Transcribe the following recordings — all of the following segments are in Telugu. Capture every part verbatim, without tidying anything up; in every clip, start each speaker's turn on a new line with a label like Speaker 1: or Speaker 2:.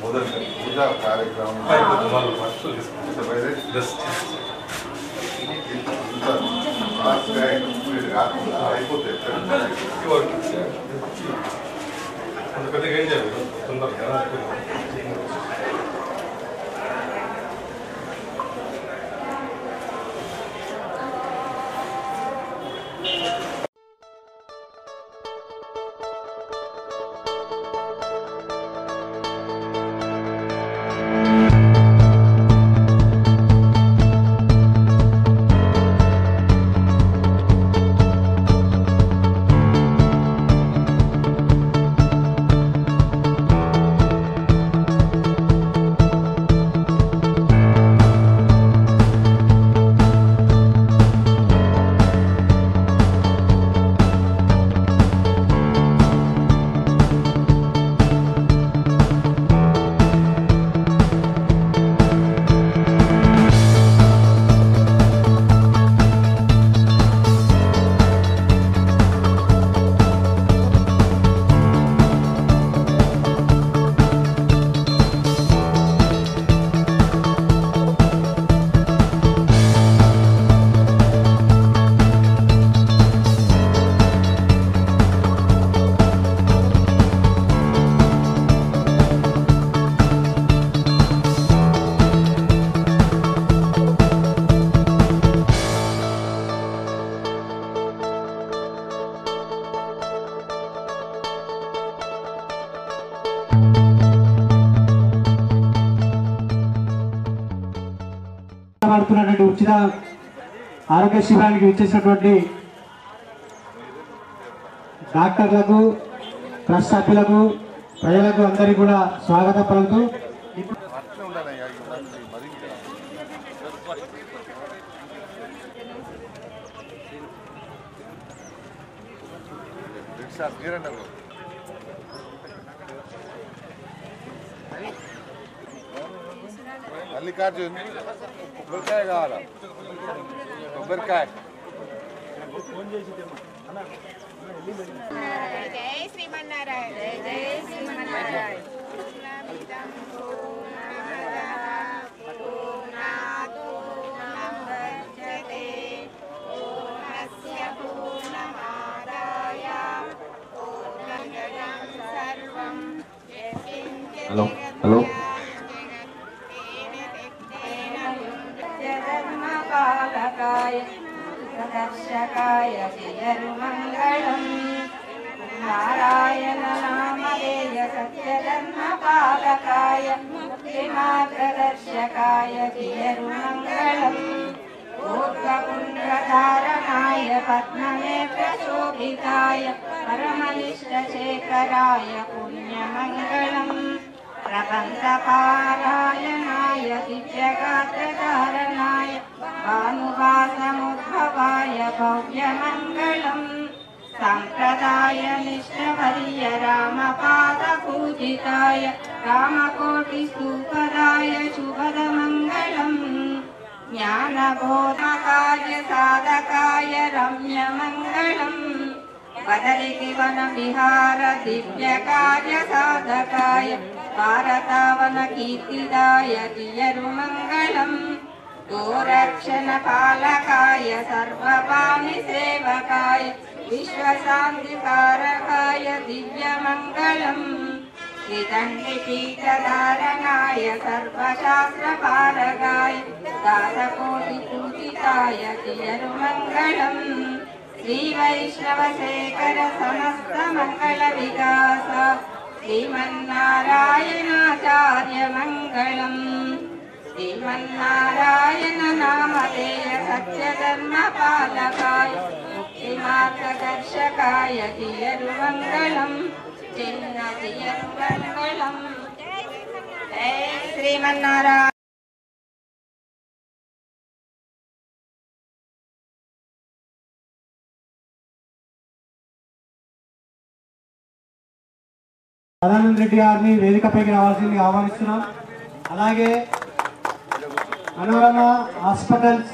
Speaker 1: మొదటి పూజా కార్యక్రమం అయిపోతే పెద్దగా ఏం చేయాలి తొందరగా
Speaker 2: వాడుతున్నటువంటి ఉచిత ఆరోగ్య శిబిరానికి విచ్చేసినటువంటి డాక్టర్లకు ట్రస్ట్ సభ్యులకు ప్రజలకు అందరికీ కూడా స్వాగతం పలుకుతూ
Speaker 1: మల్లికార్జున్ కొబ్బరికాయ కావాలా కొబ్బరికాయ
Speaker 3: జై శ్రీమన్నారాయణ జై శ్రీమన్నారాయణ
Speaker 4: హలో హలో
Speaker 3: దర్శకాయ జయరుమంగళం నారాయణ నామధేయ సత్యధర్మ పాలకాయ ముక్తిమార్గదర్శకాయ జయరుమంగళం ఊర్ధ్వపుండ్రధారణాయ పద్మనేత్రశోభితాయ పరమనిష్టశేఖరాయ పుణ్యమంగళం ప్రబంధపారాయణాయ దివ్యగాత్రధారణాయ భానువాసముద్భవాయ భవ్యమంగళం సంప్రదాయ నిష్ఠవర్య రామపాద పూజితాయ రామకోటి స్తూపదాయ శుభదమంగళం జ్ఞానబోధకాయ సాధకాయ రమ్యమంగళం బదరికి వన విహార దివ్యకార్య సాధకాయ భారతావన కీర్తిదాయ దియరుమంగళం గోరక్షణ పాలకాయ సర్వపాణి సేవకాయ విశ్వశాంతికారకాయ దివ్యమంగళం శ్రీదండి పీఠధారణాయ సర్వశాస్త్రపారగాయ దాసకోటి పూజితాయ దియరుమంగళం శ్రీ వైష్ణవశేఖర సమస్త మంగళ వికాస శ్రీమన్నారాయణాచార్య మంగళం శ్రీమన్నారాయణ నామధేయ సత్యధర్మ పాలకాయ ముక్తిమార్గదర్శకాయ దియరుమంగళం చిన్న దియరుమంగళం జై శ్రీమన్నారాయణ.
Speaker 2: సదానంద రెడ్డి గారిని వేదికపైకి రావాల్సింది ఆహ్వానిస్తున్నాం. అలాగే మనోరమ హాస్పిటల్స్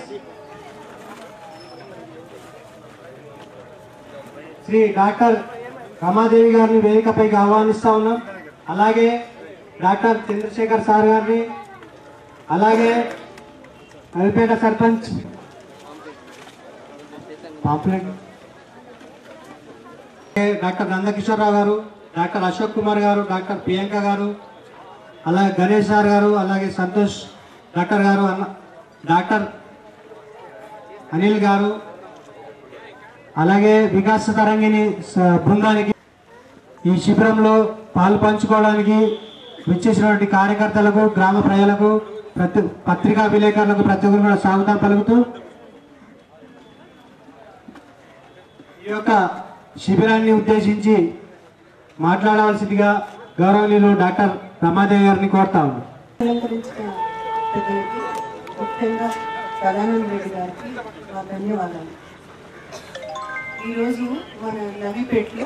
Speaker 2: శ్రీ డాక్టర్ రమాదేవి గారిని వేదికపైకి ఆహ్వానిస్తా ఉన్నాం. అలాగే డాక్టర్ చంద్రశేఖర్ సార్ గారిని, అలాగే నవిపేట సర్పంచ్ పాంప్లెట్ డాక్టర్ నందకిషోర్రావు గారు, డాక్టర్ అశోక్ కుమార్ గారు, డాక్టర్ ప్రియాంక గారు, అలాగే గణేష్ సార్ గారు, అలాగే సంతోష్ డాక్టర్ గారు, అన్న డాక్టర్ అనిల్ గారు, అలాగే వికాస తరంగిణి బృందానికి ఈ శిబిరంలో పాలు పంచుకోవడానికి విచ్చేసినటువంటి కార్యకర్తలకు, గ్రామ ప్రజలకు, ప్రతి పత్రికా విలేకరులకు ప్రతి ఒక్కరు కూడా స్వాగతం పలుకుతూ ఈ యొక్క శిబిరాన్ని ఉద్దేశించి మాట్లాడవలసిందిగా గౌరవనీయులు డాక్టర్ రమాదేవి గారిని కోరుతా ఉన్నాం.
Speaker 5: ముఖ్యంగా సదానంద రెడ్డి గారికి మా ధన్యవాదాలు. ఈరోజు మన నవీపేటలో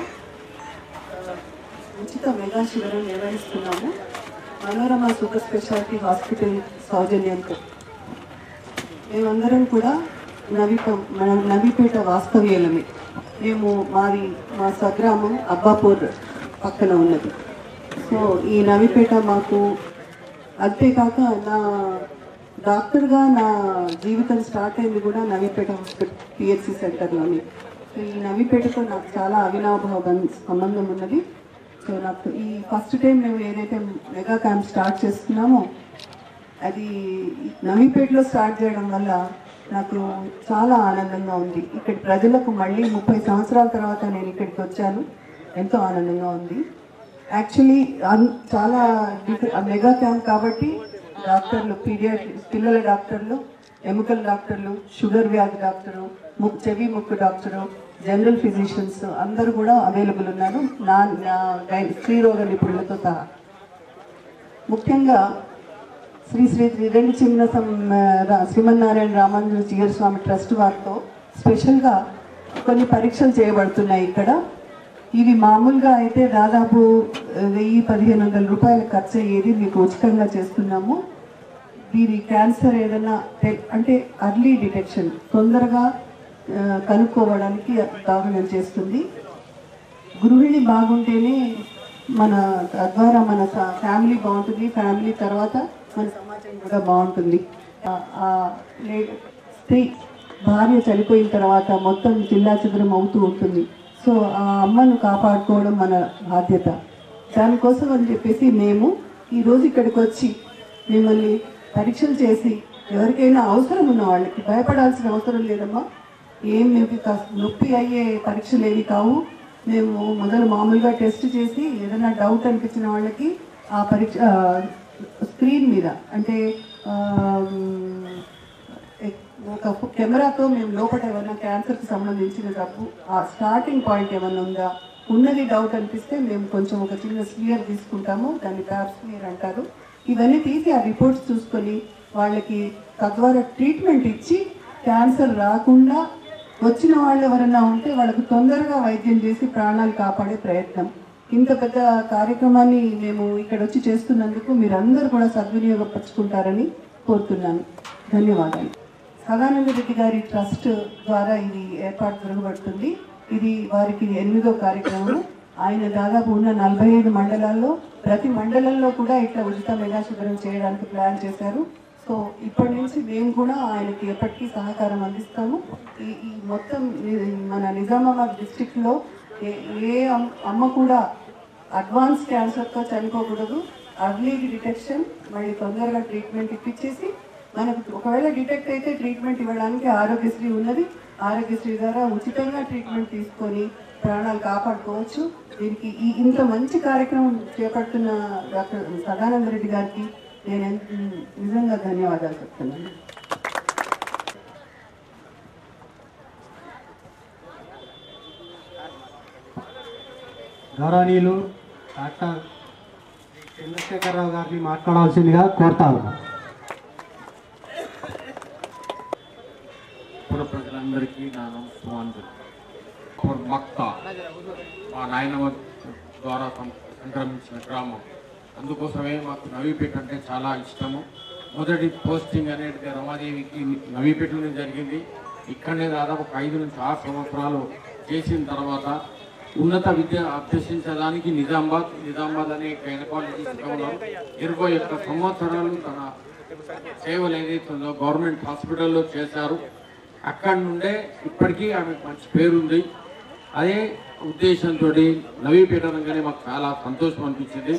Speaker 5: ఉచిత మెగా శిబిరం నిర్వహిస్తున్నాము. మనోరమ సూపర్ స్పెషాలిటీ హాస్పిటల్ సౌజన్యంతో మేమందరం కూడా నవీప మన నవీపేట వాస్తవ్యులమే. మేము మాది మా స్వగ్రామం అబ్బాపూర్ పక్కన ఉన్నది. సో ఈ నవీపేట మాకు, అంతేకాక నా డాక్టర్గా నా జీవితం స్టార్ట్ అయింది కూడా నవీపేట హాస్పిటల్ పిహెచ్సి సెంటర్లోని. సో ఈ నవీపేటతో నాకు చాలా అవినాభావ సంబంధం ఉన్నది. సో నాకు ఈ ఫస్ట్ టైం మేము ఏదైతే మెగా క్యాంప్ స్టార్ట్ చేస్తున్నామో అది నవీపేటలో స్టార్ట్ చేయడం వల్ల నాకు చాలా ఆనందంగా ఉంది. ఇక్కడ ప్రజలకు మళ్ళీ ముప్పై సంవత్సరాల తర్వాత నేను ఇక్కడికి వచ్చాను, ఎంతో ఆనందంగా ఉంది. యాక్చువల్లీ చాలా మెగా క్యాంప్ కాబట్టి డాక్టర్లు, పీడియాట్రి పిల్లల డాక్టర్లు, ఎముకల డాక్టర్లు, షుగర్ వ్యాధి డాక్టరు, ముక్కు చెవి ముక్కు డాక్టరు, జనరల్ ఫిజిషియన్స్ అందరూ కూడా అవైలబుల్ ఉన్నారు, నా స్త్రీరోగ నిపుణులతో సహా. ముఖ్యంగా శ్రీ శ్రీ త్రిదండి చిన్న శ్రీమన్నారాయణ రామానుజ జీయర్ స్వామి ట్రస్ట్ వారితో స్పెషల్గా కొన్ని పరీక్షలు చేయబడుతున్నాయి ఇక్కడ. ఇవి మామూలుగా అయితే దాదాపు వెయ్యి పదిహేను వందల రూపాయల ఖర్చు అయ్యేది మీకు ఉచితంగా చేస్తున్నాము. దీని క్యాన్సర్ ఏదైనా అంటే అర్లీ డిటెక్షన్, తొందరగా కనుక్కోవడానికి దోహదం చేస్తుంది. గృహిణి బాగుంటేనే మన తద్వారా మన ఫ్యామిలీ బాగుంటుంది, ఫ్యామిలీ తర్వాత మన సమాజం కూడా బాగుంటుంది. స్త్రీ భార్య చనిపోయిన తర్వాత మొత్తం చిల్లా చిద్రం అవుతూ ఉంటుంది. సో ఆ అమ్మను కాపాడుకోవడం మన బాధ్యత. దానికోసం అని చెప్పేసి మేము ఈరోజు ఇక్కడికి వచ్చి మిమ్మల్ని పరీక్షలు చేసి, ఎవరికైనా అవసరం ఉన్న వాళ్ళకి భయపడాల్సిన అవసరం లేదమ్మా, ఏం మీకు నొప్పి అయ్యే పరీక్షలు ఏవి కావు. మేము మొదలు మామూలుగా టెస్ట్ చేసి ఏదైనా డౌట్ అనిపించిన వాళ్ళకి ఆ పరీక్ష స్క్రీన్ మీద అంటే ఒక కెమెరాతో మేము లోపల ఏమైనా క్యాన్సర్కి సంబంధించిన డబ్బు ఆ స్టార్టింగ్ పాయింట్ ఏమైనా ఉందా, ఉన్నది డౌట్ అనిపిస్తే మేము కొంచెం ఒక చిన్న స్మియర్ తీసుకుంటాము, దాన్ని ప్యాప్ స్మియర్ అంటారు. ఇవన్నీ తీసి ఆ రిపోర్ట్స్ చూసుకొని వాళ్ళకి తద్వారా ట్రీట్మెంట్ ఇచ్చి క్యాన్సర్ రాకుండా వచ్చిన వాళ్ళు ఎవరైనా ఉంటే వాళ్ళకు తొందరగా వైద్యం చేసి ప్రాణాలు కాపాడే ప్రయత్నం. ఇంత పెద్ద కార్యక్రమాన్ని మేము ఇక్కడ వచ్చి చేస్తున్నందుకు మీరందరూ కూడా సద్వినియోగపరుచుకుంటారని కోరుతున్నాను. ధన్యవాదాలు. సదానంద రెడ్డి గారి ట్రస్ట్ ద్వారా ఇది ఏర్పాటు జరగబడుతుంది. ఇది వారికి ఎనిమిదో కార్యక్రమం. ఆయన దాదాపు ఉన్న నలభై ఐదు మండలాల్లో ప్రతి మండలంలో కూడా ఇట్లా ఉచిత మెగా శిబిరం చేయడానికి ప్లాన్ చేశారు. సో ఇప్పటి నుంచి మేము కూడా ఆయనకి ఎప్పటికీ సహకారం అందిస్తాము. ఈ ఈ మొత్తం మన నిజామాబాద్ డిస్టిక్లో ఏ ఏ అమ్మ కూడా అడ్వాన్స్ క్యాన్సర్తో చనిపోకూడదు. అర్లీ డిటెక్షన్, మళ్ళీ తొందరగా ట్రీట్మెంట్ ఇప్పించేసి మనకు ఒకవేళ డిటెక్ట్ అయితే ట్రీట్మెంట్ ఇవ్వడానికి ఆరోగ్యశ్రీ ఉన్నది. ఆరోగ్యశ్రీ ద్వారా ఉచితంగా ట్రీట్మెంట్ తీసుకొని ప్రాణాలు కాపాడుకోవచ్చు. దీనికి ఈ ఇంత మంచి కార్యక్రమం చేపడుతున్న డాక్టర్ సదానంద రెడ్డి గారికి నేను నిజంగా ధన్యవాదాలు చెప్తున్నాను.
Speaker 2: గౌరవనీయులు డాక్టర్ చంద్రశేఖరరావు గారిని మాట్లాడాల్సిందిగా కోరుతా ఉన్నాను.
Speaker 6: పుర ప్రజలందరికీ నా నమస్కారం. మక్త మా నాయనమ్మ ద్వారా సంక్రమించిన గ్రామం, అందుకోసమే మాకు నవీపేట అంటే చాలా ఇష్టము. మొదటి పోస్టింగ్ అనేది రమాదేవికి నవీపేటలోనే జరిగింది. ఇక్కడనే దాదాపు ఒక ఐదు నుంచి ఆరు సంవత్సరాలు చేసిన తర్వాత ఉన్నత విద్య అభ్యసించడానికి నిజామాబాద్ నిజామాబాద్ అనే గైనకాలజిస్ట్గా ఉన్నారు. ఇరవై ఒక్క సంవత్సరాలు తన సేవలు ఏదైతుందో గవర్నమెంట్ హాస్పిటల్లో చేశారు. అక్కడి నుండే ఇప్పటికీ ఆమెకు మంచి పేరుంది. అదే ఉద్దేశంతో నవీపేట అనగానే మాకు చాలా సంతోషం అనిపించింది.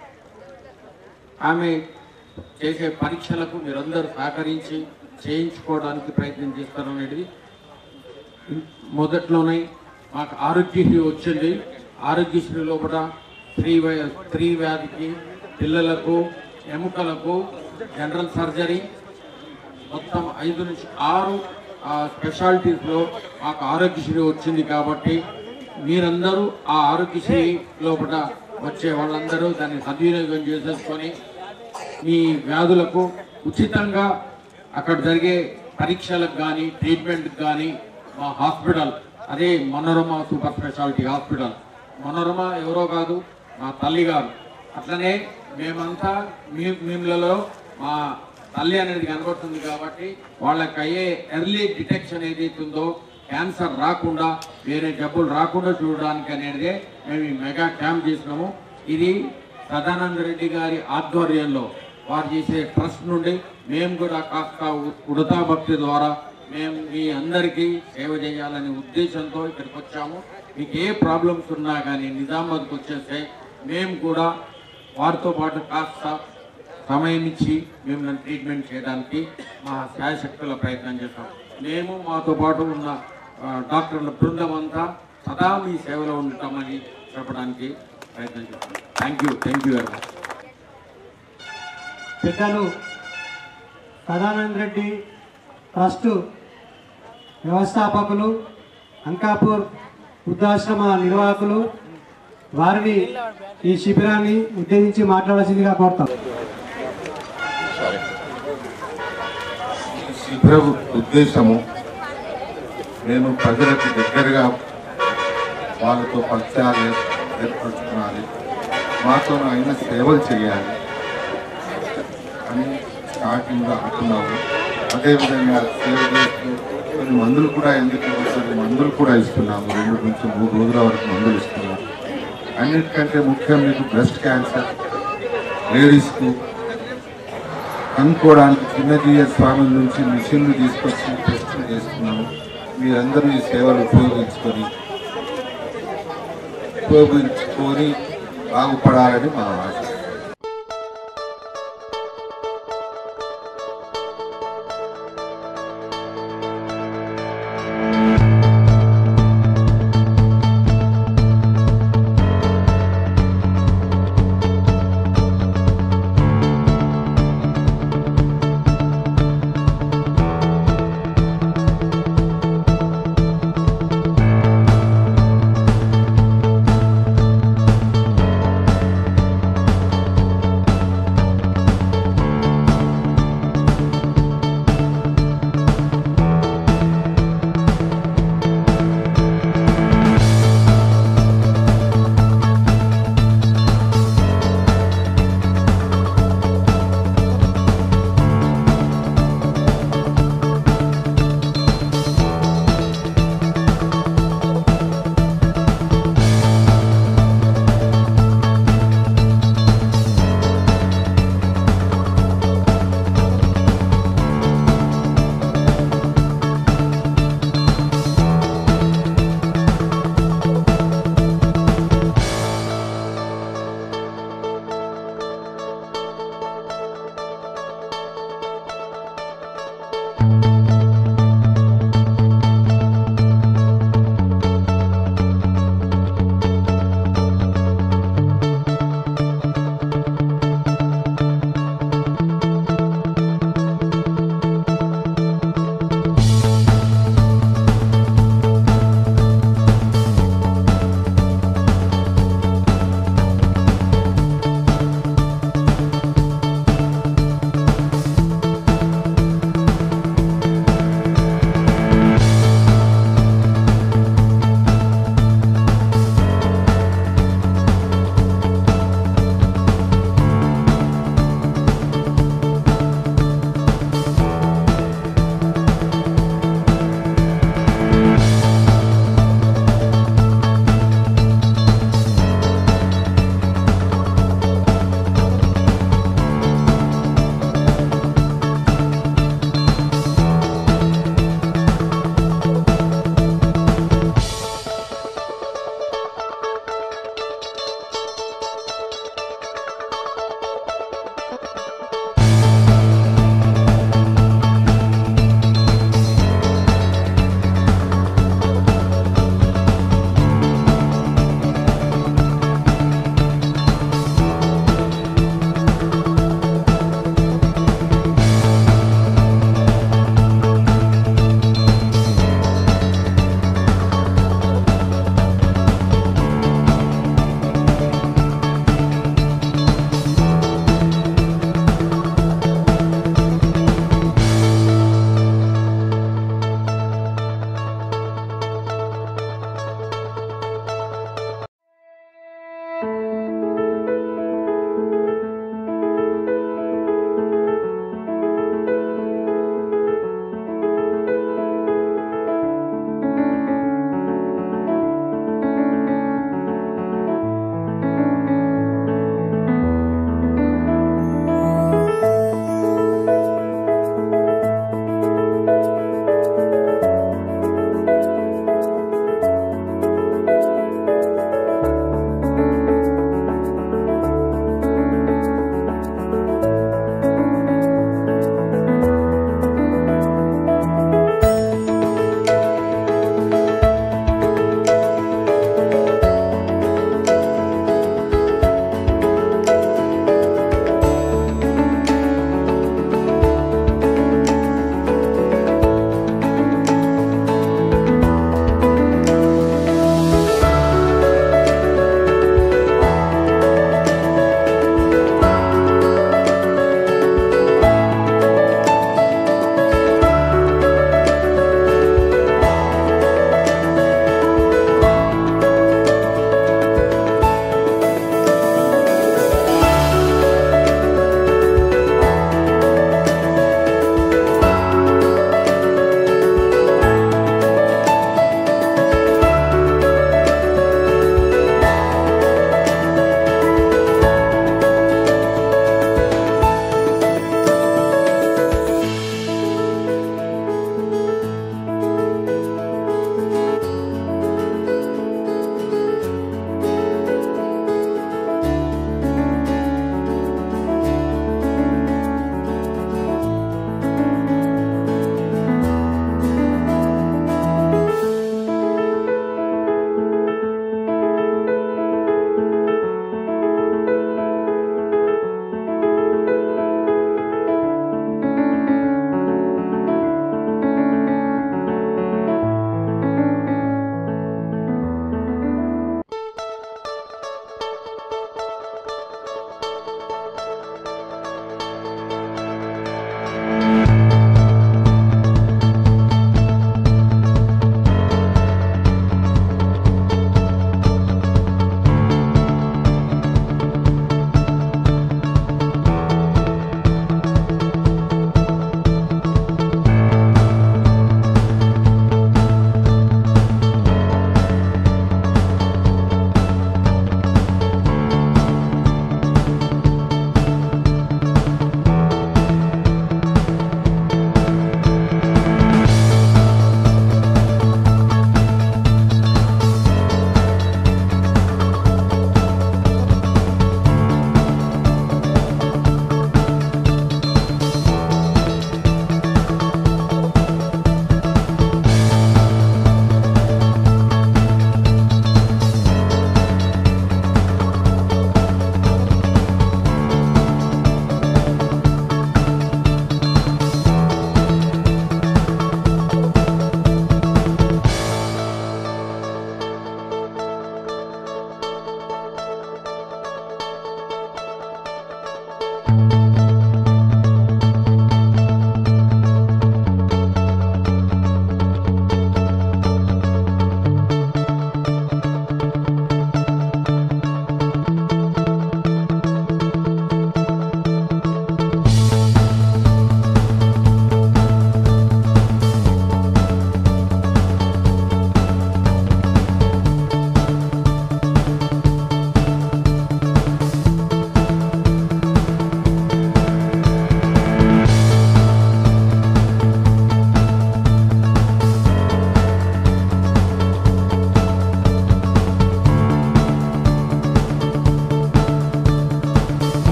Speaker 6: ఆమె చేసే పరీక్షలకు మీరందరూ సహకరించి చేయించుకోవడానికి ప్రయత్నం చేస్తారనేది మొదట్లోనే మాకు ఆరోగ్యశ్రీ వచ్చింది. ఆరోగ్యశ్రీ లోపల స్త్రీ స్త్రీ వ్యాధికి, పిల్లలకు, ఎముకలకు, జనరల్ సర్జరీ మొత్తం ఐదు నుంచి ఆరు స్పెషాలిటీస్లో మాకు ఆరోగ్యశ్రీ వచ్చింది. కాబట్టి మీరందరూ ఆ ఆరోగ్యశ్రీ లోపల వచ్చే వాళ్ళందరూ దాన్ని సద్వినియోగం చేసేసుకొని మీ వ్యాధులకు ఉచితంగా అక్కడ జరిగే పరీక్షలకు కానీ ట్రీట్మెంట్కి కానీ మా హాస్పిటల్ అదే Manorama super speciality hospital. Manorama ఎవరో కాదు, మా తల్లి గారు. అట్లనే మేమంతా మీ మేములలో మా తల్లి అనేది కనబడుతుంది. కాబట్టి వాళ్ళకి అయ్యే ఎర్లీ డిటెక్షన్ ఏదైతుందో క్యాన్సర్ రాకుండా, వేరే జబ్బులు రాకుండా చూడడానికి అనేది మేము ఈ మెగా క్యాంప్ చేసినాము. ఇది సదానంద రెడ్డి గారి ఆధ్వర్యంలో వారు చేసే ట్రస్ట్ నుండి మేము కూడా కాస్త ఉడతా భక్తి ద్వారా మేము మీ అందరికీ సేవ చేయాలనే ఉద్దేశంతో ఇక్కడికి వచ్చాము. మీకు ఏ ప్రాబ్లమ్స్ ఉన్నా కానీ నిజామాబాద్కి వచ్చేస్తే మేము కూడా వారితో పాటు కాస్త సమయం ఇచ్చి మిమ్మల్ని ట్రీట్మెంట్ చేయడానికి మా శాయశక్తుల ప్రయత్నం చేస్తాం. మేము మాతో పాటు ఉన్న డాక్టర్ల బృందం అంతా సదా మీ సేవలో ఉంటామని చెప్పడానికి ప్రయత్నం చేస్తాం. Thank you thank you very much.
Speaker 2: పెద్దలు సదానంద రెడ్డి ట్రస్ట్ వ్యవస్థాపకులు, అంకాపూర్ వృద్ధాశ్రమ నిర్వాహకులు, వారిని ఈ శిబిరాన్ని ఉద్దేశించి మాట్లాడాల్సిందిగా కోరుతాం.
Speaker 1: శిబిర ఉద్దేశము నేను ప్రజలకు దగ్గరగా వాళ్ళతో పరిచయాలు ఏర్పరచుకోవాలి, మాతో అయిన సేవలు చేయాలి అని స్టార్టింగ్లో అనుకున్నాము. అదేవిధంగా సేవ చేస్తూ కొన్ని మందులు కూడా ఎందుకు కొన్ని మందులు కూడా ఇస్తున్నాము. రెండు నుంచి మూడు రోజుల వరకు మందులు ఇస్తున్నాము. అన్నిటికంటే ముఖ్యం మీకు బ్రెస్ట్ క్యాన్సర్ లేడీస్కు కనుక్కోవడానికి చిన్నజీయ స్వామి నుంచి మిషన్లు తీసుకొచ్చి టెస్టులు చేస్తున్నాము. మీరందరూ ఈ సేవలు ఉపయోగించుకొని ఉపయోగించుకొని బాగుపడాలని మా ఆశ.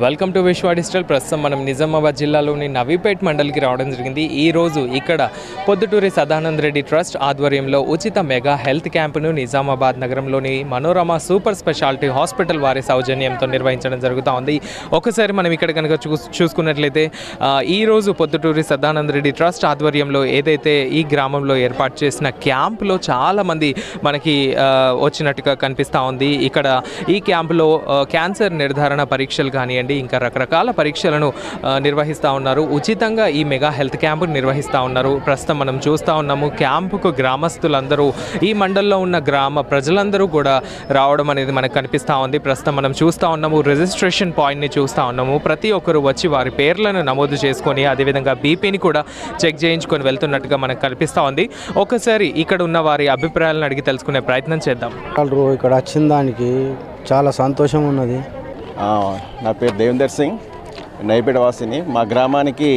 Speaker 7: Welcome to Vishwa digital. ప్రస్తుతం మనం నిజామాబాద్ జిల్లాలోని నవీపేట్ మండలికి రావడం జరిగింది. ఈరోజు ఇక్కడ పొద్దుటూరి సదానంద రెడ్డి ట్రస్ట్ ఆధ్వర్యంలో ఉచిత మెగా హెల్త్ క్యాంపును నిజామాబాద్ నగరంలోని మనోరమ సూపర్ స్పెషాలిటీ హాస్పిటల్ వారి సౌజన్యంతో నిర్వహించడం జరుగుతూ ఉంది. ఒకసారి మనం ఇక్కడ కనుక చూ చూసుకున్నట్లయితే ఈరోజు పొద్దుటూరి సదానంద రెడ్డి ట్రస్ట్ ఆధ్వర్యంలో ఏదైతే ఈ గ్రామంలో ఏర్పాటు చేసిన క్యాంపులో చాలామంది మనకి వచ్చినట్టుగా కనిపిస్తూ ఉంది. ఇక్కడ ఈ క్యాంపులో క్యాన్సర్ నిర్ధారణ పరీక్షలు కానివ్వండి, ఇంకా రకరకాల పరీక్షలను నిర్వహిస్తూ ఉన్నారు. ఉచితంగా ఈ మెగా హెల్త్ క్యాంపును నిర్వహిస్తూ ఉన్నారు. ప్రస్తుతం మనం చూస్తూ ఉన్నాము క్యాంపుకు గ్రామస్తులందరూ, ఈ మండలంలో ఉన్న గ్రామ ప్రజలందరూ కూడా రావడం అనేది మనకు కనిపిస్తూ ఉంది. ప్రస్తుతం మనం చూస్తూ ఉన్నాము రిజిస్ట్రేషన్ పాయింట్ని చూస్తూ ఉన్నాము. ప్రతి ఒక్కరు వచ్చి వారి పేర్లను నమోదు చేసుకొని అదేవిధంగా బీపీని కూడా చెక్ చేయించుకొని వెళ్తున్నట్టుగా మనకు కనిపిస్తూ ఉంది. ఒకసారి ఇక్కడ ఉన్న వారి అభిప్రాయాలను అడిగి తెలుసుకునే ప్రయత్నం చేద్దాం.
Speaker 8: ఇక్కడ వచ్చిన దానికి చాలా సంతోషం ఉన్నది.
Speaker 9: నా పేరు దేవేందర్ సింగ్, నైపేట వాసిని. మా గ్రామానికి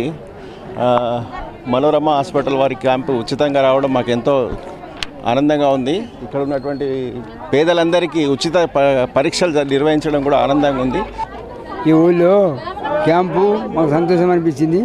Speaker 9: మనోరమ హాస్పిటల్ వారి క్యాంపు ఉచితంగా రావడం మాకు ఎంతో ఆనందంగా ఉంది. ఇక్కడ ఉన్నటువంటి పేదలందరికీ ఉచిత పరీక్షలు నిర్వహించడం కూడా ఆనందంగా ఉంది.
Speaker 8: ఈ ఊళ్ళో క్యాంపు మాకు సంతోషం అనిపించింది.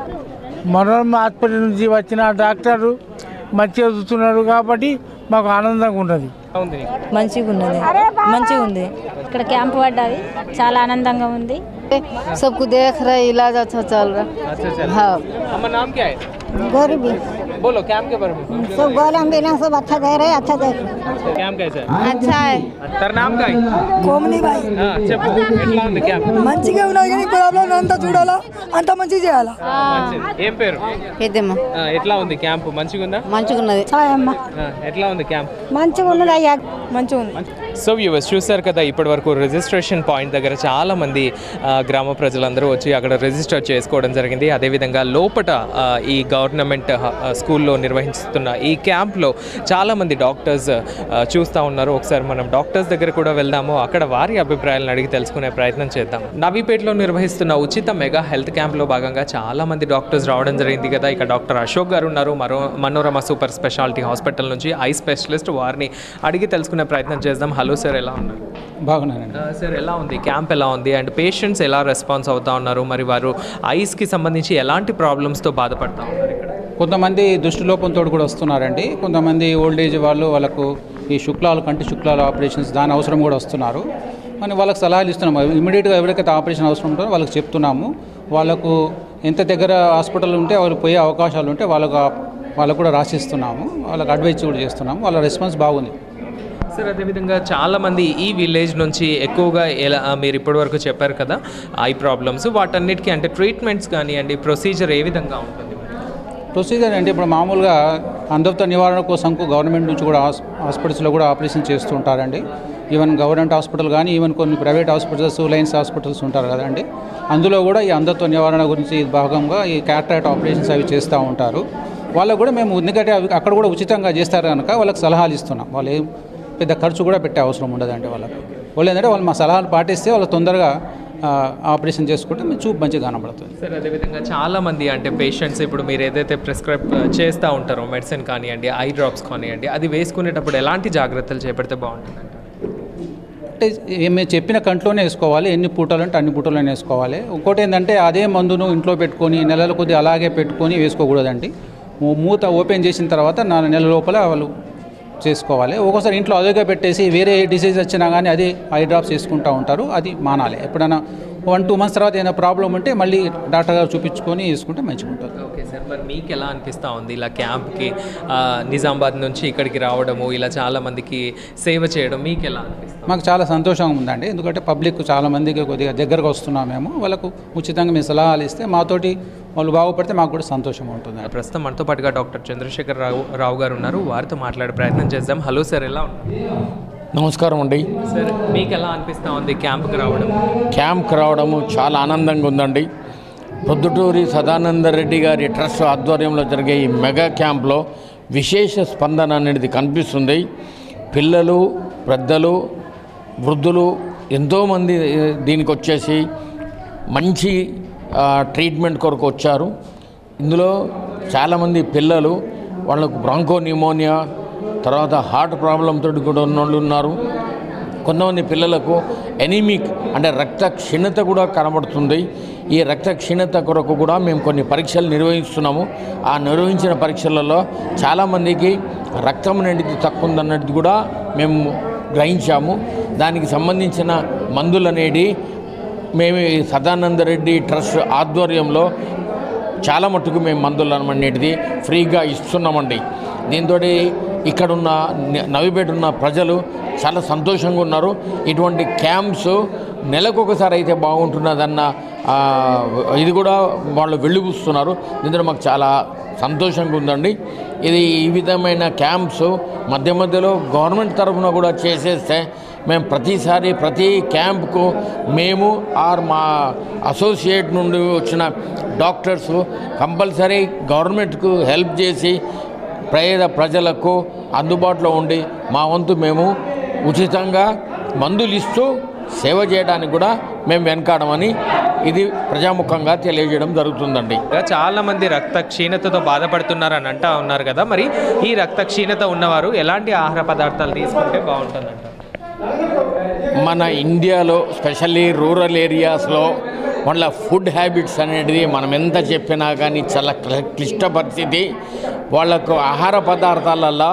Speaker 10: మనోరమ హాస్పిటల్ నుంచి వచ్చిన డాక్టర్లు మంచిగా చూస్తున్నారు కాబట్టి మాకు ఆనందంగా ఉన్నది.
Speaker 11: మంచిగా ఉన్నది మంచిగా ఉంది. ఇక్కడ క్యాంప్ పడ్డది, చాలా ఆనందంగా ఉంది.
Speaker 12: सबको देख रहे, इलाज अच्छा चल रहा है। हाँ,
Speaker 7: हमारा नाम क्या है?
Speaker 12: गौरवी।
Speaker 7: बोलो कैंप के बारे में।
Speaker 12: सब गोला मिला, सब अच्छा दे रहे, अच्छा देख
Speaker 7: रहे। कैंप कैसा है?
Speaker 12: अच्छा है।
Speaker 7: तेरा नाम क्या है?
Speaker 13: కోమని బాయ్.
Speaker 7: हां చెప్పు, ఎట్లా ఉంది క్యాంప్?
Speaker 13: మంచిగా ఉన్నది కానీ ప్రాబ్లం అంతా చూడాలా, అంతా మంచిగా చేయాలా.
Speaker 7: ఏం పేరు?
Speaker 12: పెద్దమ్మ.
Speaker 7: ఎట్లా ఉంది క్యాంప్? మంచిగా ఉందా?
Speaker 12: మంచిగా ఉన్నది.
Speaker 13: సాయమ్మ.
Speaker 7: ఎట్లా ఉంది క్యాంప్?
Speaker 13: మంచిగా ఉన్నది అయ్యా, మంచిగా ఉంది.
Speaker 7: సో వ్యూవర్స్ చూశారు కదా, ఇప్పటి వరకు రిజిస్ట్రేషన్ పాయింట్ దగ్గర చాలా మంది గ్రామ ప్రజలందరూ వచ్చి అక్కడ రిజిస్టర్ చేసుకోవడం జరిగింది. అదేవిధంగా లోపట ఈ గవర్నమెంట్ స్కూల్లో నిర్వహిస్తున్న ఈ క్యాంప్లో చాలామంది డాక్టర్స్ చూస్తూ ఉన్నారు. ఒకసారి మనం డాక్టర్స్ దగ్గర కూడా వెళ్దాము, అక్కడ వారి అభిప్రాయాలను అడిగి తెలుసుకునే ప్రయత్నం చేద్దాం. నవీపేటలో నిర్వహిస్తున్న ఉచిత మెగా హెల్త్ క్యాంప్లో భాగంగా చాలామంది డాక్టర్స్ రావడం జరిగింది కదా. ఇక డాక్టర్ అశోక్ గారు ఉన్నారు, మరో మనోరమ సూపర్ స్పెషాలిటీ హాస్పిటల్ నుంచి ఐ స్పెషలిస్ట్. వారిని అడిగి తెలుసుకునే ప్రయత్నం చేద్దాం. హలో సార్, ఎలా ఉన్నారు?
Speaker 8: బాగున్నానండి
Speaker 7: సార్. ఎలా ఉంది క్యాంప్? ఎలా ఉంది అండ్ పేషెంట్స్ ఎలా రెస్పాన్స్ అవుతా ఉన్నారు? మరి వారు ఐస్కి సంబంధించి ఎలాంటి ప్రాబ్లమ్స్తో బాధపడతా ఉన్నారు? ఇక్కడ
Speaker 14: కొంతమంది దృష్టిలోపంతో కూడా వస్తున్నారండి. కొంతమంది ఓల్డ్ ఏజ్ వాళ్ళు, వాళ్ళకు ఈ శుక్లాలు కంటి శుక్లాలు ఆపరేషన్స్ దాని అవసరం కూడా వస్తున్నారు. మనం వాళ్ళకి సలహాలు ఇస్తున్నాము. ఇమీడియట్గా ఎవరికైతే ఆపరేషన్ అవసరం ఉంటుందో వాళ్ళకి చెప్తున్నాము. వాళ్ళకు ఎంత దగ్గర హాస్పిటల్ ఉంటే వాళ్ళు పోయే అవకాశాలు ఉంటే వాళ్ళకు వాళ్ళకు కూడా రాసిస్తున్నాము. వాళ్ళకి అడ్వైజ్ కూడా చేస్తున్నాము. వాళ్ళ రెస్పాన్స్ బాగుంది
Speaker 7: సార్. అదేవిధంగా చాలామంది ఈ విలేజ్ నుంచి ఎక్కువగా ఎలా మీరు ఇప్పటివరకు చెప్పారు కదా ఐ ప్రాబ్లమ్స్, వాటన్నిటికీ అంటే ట్రీట్మెంట్స్ కానివ్వండి, ప్రొసీజర్ ఏ విధంగా ఉంటుంది?
Speaker 14: ప్రొసీజర్ అంటే ఇప్పుడు మామూలుగా అంధత్వ నివారణ కోసంకు గవర్నమెంట్ నుంచి కూడా హాస్పిటల్స్లో కూడా ఆపరేషన్ చేస్తూ ఉంటారండి. ఈవెన్ గవర్నమెంట్ హాస్పిటల్ కానీ ఈవెన్ కొన్ని ప్రైవేట్ హాస్పిటల్స్, లైన్స్ హాస్పిటల్స్ ఉంటారు కదండి, అందులో కూడా ఈ అంధత్వ నివారణ గురించి భాగంగా ఈ క్యాటరాక్ట్ ఆపరేషన్స్ అవి చేస్తూ ఉంటారు. వాళ్ళకు కూడా మేము ఎందుకంటే అవి అక్కడ కూడా ఉచితంగా చేస్తారు కనుక వాళ్ళకి సలహాలు ఇస్తున్నాం. వాళ్ళు ఏం పెద్ద ఖర్చు కూడా పెట్టే అవసరం ఉండదండి వాళ్ళకి. వాళ్ళు ఏంటంటే వాళ్ళు మా సలహాలు పాటిస్తే వాళ్ళు తొందరగా ఆపరేషన్ చేసుకుంటే మీ చూపు మంచిగా కనబడుతుంది.
Speaker 7: సార్ అదేవిధంగా చాలామంది అంటే పేషెంట్స్ ఇప్పుడు మీరు ఏదైతే ప్రిస్క్రైబ్ చేస్తూ ఉంటారో మెడిసిన్ కానివ్వండి, ఐ డ్రాప్స్ కానివ్వండి, అది వేసుకునేటప్పుడు ఎలాంటి జాగ్రత్తలు చేపడితే బాగుంటుందంటే?
Speaker 14: అంటే మేము చెప్పిన కంట్లోనే వేసుకోవాలి. ఎన్ని పూటలు అంటే అన్ని పూటలోనే వేసుకోవాలి. ఇంకోటి ఏంటంటే అదే మందును ఇంట్లో పెట్టుకొని నెలల కొద్ది అలాగే పెట్టుకొని వేసుకోకూడదండి. మూత ఓపెన్ చేసిన తర్వాత నాలుగు నెలల లోపల వాళ్ళు చేసుకోవాలి. ఒక్కోసారి ఇంట్లో అదేగా పెట్టేసి వేరే డిసీజ్ వచ్చినా కానీ అదే ఐ డ్రాప్స్ వేసుకుంటూ ఉంటారు. అది మానాలి. ఎప్పుడైనా వన్ టూ మంత్స్ తర్వాత ఏదైనా ప్రాబ్లం ఉంటే మళ్ళీ డాక్టర్ గారు చూపించుకొని వేసుకుంటే మంచిగా ఉంటుంది.
Speaker 7: Okay sir. మరి మీకు ఎలా అనిపిస్తూ ఉంది ఇలా క్యాంప్కి నిజామాబాద్ నుంచి ఇక్కడికి రావడము, ఇలా చాలామందికి సేవ చేయడం మీకు ఎలా అనిపిస్తుంది?
Speaker 14: మాకు చాలా సంతోషంగా ఉందండి. ఎందుకంటే పబ్లిక్ చాలామందికి కొద్దిగా దగ్గరకు వస్తున్నాం. మేము వాళ్ళకు ఉచితంగా మేము సలహాలు ఇస్తే మాతోటి వాళ్ళు బాగుపడితే మాకు కూడా సంతోషంగా ఉంటుంది.
Speaker 7: ప్రస్తుతం మనతో పాటుగా డాక్టర్ చంద్రశేఖర్ రావు రావు గారు ఉన్నారు, వారితో మాట్లాడే ప్రయత్నం చేద్దాం. హలో సార్, ఎలా ఉన్నారు?
Speaker 6: నమస్కారం అండి.
Speaker 7: సార్ మీకు ఎలా అనిపిస్తూ ఉంది క్యాంప్కి రావడం?
Speaker 6: క్యాంప్కి రావడము చాలా ఆనందంగా ఉందండి. పొద్దుటూరి సదానంద రెడ్డి గారి ట్రస్ట్ ఆధ్వర్యంలో జరిగే ఈ మెగా క్యాంప్లో విశేష స్పందన అనేది కనిపిస్తుంది. పిల్లలు, పెద్దలు, వృద్ధులు ఎంతోమంది దీనికి వచ్చేసి మంచి ట్రీట్మెంట్ కొరకు వచ్చారు. ఇందులో చాలామంది పిల్లలు, వాళ్ళకు బ్రాంకో న్యూమోనియా, తర్వాత హార్ట్ ప్రాబ్లంతో కూడా ఉన్న వాళ్ళు ఉన్నారు. కొంతమంది పిల్లలకు ఎనీమిక్ అంటే రక్త క్షీణత కూడా కనబడుతుంది. ఈ రక్త క్షీణత కొరకు కూడా మేము కొన్ని పరీక్షలు నిర్వహిస్తున్నాము. ఆ నిర్వహించిన పరీక్షలలో చాలామందికి రక్తం అనేది తక్కువ ఉందన్నది కూడా మేము గ్రహించాము. దానికి సంబంధించిన మందులు అనేది మేము సదానంద రెడ్డి ట్రస్ట్ ఆధ్వర్యంలో చాలా మట్టుకు మేము మందులు అనేటిది ఫ్రీగా ఇస్తున్నామండి. దీంతో ఇక్కడున్న నవీపేట ఉన్న ప్రజలు చాలా సంతోషంగా ఉన్నారు. ఇటువంటి క్యాంప్స్ నెలకొకసారి అయితే బాగుంటున్నదన్న ఇది కూడా వాళ్ళు వెలుగుస్తున్నారు. దీంతో మాకు చాలా సంతోషంగా ఉందండి. ఇది ఈ విధమైన క్యాంప్స్ మధ్య మధ్యలో గవర్నమెంట్ తరఫున కూడా చేసేస్తే మేము ప్రతిసారి ప్రతి క్యాంప్కు మేము ఆర్ మా అసోసియేట్ నుండి వచ్చిన డాక్టర్స్ కంపల్సరీ గవర్నమెంట్కు హెల్ప్ చేసి పేద ప్రజలకు అందుబాటులో ఉండి మా వంతు మేము ఉచితంగా మందులు ఇస్తూ సేవ చేయడానికి కూడా మేము వెనకాడమని ఇది ప్రజాముఖంగా తెలియజేయడం జరుగుతుందండి.
Speaker 7: చాలా మంది రక్త క్షీణతతో బాధపడుతున్నారని అంటా ఉన్నారు కదా, మరి ఈ రక్త క్షీణత ఉన్నవారు ఎలాంటి ఆహార పదార్థాలు తీసుకుంటే బాగుంటుందంట?
Speaker 6: మన ఇండియాలో స్పెషల్లీ రూరల్ ఏరియాస్లో వాళ్ళ ఫుడ్ హ్యాబిట్స్ అనేది మనం ఎంత చెప్పినా కానీ చాలా క్లిష్ట పరిస్థితి. వాళ్ళకు ఆహార పదార్థాలలో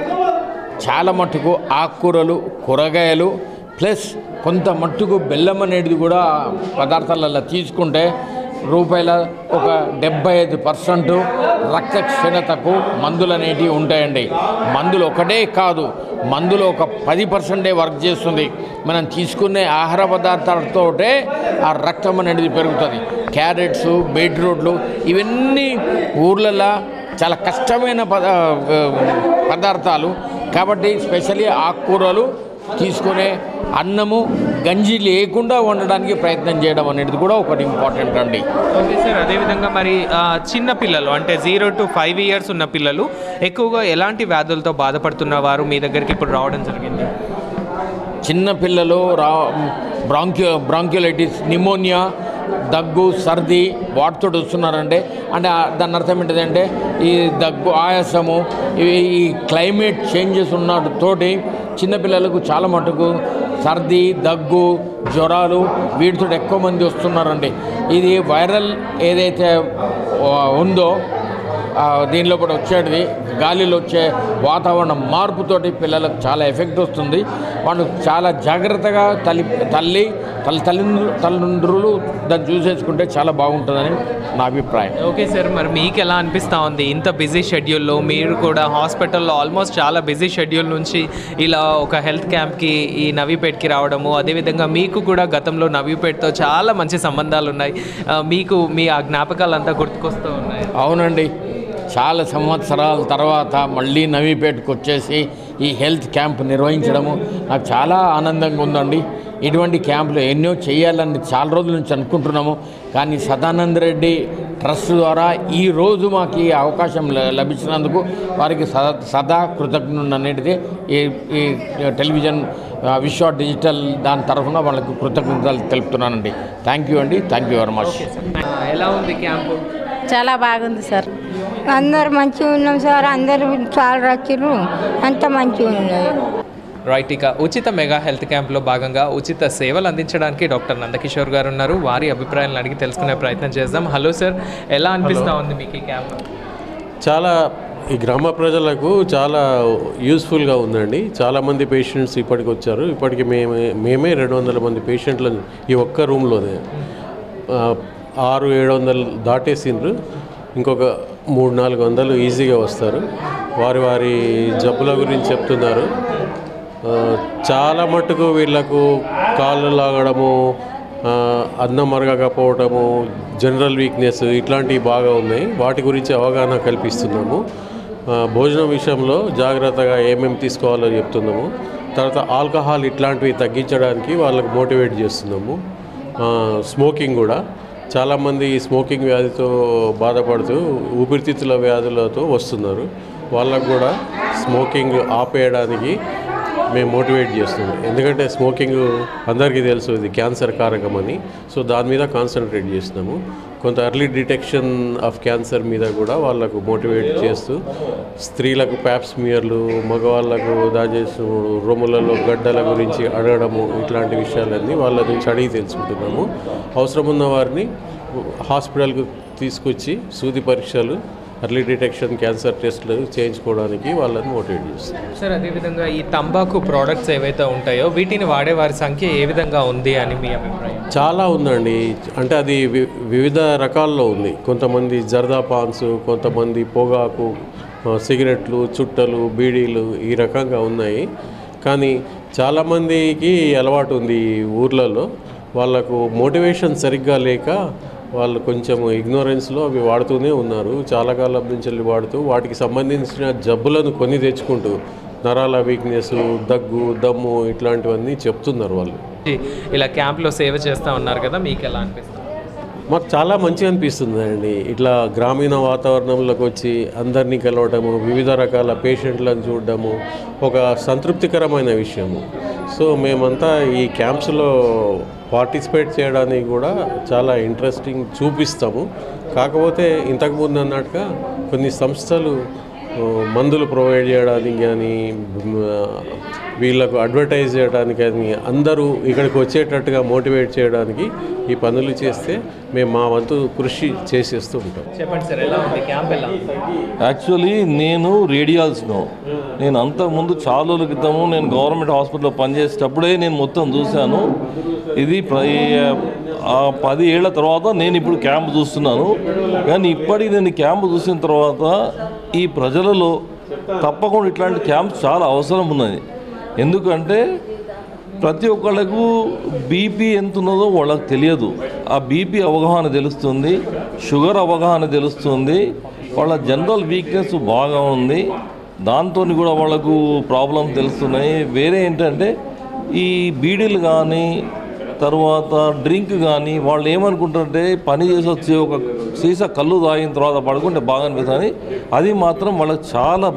Speaker 6: చాలా మట్టుకు ఆకుకూరలు, కూరగాయలు ప్లస్ కొంత మట్టుకు బెల్లం అనేది కూడా పదార్థాలలో తీసుకుంటే రూపాయల ఒక డెబ్బై ఐదు పర్సెంట్ రక్త క్షీణతకు మందులు అనేటివి ఉంటాయండి. మందులు ఒకటే కాదు, మందులు ఒక పది పర్సెంటే వర్క్ చేస్తుంది. మనం తీసుకునే ఆహార పదార్థాలతోటే ఆ రక్తం అనేది పెరుగుతుంది. క్యారెట్స్, బీట్రూట్లు ఇవన్నీ ఊర్లలో చాలా కష్టమైన పద పదార్థాలు కాబట్టి స్పెషల్లీ ఆకుకూరలు తీసుకునే అన్నము గంజి లేకుండా వండడానికి ప్రయత్నం చేయడం అనేది కూడా ఒకటి ఇంపార్టెంట్ అండి.
Speaker 7: ఓకే సార్, అదేవిధంగా మరి చిన్న పిల్లలు అంటే జీరో టు ఫైవ్ ఇయర్స్ ఉన్న పిల్లలు ఎక్కువగా ఎలాంటి వ్యాధులతో బాధపడుతున్న వారు మీ దగ్గరికి ఇప్పుడు రావడం జరిగింది?
Speaker 6: చిన్న పిల్లలు రా బ్రాంక్యో బ్రాంక్యులైటిస్, నిమోనియా, దగ్గు, సర్ది వాటితో వస్తున్నారంటే అంటే దాని అర్థం ఏంటంటే ఈ దగ్గు, ఆయాసము, ఇవి ఈ క్లైమేట్ చేంజెస్ ఉన్న తోటి చిన్నపిల్లలకు చాలా మటుకు సర్ది, దగ్గు, జ్వరాలు వీటితో ఎక్కువ మంది వస్తున్నారండి. ఇది వైరల్ ఏదైతే ఉందో దీనిలో కూడా వచ్చేది గాలిలో వచ్చే వాతావరణ మార్పుతోటి పిల్లలకు చాలా ఎఫెక్ట్ వస్తుంది. వాళ్ళు చాలా జాగ్రత్తగా తల్లి తల్లి తల్లి తల్లిదండ్రులు తల్లిదండ్రులు దాన్ని చూసేసుకుంటే చాలా బాగుంటుందని నా అభిప్రాయం.
Speaker 7: ఓకే సార్, మరి మీకు ఎలా అనిపిస్తూ ఉంది ఇంత బిజీ షెడ్యూల్లో మీరు కూడా హాస్పిటల్లో ఆల్మోస్ట్ చాలా బిజీ షెడ్యూల్ నుంచి ఇలా ఒక హెల్త్ క్యాంప్కి ఈ నవీపేట్కి రావడము, అదేవిధంగా మీకు కూడా గతంలో నవీపేట్తో చాలా మంచి సంబంధాలు ఉన్నాయి, మీకు మీ ఆ జ్ఞాపకాలు అంతా గుర్తుకొస్తూ ఉన్నాయి?
Speaker 6: అవునండి, చాలా సంవత్సరాల తర్వాత మళ్ళీ నవీపేటకు వచ్చేసి ఈ హెల్త్ క్యాంప్ నిర్వహించడము నాకు చాలా ఆనందంగా ఉందండి. ఇటువంటి క్యాంపులు ఎన్నో చేయాలని చాలా రోజుల నుంచి అనుకుంటున్నాము. కానీ సదానంద రెడ్డి ట్రస్ట్ ద్వారా ఈరోజు మాకు ఈ అవకాశం లభించినందుకు వారికి సదా సదా కృతజ్ఞుడు అనేది ఈ ఈ టెలివిజన్ విశ్వ డిజిటల్ దాని తరఫున వాళ్ళకు కృతజ్ఞతలు తెలుపుతున్నానండి. థ్యాంక్ యూ అండి, థ్యాంక్ యూ వెరీ మచ్.
Speaker 7: ఎలా ఉంది క్యాంపు?
Speaker 15: చాలా బాగుంది సార్. అందరు మంచిగా ఉన్నాం సార్, అందరు చాలా రచ్చులు, అంత మంచిగా ఉన్నాయి.
Speaker 7: రైట్, ఇక ఉచిత మెగా హెల్త్ క్యాంప్లో భాగంగా ఉచిత సేవలు అందించడానికి డాక్టర్ నందకిషోర్ గారు ఉన్నారు. వారి అభిప్రాయాలను అడిగి తెలుసుకునే ప్రయత్నం చేద్దాం. హలో సార్, ఎలా అనిపిస్తూ ఉంది మీకు ఈ క్యాంప్?
Speaker 16: చాలా ఈ గ్రామ ప్రజలకు చాలా యూస్ఫుల్గా ఉందండి. చాలామంది పేషెంట్స్ ఇప్పటికి వచ్చారు. ఇప్పటికి మేమే మేమే రెండు వందల మంది పేషెంట్లను ఈ ఒక్క రూమ్లోనే ఆరు ఏడు వందలు దాటేసిండ్రు. ఇంకొక మూడు నాలుగు వందలు ఈజీగా వస్తారు. వారి వారి జబ్బుల గురించి చెప్తున్నారు. చాలా మట్టుకు వీళ్ళకు కాళ్ళు లాగడము, అన్నం మరగకపోవడము, జనరల్ వీక్నెస్ ఇట్లాంటివి బాగా ఉన్నాయి. వాటి గురించి అవగాహన కల్పిస్తున్నాము. భోజనం విషయంలో జాగ్రత్తగా ఏమేమి తీసుకోవాలో చెప్తున్నాము. తర్వాత ఆల్కహాల్ ఇట్లాంటివి తగ్గించడానికి వాళ్ళకు మోటివేట్ చేస్తున్నాము. స్మోకింగ్ కూడా చాలామంది స్మోకింగ్ వ్యాధితో బాధపడుతూ ఊపిరితిత్తుల వ్యాధులతో వస్తున్నారు. వాళ్ళకు కూడా స్మోకింగ్ ఆపేయడానికి మేము మోటివేట్ చేస్తున్నాం. ఎందుకంటే స్మోకింగ్ అందరికీ తెలుసు ఇది క్యాన్సర్ కారకం అని. సో దాని మీద కాన్సన్ట్రేట్ చేస్తున్నాము. కొంత ఎర్లీ డిటెక్షన్ ఆఫ్ క్యాన్సర్ మీద కూడా వాళ్ళకు మోటివేట్ చేస్తూ స్త్రీలకు ప్యాప్స్మియర్లు, మగవాళ్ళకు దాచేసిన రొమ్ములలో గడ్డల గురించి అడగడము, ఇట్లాంటి విషయాలన్నీ వాళ్ళ నుంచి అడిగి తెలుసుకుంటున్నాము. అవసరం ఉన్న వారిని హాస్పిటల్కు తీసుకొచ్చి సూది పరీక్షలు, ఎర్లీ డిటెక్షన్ క్యాన్సర్ టెస్టులు చేయించుకోవడానికి వాళ్ళని మోటివేట్ చేస్తారు.
Speaker 7: సార్, అదేవిధంగా ఈ తంబాకు ప్రోడక్ట్స్ ఏవైతే ఉంటాయో వీటిని వాడే వారి సంఖ్య ఏ విధంగా ఉంది అని మీ అభిప్రాయం?
Speaker 16: చాలా ఉందండి. అంటే అది వివిధ రకాల్లో ఉంది. కొంతమంది జర్దా పాన్స్, కొంతమంది పొగాకు, సిగరెట్లు, చుట్టలు, బీడీలు ఈ రకంగా ఉన్నాయి. కానీ చాలామందికి అలవాటు ఉంది ఊర్లలో. వాళ్ళకు మోటివేషన్ సరిగ్గా లేక వాళ్ళు కొంచెం ఇగ్నోరెన్స్లో అవి వాడుతూనే ఉన్నారు. చాలా కాలం నుంచి వెళ్ళి వాడుతూ వాటికి సంబంధించిన జబ్బులను కొని తెచ్చుకుంటూ నరాల వీక్నెస్, దగ్గు, దమ్ము ఇట్లాంటివన్నీ చెప్తున్నారు వాళ్ళు.
Speaker 7: ఇలా క్యాంప్లో సేవ చేస్తూ ఉన్నారు కదా, మీకు ఎలా అనిపిస్తుంది?
Speaker 16: మాకు చాలా మంచిగా అనిపిస్తుంది అండి. ఇట్లా గ్రామీణ వాతావరణంలోకి వచ్చి అందరినీ కలవడము, వివిధ రకాల పేషెంట్లను చూడడము ఒక సంతృప్తికరమైన విషయము. సో మేమంతా ఈ క్యాంప్స్లో పార్టిసిపేట్ చేయడానికి కూడా చాలా ఇంట్రెస్టింగ్ చూపిస్తాము. కాకపోతే ఇంతకుముందు అన్నట్టుగా కొన్ని సంస్థలు మందులు ప్రొవైడ్ చేయడానికి కానీ వీళ్ళకు అడ్వర్టైజ్ చేయడానికి కానీ అందరూ ఇక్కడికి వచ్చేటట్టుగా మోటివేట్ చేయడానికి ఈ పనులు చేస్తే మేము మా వంతు కృషి చేసేస్తూ ఉంటాం.
Speaker 7: చెప్పండి సార్, ఎలా ఉంది క్యాంప్? ఎలా?
Speaker 17: యాక్చువల్లీ నేను రేడియాల్స్ను నేను అంతకుముందు చాలా రోజుల క్రితము నేను గవర్నమెంట్ హాస్పిటల్లో పనిచేసేటప్పుడే నేను మొత్తం చూశాను. ఇది ఆ పది ఏళ్ల తర్వాత నేను ఇప్పుడు క్యాంప్ చూస్తున్నాను. కానీ ఇప్పటికి నేను క్యాంప్ చూసిన తర్వాత ఈ ప్రజలలో తప్పకుండా ఇట్లాంటి క్యాంప్స్ చాలా అవసరం ఉన్నది. ఎందుకంటే ప్రతి ఒక్కళ్ళకు బీపీ ఎంత ఉన్నదో వాళ్ళకి తెలియదు. ఆ బీపీ అవగాహన తెలుస్తుంది, షుగర్ అవగాహన తెలుస్తుంది, వాళ్ళ జనరల్ వీక్నెస్ బాగా ఉంది, దాంతో కూడా వాళ్ళకు ప్రాబ్లం తెలుస్తున్నాయి. వేరే ఏంటంటే ఈ బీడీలు కానీ తర్వాత డ్రింక్ కానీ వాళ్ళు ఏమనుకుంటారంటే పని చేసి వచ్చి ఒక సీసా కళ్ళు తాగిన తర్వాత పడుకుంటే బాగా అనిపిస్తుంది. అది మాత్రం వాళ్ళకి చాలా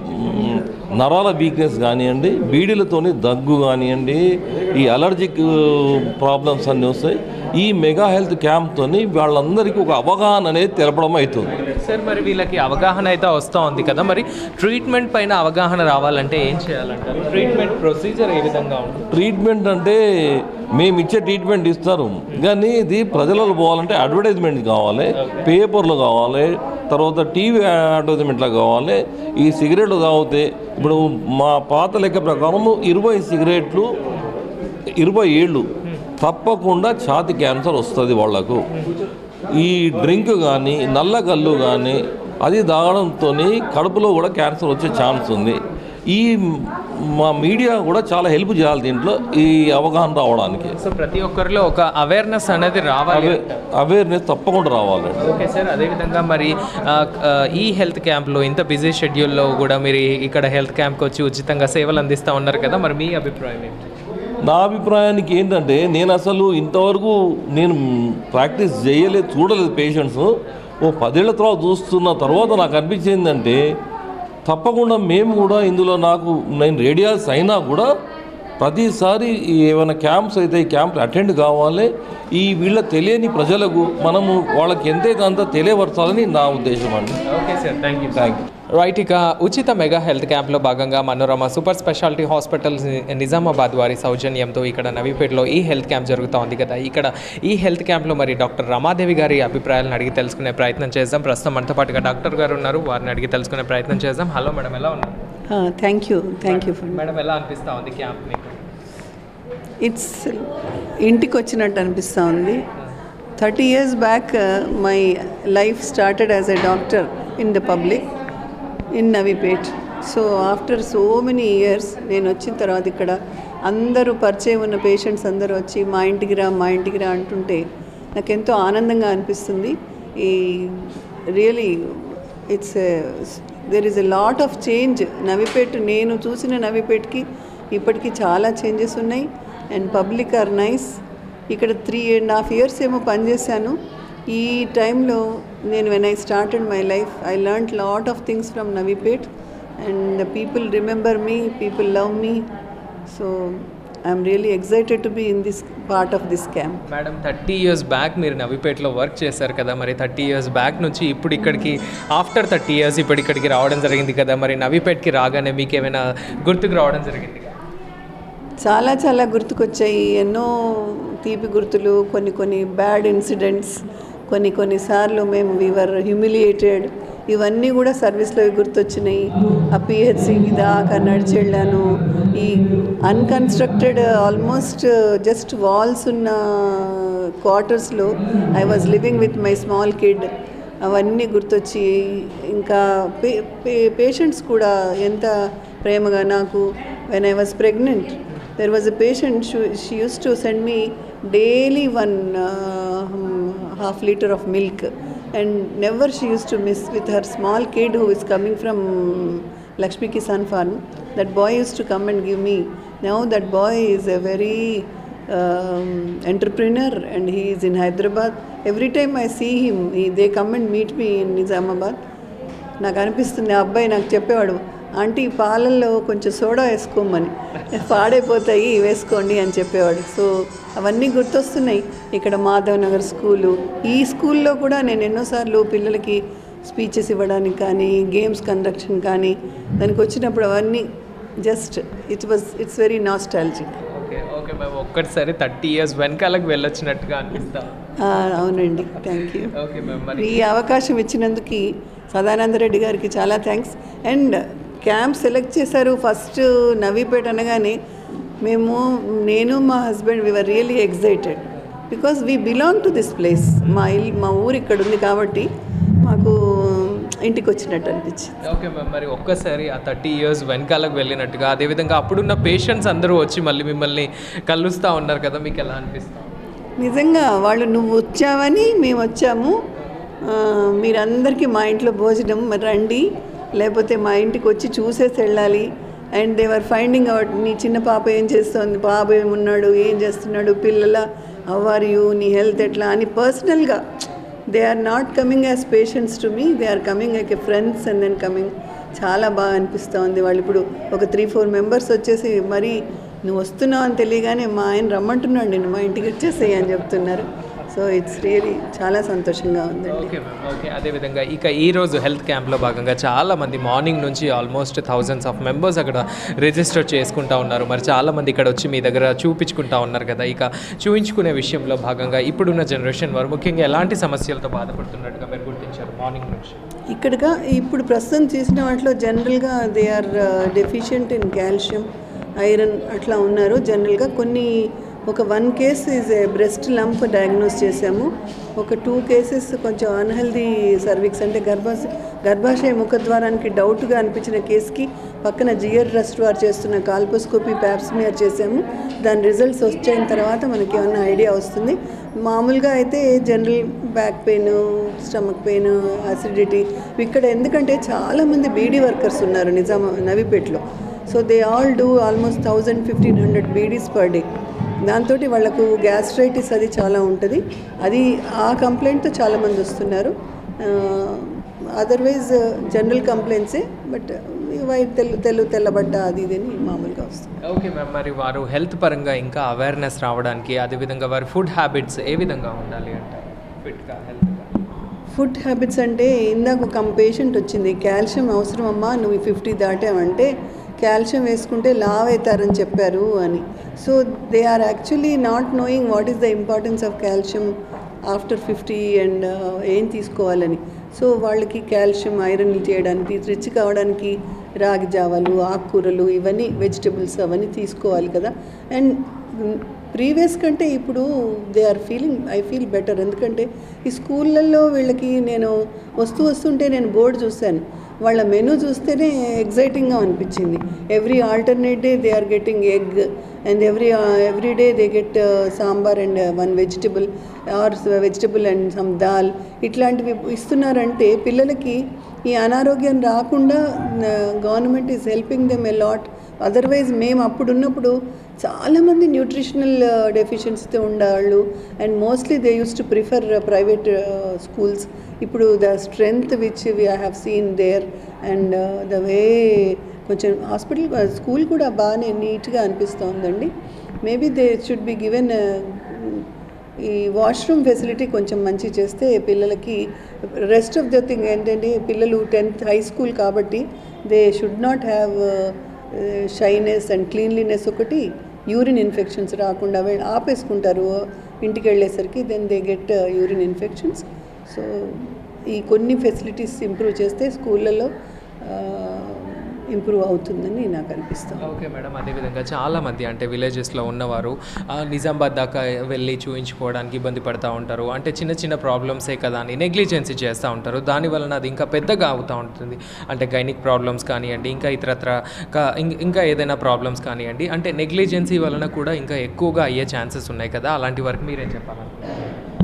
Speaker 17: నరాల వీక్నెస్ కానివ్వండి, బీడీలతోని దగ్గు కానివ్వండి, ఈ అలర్జిక్ ప్రాబ్లమ్స్ అన్నీ వస్తాయి. ఈ మెగా హెల్త్ క్యాంప్తోని వాళ్ళందరికీ ఒక అవగాహన అనేది తెలపడం అవుతుంది.
Speaker 7: సార్, మరి వీళ్ళకి అవగాహన అయితే వస్తూ ఉంది కదా, మరి ట్రీట్మెంట్ పైన అవగాహన రావాలంటే ఏం చేయాలంటారు? ట్రీట్మెంట్ ప్రొసీజర్ ఏ విధంగా ఉంటుంది?
Speaker 17: ట్రీట్మెంట్ అంటే మేము ఇచ్చే ట్రీట్మెంట్ ఇస్తారు, కానీ ఇది ప్రజలలో పోవాలంటే అడ్వర్టైజ్మెంట్ కావాలి, పేపర్లు కావాలి, తర్వాత టీవీ అడ్వర్టైజ్మెంట్లో కావాలి. ఈ సిగరెట్లు తాగితే ఇప్పుడు మా పాత లెక్క ప్రకారం ఇరవై సిగరెట్లు ఇరవై ఏళ్ళు తప్పకుండా ఛాతి క్యాన్సర్ వస్తుంది వాళ్లకు. ఈ డ్రింక్ కానీ నల్ల కళ్ళు కానీ అది తాగడంతో కడుపులో కూడా క్యాన్సర్ వచ్చే ఛాన్స్ ఉంది. ఈ మా మీడియా కూడా చాలా హెల్ప్ చేయాలి దీంట్లో ఈ అవగాహన రావడానికి.
Speaker 7: సో ప్రతి ఒక్కరిలో ఒక అవేర్నెస్ అనేది రావాలి.
Speaker 17: అవేర్నెస్ తప్పకుండా రావాలి.
Speaker 7: ఓకే సార్, అదేవిధంగా మరి ఈ హెల్త్ క్యాంప్లో ఇంత బిజీ షెడ్యూల్లో కూడా మీరు ఇక్కడ హెల్త్ క్యాంప్కి వచ్చి ఉచితంగా సేవలు అందిస్తూ ఉన్నారు కదా, మరి మీ అభిప్రాయం ఏంటి?
Speaker 17: నా అభిప్రాయానికి ఏంటంటే నేను అసలు ఇంతవరకు నేను ప్రాక్టీస్ చేయలేదు, చూడలేదు పేషెంట్స్. ఓ పదేళ్ల తర్వాత చూస్తున్న తర్వాత నాకు అనిపించిందంటే తప్పకుండా మేము కూడా ఇందులో నాకు నేను రేడియాల్స్ అయినా కూడా ప్రతిసారి ఏమైనా క్యాంప్స్ అయితే ఈ క్యాంప్స్ అటెండ్ కావాలి. ఈ వీళ్ళ తెలియని ప్రజలకు మనము వాళ్ళకి ఎంతైతే అంత తెలియపరచాలని నా ఉద్దేశం అండి.
Speaker 7: Okay sir, thank you.
Speaker 17: Thank you.
Speaker 7: Right, ఇక ఉచిత మెగా హెల్త్ క్యాంప్లో భాగంగా Manorama super speciality hospital Nizamabad వారి సౌజన్యంతో ఇక్కడ నవీపేటలో ఈ హెల్త్ క్యాంప్ జరుగుతూ ఉంది కదా. ఇక్కడ ఈ హెల్త్ క్యాంప్లో మరి డాక్టర్ రమాదేవి గారి అభిప్రాయాలను అడిగి తెలుసుకునే ప్రయత్నం చేద్దాం. ప్రస్తుతం మనతో పాటుగా డాక్టర్ గారు ఉన్నారు, వారిని అడిగి తెలుసుకునే ప్రయత్నం చేద్దాం. హలో మేడం, ఎలా ఉన్నారు?
Speaker 5: Thank you thank you
Speaker 7: madam, ఎలా అనిపిస్తూ ఉంది క్యాంప్ మీకు?
Speaker 5: ఇట్స్ ఇంటికి వచ్చినట్టు అనిపిస్తూ ఉంది. Thirty years back my life started as a doctor in the public in Navipet. So after so many years నేను వచ్చిన తర్వాత ఇక్కడ అందరూ పరిచయం ఉన్న పేషెంట్స్ అందరూ వచ్చి మా ఇంటికి రా మా ఇంటికి రా అంటుంటే నాకు ఎంతో ఆనందంగా అనిపిస్తుంది. ఈ really it's there is a lot of change. Navipet నేను చూసిన నవీపేట్కి ఇప్పటికీ చాలా చేంజెస్ ఉన్నాయి. And public are nice. ఇక్కడ త్రీ అండ్ హాఫ్ ఇయర్స్ ఏమో పనిచేశాను. ఈ టైంలో నేను when I started my life I learned lot of things from Navipet and the people remember me, people love me. So I'm really excited to be in this part of this camp.
Speaker 7: Madam thirty years back మీరు నవీపేటలో వర్క్ చేశారు కదా, మరి థర్టీ ఇయర్స్ బ్యాక్ నుంచి ఇప్పుడు ఇక్కడికి ఆఫ్టర్ థర్టీ ఇయర్స్ ఇప్పుడు ఇక్కడికి రావడం జరిగింది కదా, మరి నవీపేటకి రాగానే మీకు ఏమైనా గుర్తుకు రావడం జరిగింది?
Speaker 5: చాలా చాలా గుర్తుకొచ్చాయి. ఎన్నో తీపి గుర్తులు, కొన్ని కొన్ని బ్యాడ్ ఇన్సిడెంట్స్, కొన్ని కొన్నిసార్లు మేము వీవర్ హ్యూమిలియేటెడ్, ఇవన్నీ కూడా సర్వీస్లో గుర్తొచ్చినాయి. ఆ పిహెచ్సికి దాకా నడిచి వెళ్ళాను. ఈ అన్కన్స్ట్రక్టెడ్ ఆల్మోస్ట్ జస్ట్ వాల్స్ ఉన్న క్వార్టర్స్లో I was living with my small kid, అవన్నీ గుర్తొచ్చి, ఇంకా పే పే పేషెంట్స్ కూడా ఎంత ప్రేమగా. నాకు when I was pregnant there was a patient, she, she used to send me daily one uh, half liter of milk, and never she used to miss with her small kid who is coming from Lakshmi Kisan Farm. That boy used to come and give me. Now that boy is a very um, entrepreneur and he is in Hyderabad. Every time I see him, he, they come and meet me in Nizamabad. నాకు అనిపిస్తుంది ఆ అబ్బాయి నాకు చెప్పేవాడు, ఆంటీ పాలల్లో కొంచెం సోడా వేసుకోమని, పాడైపోతాయి వేసుకోండి అని చెప్పేవాడు. సో అవన్నీ గుర్తొస్తున్నాయి. ఇక్కడ మాధవ్ నగర్ స్కూలు, ఈ స్కూల్లో కూడా నేను ఎన్నోసార్లు పిల్లలకి స్పీచెస్ ఇవ్వడానికి కానీ గేమ్స్ కండక్షన్ కానీ దానికి వచ్చినప్పుడు అవన్నీ just it was it's very nostalgic.
Speaker 7: Okay okay ma'am, ఒక్కటిసారి థర్టీ ఇయర్స్ వెనకాలకు వెళ్ళొచ్చినట్టుగా అనిపిస్తా.
Speaker 5: అవునండి, థ్యాంక్ యూ.
Speaker 7: ఓకే మ్యామ్,
Speaker 5: ఈ అవకాశం ఇచ్చినందుకు సదానందరెడ్డి గారికి చాలా థ్యాంక్స్. అండ్ క్యాంప్ సెలెక్ట్ చేశారు ఫస్ట్ నవీపేట అనగానే మేము, నేను మా husband we were really excited because we belong to this place. మా ఇల్లు మా ఊరు ఇక్కడ ఉంది కాబట్టి మాకు ఇంటికి వచ్చినట్టు అనిపించింది.
Speaker 7: ఓకే మ్యామ్, మరి ఒక్కసారి ఆ థర్టీ ఇయర్స్ వెనకాలకు వెళ్ళినట్టుగా, అదేవిధంగా అప్పుడున్న పేషెంట్స్ అందరూ వచ్చి మళ్ళీ మిమ్మల్ని కలుస్తూ ఉన్నారు కదా, మీకు ఎలా అనిపిస్తుంది?
Speaker 5: నిజంగా వాళ్ళు నువ్వు వచ్చావని మేము వచ్చాము, మీరందరికీ మా ఇంట్లో భోజనం మరి రండి, లేకపోతే మా ఇంటికి వచ్చి చూసేసి వెళ్ళాలి. And they were finding out, నీ చిన్న పాప ఏం చేస్తుంది, బాబు ఏమున్నాడు, ఏం చేస్తున్నాడు, పిల్లల హౌ ఆర్ యూ, నీ హెల్త్ ఎట్లా అని పర్సనల్గా. They are not coming as patients to me, they are coming like a friends and then coming. చాలా బాగా అనిపిస్తూ ఉంది. వాళ్ళు ఇప్పుడు ఒక త్రీ ఫోర్ మెంబర్స్ వచ్చేసి మరి నువ్వు వస్తున్నావు అని తెలియగానే మా ఆయన రమ్మంటున్నాడు, నేను మా ఇంటికి వచ్చేసేయి అని చెప్తున్నారు. సో ఇట్స్ రియలీ చాలా సంతోషంగా ఉందండి.
Speaker 7: Okay ma'am, okay. అదేవిధంగా ఇక ఈరోజు హెల్త్ క్యాంప్లో భాగంగా చాలామంది మార్నింగ్ నుంచి ఆల్మోస్ట్ థౌజండ్స్ ఆఫ్ మెంబర్స్ అక్కడ రిజిస్టర్ చేసుకుంటా ఉన్నారు. మరి చాలామంది ఇక్కడ వచ్చి మీ దగ్గర చూపించుకుంటా ఉన్నారు కదా, ఇక చూపించుకునే విషయంలో భాగంగా ఇప్పుడున్న జనరేషన్ వారు ముఖ్యంగా ఎలాంటి సమస్యలతో బాధపడుతున్నట్టుగా మీరు గుర్తించారు మార్నింగ్ నుంచి?
Speaker 5: ఇక్కడగా ఇప్పుడు ప్రస్తుతం చేసిన వాటిలో జనరల్గా they are deficient in calcium, iron అట్లా ఉన్నారు. జనరల్గా కొన్ని ఒక one case is a breast lump diagnose చేశాము. ఒక టూ కేసెస్ కొంచెం అన్హెల్దీ సర్విక్స్ అంటే గర్భాశయ గర్భాశయ ముఖద్వారానికి డౌట్గా అనిపించిన కేసుకి పక్కన జియర్ ట్రస్ట్ వారు చేస్తున్న కాల్పోస్కోపీ ప్యాప్స్మియర్ చేసాము. దాని రిజల్ట్స్ వచ్చిన తర్వాత మనకి ఏమన్నా ఐడియా వస్తుంది. మామూలుగా అయితే general back pain, stomach pain, acidity ఇక్కడ, ఎందుకంటే చాలామంది బీడీ వర్కర్స్ ఉన్నారు నిజామా నవీపేటలో. So they all do almost thousand fifteen hundred beedis per day. దాంతో వాళ్ళకు గ్యాస్ట్రైటిస్ అది చాలా ఉంటుంది. అది ఆ కంప్లైంట్తో చాలామంది వస్తున్నారు. అదర్వైజ్ జనరల్ కంప్లైంట్సే, బట్ వైట్ తెల్ల తెల్ల తెల్లబడ్డ అది ఇది అని మామూలుగా వస్తుంది.
Speaker 7: ఓకే మ్యామ్, మరి వారు హెల్త్ పరంగా ఇంకా అవేర్నెస్ రావడానికి, అదేవిధంగా వారి ఫుడ్ హ్యాబిట్స్ ఏ విధంగా ఉండాలి అంటే ఫిట్గా హెల్త్గా?
Speaker 5: ఫుడ్ హ్యాబిట్స్ అంటే ఇందాక ఒక పేషెంట్ వచ్చింది, కాల్షియం అవసరం అమ్మా, నువ్వు ఫిఫ్టీ దాటావంటే కాల్షియం వేసుకుంటే లావ్ అవుతారని చెప్పారు అని. So they are actually not knowing what is the importance of calcium after fifty and ఏం తీసుకోవాలని. సో వాళ్ళకి కాల్షియం ఐరన్ చేయడానికి, రిచ్ కావడానికి రాగి జావాలు, ఆకుకూరలు, ఇవన్నీ వెజిటబుల్స్ అవన్నీ తీసుకోవాలి కదా. అండ్ ప్రీవియస్ కంటే ఇప్పుడు they are feeling, I feel better. ఎందుకంటే ఈ స్కూళ్ళల్లో వీళ్ళకి నేను వస్తూ వస్తుంటే నేను బోర్డు చూశాను, వాళ్ళ మెనూ చూస్తేనే ఎగ్జైటింగ్గా అనిపించింది. Every alternate day they are getting egg and every every day they get sambar and one vegetable or vegetable and some dal, ఇట్లాంటివి ఇస్తున్నారంటే పిల్లలకి ఈ అనారోగ్యం రాకుండా government is helping them a lot. Otherwise మేము అప్పుడు ఉన్నప్పుడు చాలామంది న్యూట్రిషనల్ డెఫిషియన్సీతో ఉండేవాళ్ళు and mostly they use to prefer private schools. ఇప్పుడు the strength which we I have seen there and the way కొంచెం హాస్పిటల్ స్కూల్ కూడా బాగానే నీట్గా అనిపిస్తోందండి. Maybe they should be given ఈ వాష్రూమ్ ఫెసిలిటీ కొంచెం మంచి చేస్తే పిల్లలకి రెస్ట్ ఆఫ్ ద థింగ్ ఏంటంటే పిల్లలు టెన్త్ హై స్కూల్ కాబట్టి they should not have shyness and cleanliness. ఒకటి యూరిన్ ఇన్ఫెక్షన్స్ రాకుండా వెళ్ళి ఆపేసుకుంటారు ఇంటికి వెళ్ళేసరికి, then they get urine infections. So ఈ కొన్ని ఫెసిలిటీస్ ఇంప్రూవ్ చేస్తే స్కూళ్ళల్లో ఇంప్రూవ్ అవుతుందని నాకు అనిపిస్తుంది.
Speaker 7: ఓకే మేడం, అదేవిధంగా చాలామంది అంటే విలేజెస్లో ఉన్నవారు నిజామాబాద్ దాకా వెళ్ళి చూయించుకోవడానికి ఇబ్బంది పడుతూ ఉంటారు. అంటే చిన్న చిన్న ప్రాబ్లమ్సే కదా అని నెగ్లిజెన్సీ చేస్తూ ఉంటారు. దానివలన అది ఇంకా పెద్దగా అవుతూ ఉంటుంది. అంటే గైనిక్ ప్రాబ్లమ్స్ కానివ్వండి, ఇంకా ఇతరత్ర ఇంకా ఏదైనా ప్రాబ్లమ్స్ కానివ్వండి, అంటే నెగ్లిజెన్సీ వలన కూడా ఇంకా ఎక్కువగా అయ్యే ఛాన్సెస్ ఉన్నాయి కదా, అలాంటి వరకు మీరేం చెప్పాలనుకుంటున్నారు?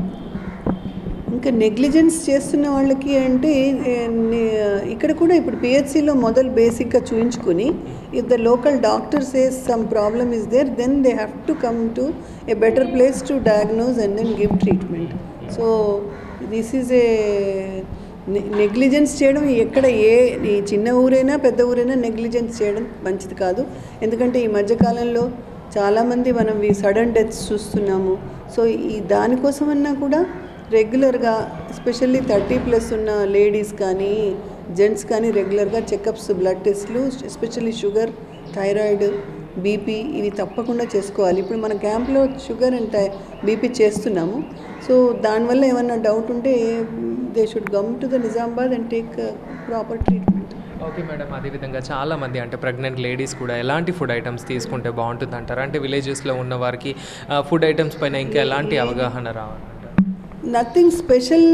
Speaker 5: ఇంకా నెగ్లిజెన్స్ చేస్తున్న వాళ్ళకి అంటే ఇక్కడ కూడా ఇప్పుడు పిహెచ్సిలో మొదలు బేసిక్గా చూయించుకుని if the local doctor says some problem is there then they have to come to a better place to diagnose and then give treatment. So this is a negligence చేయడం ఎక్కడ ఏ ఈ చిన్న ఊరైనా పెద్ద ఊరైనా నెగ్లిజెన్స్ చేయడం మంచిది కాదు. ఎందుకంటే ఈ మధ్యకాలంలో చాలామంది మనం ఈ సడన్ డెత్స్ చూస్తున్నాము. సో ఈ దానికోసమన్నా కూడా రెగ్యులర్గా ఎస్పెషల్లీ థర్టీ ప్లస్ ఉన్న లేడీస్ కానీ జెంట్స్ కానీ రెగ్యులర్గా చెకప్స్, బ్లడ్ టెస్ట్లు, ఎస్పెషల్లీ షుగర్, థైరాయిడ్, బీపీ ఇవి తప్పకుండా చేసుకోవాలి. ఇప్పుడు మన క్యాంప్లో షుగర్ అండ్ బీపీ చేస్తున్నాము. సో దానివల్ల ఏమన్నా డౌట్ ఉంటే they should come to the Nizamabad and take proper treatment.
Speaker 7: Okay madam, అదేవిధంగా చాలామంది అంటే ప్రెగ్నెంట్ లేడీస్ కూడా ఎలాంటి ఫుడ్ ఐటమ్స్ తీసుకుంటే బాగుంటుంది అంటారు? అంటే విలేజెస్లో ఉన్న వారికి ఫుడ్ ఐటమ్స్ పైన ఇంకా ఎలాంటి అవగాహన రావాలంటారు?
Speaker 5: నథింగ్ స్పెషల్,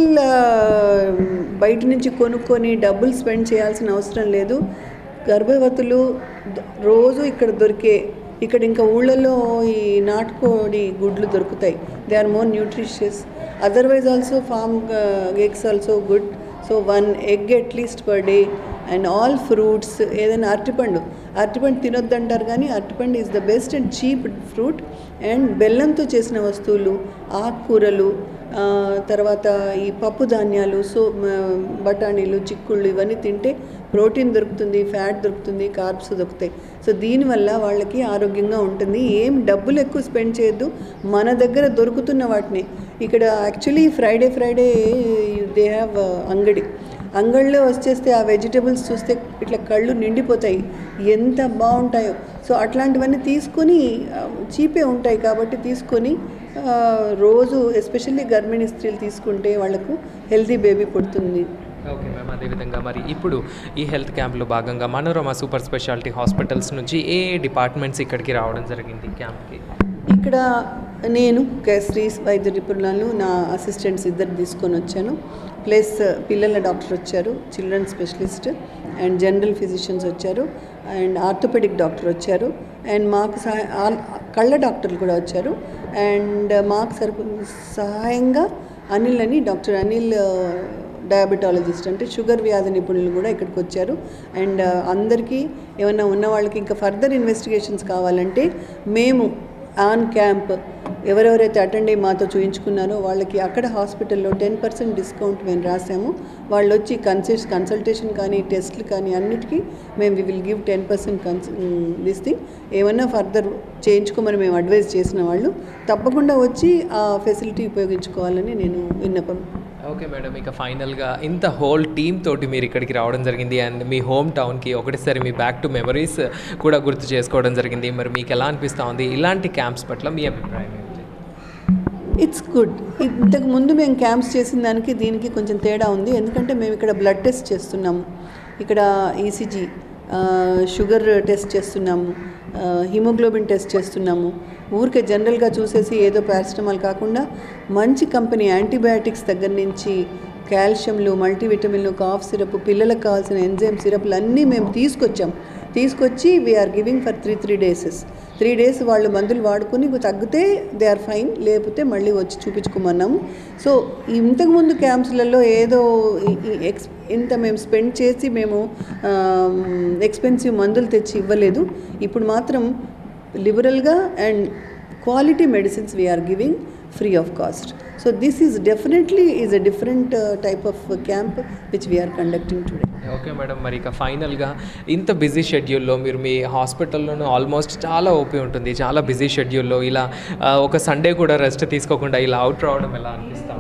Speaker 5: బయట నుంచి కొనుక్కొని డబ్బులు స్పెండ్ చేయాల్సిన అవసరం లేదు. గర్భవతులు రోజు ఇక్కడ దొరికే, ఇక్కడ ఇంకా ఊళ్ళల్లో ఈ నాటుకోడి గుడ్లు దొరుకుతాయి. They are more nutritious. Otherwise also farm eggs also good. So one egg at least per day and all fruits. ఏదైనా అరటిపండు అరటిపండు తినొద్దంటారు కానీ అరటిపండు is the best and cheap fruit. And బెల్లంతో చేసిన వస్తువులు, ఆకుకూరలు, తర్వాత ఈ పప్పు ధాన్యాలు, సో బఠానీలు, చిక్కుళ్ళు ఇవన్నీ తింటే ప్రోటీన్ దొరుకుతుంది, ఫ్యాట్ దొరుకుతుంది, కార్బ్స్ దొరుకుతాయి. సో దీనివల్ల వాళ్ళకి ఆరోగ్యంగా ఉంటుంది. ఏం డబ్బులు ఎక్కువ స్పెండ్ చేయొద్దు, మన దగ్గర దొరుకుతున్న వాటిని. ఇక్కడ actually Friday Friday they have angadi. అంగడిలో వచ్చేస్తే ఆ వెజిటబుల్స్ చూస్తే ఇట్లా కళ్ళు నిండిపోతాయి, ఎంత బాగుంటాయో. సో అట్లాంటివన్నీ తీసుకొని చీపే ఉంటాయి కాబట్టి తీసుకొని రోజు ఎస్పెషల్లీ గర్భిణీ స్త్రీలు తీసుకుంటే వాళ్ళకు హెల్తీ బేబీ పుడుతుంది.
Speaker 7: ఓకే మ్యామ్, అదేవిధంగా మరి ఇప్పుడు ఈ హెల్త్ క్యాంప్లో భాగంగా మనోరమ సూపర్ స్పెషాలిటీ హాస్పిటల్స్ నుంచి ఏ ఏ డిపార్ట్మెంట్స్ ఇక్కడికి రావడం జరిగింది క్యాంప్కి?
Speaker 5: ఇక్కడ నేను శ్రీ వైద్య నిపుణులను నా అసిస్టెంట్స్ ఇద్దరు తీసుకొని వచ్చాను. ప్లస్ పిల్లల డాక్టర్ వచ్చారు, children specialist and general physicians వచ్చారు, అండ్ ఆర్థోపెడిక్ డాక్టర్ వచ్చారు, అండ్ మాకు సహాయ కళ్ళ డాక్టర్లు కూడా వచ్చారు. అండ్ మాకు సరిపో సహాయంగా అనిల్ అని డాక్టర్ అనిల్ డయాబెటాలజిస్ట్ అంటే షుగర్ వ్యాధి నిపుణులు కూడా ఇక్కడికి వచ్చారు. అండ్ అందరికీ ఏమైనా ఉన్న వాళ్ళకి ఇంకా ఫర్దర్ ఇన్వెస్టిగేషన్స్ కావాలంటే మేము ఆన్ క్యాంప్ ఎవరెవరైతే అటెండ్ అయ్యి మాతో చూయించుకున్నారో వాళ్ళకి అక్కడ హాస్పిటల్లో టెన్ పర్సెంట్ డిస్కౌంట్ మేము రాసాము. వాళ్ళు వచ్చి కన్సల్ట్ కన్సల్టేషన్ కానీ టెస్ట్లు కానీ అన్నిటికీ మేము we will give ten percent cons this thing. ఏమన్నా ఫర్దర్ చేయించుకోమని మేము అడ్వైజ్ చేసిన వాళ్ళు తప్పకుండా వచ్చి ఆ ఫెసిలిటీ ఉపయోగించుకోవాలని నేను విన్నపం.
Speaker 7: ఓకే మేడం, ఇక ఫైనల్గా ఇంత హోల్ టీమ్ తోటి మీరు ఇక్కడికి రావడం జరిగింది అండ్ మీ హోమ్ టౌన్కి ఒకటిసారి మీ బ్యాక్ టు మెమరీస్ కూడా గుర్తు చేసుకోవడం జరిగింది. మరి మీకు ఎలా అనిపిస్తూ ఉంది ఇలాంటి క్యాంప్స్ పట్ల మీ అభిప్రాయం ఏంటి?
Speaker 5: It's good. ఇంతకు ముందు మేము క్యాంప్స్ చేసిన దానికి దీనికి కొంచెం తేడా ఉంది. ఎందుకంటే మేము ఇక్కడ బ్లడ్ టెస్ట్ చేస్తున్నాము, ఇక్కడ ఈసీజీ, షుగర్ టెస్ట్ చేస్తున్నాము, హిమోగ్లోబిన్ టెస్ట్ చేస్తున్నాము. ఊరికే జనరల్గా చూసేసి ఏదో పారాసిటమాల్ కాకుండా మంచి కంపెనీ యాంటీబయాటిక్స్ దగ్గర నుంచి కాల్షియంలు, మల్టీవిటమిన్లు, కాఫ్ సిరప్, పిల్లలకు కావాల్సిన ఎంజైమ్ సిరప్లు అన్నీ మేము తీసుకొచ్చాం. తీసుకొచ్చి we're giving for three three doses three days వాళ్ళు మందులు వాడుకొని తగ్గితే దే ఆర్ ఫైన్, లేకపోతే మళ్ళీ వచ్చి చూపించుకోమన్నాము. సో ఇంతకుముందు క్యాంప్స్లలో ఏదో ఎక్స్ ఇంత మేము స్పెండ్ చేసి మేము ఎక్స్పెన్సివ్ మందులు తెచ్చి ఇవ్వలేదు. ఇప్పుడు మాత్రం లిబరల్గా and quality medicines we're giving free of cost. So this is definitely is a different uh, type of uh, camp which we are conducting today.
Speaker 7: Okay madam, మరి ఇక ఫైనల్గా ఇంత బిజీ షెడ్యూల్లో మీరు మీ హాస్పిటల్లోనూ ఆల్మోస్ట్ చాలా ఓపీ ఉంటుంది, చాలా బిజీ షెడ్యూల్లో ఇలా ఒక సండే కూడా రెస్ట్ తీసుకోకుండా ఇలా అవుట్ రావడం ఎలా అనిపిస్తా?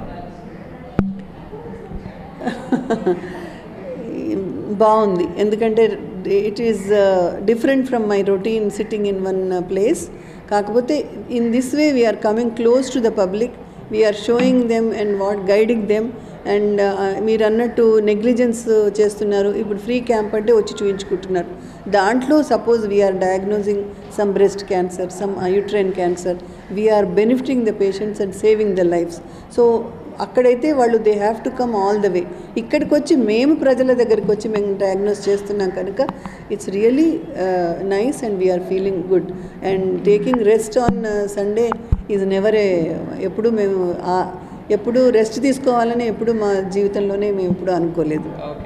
Speaker 5: బాగుంది, ఎందుకంటే it is different from my routine sitting in one place. కాకపోతే in this way we're coming close to the public, we're showing them and what guiding them. And మీరు అన్నట్టు నెగ్లిజెన్స్ చేస్తున్నారు, ఇప్పుడు ఫ్రీ క్యాంప్ అంటే వచ్చి చూయించుకుంటున్నారు. దాంట్లో suppose we're diagnosing some breast cancer, some uterine cancer, we're benefiting the patients and saving the lifes. So అక్కడైతే వాళ్ళు they have to come all the way. ఇక్కడికి వచ్చి మేము ప్రజల దగ్గరికి వచ్చి మేము డయాగ్నోస్ చేస్తున్నాం కనుక it's really nice and we're feeling good. And taking rest on Sunday is never a, ఎప్పుడు మేము ఎప్పుడు రెస్ట్ తీసుకోవాలని ఎప్పుడు మా జీవితంలోనే మేము ఎప్పుడు అనుకోలేదు.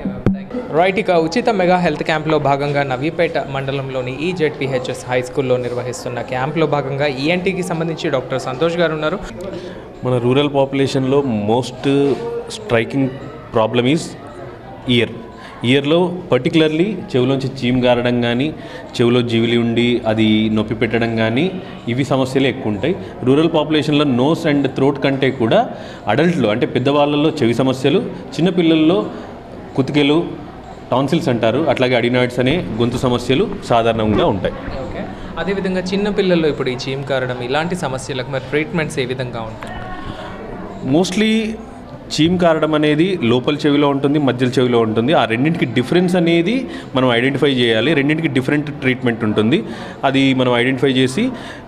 Speaker 7: రైట్, ఇక ఉచిత మెగా హెల్త్ క్యాంప్లో భాగంగా నవీపేట మండలంలోని ఈ జెడ్పీహెచ్ఎస్ హై స్కూల్లో నిర్వహిస్తున్న క్యాంప్లో భాగంగా ఈఎన్టీకి సంబంధించి డాక్టర్ సంతోష్ గారు ఉన్నారు.
Speaker 16: మన రూరల్ పాపులేషన్లో most striking problem is ear. ఇయర్లో పర్టికులర్లీ చెవిలోంచి చీమ్ గారడం కానీ, చెవిలో జీవిలి ఉండి అది నొప్పి పెట్టడం కానీ, ఇవి సమస్యలే ఎక్కువ ఉంటాయి. రూరల్ పాపులేషన్లో నోస్ అండ్ థ్రోట్ కంటే కూడా అడల్ట్లో అంటే పెద్దవాళ్ళల్లో చెవి సమస్యలు, చిన్నపిల్లల్లో కుతికెలు, టాన్సిల్స్ అంటారు, అట్లాగే అడినాయిడ్స్ అనే గొంతు సమస్యలు సాధారణంగా ఉంటాయి.
Speaker 7: ఓకే, అదేవిధంగా చిన్నపిల్లల్లో ఇప్పుడు ఈ చీమ్ కారడం ఇలాంటి సమస్యలకు మరి ట్రీట్మెంట్స్ ఏ విధంగా ఉంటాయి?
Speaker 16: మోస్ట్లీ చీమ్ కారడం అనేది లోపల చెవిలో ఉంటుంది, మధ్యల చెవిలో ఉంటుంది. ఆ రెండింటికి డిఫరెన్స్ అనేది మనం ఐడెంటిఫై చేయాలి. రెండింటికి డిఫరెంట్ ట్రీట్మెంట్ ఉంటుంది, అది మనం ఐడెంటిఫై చేసి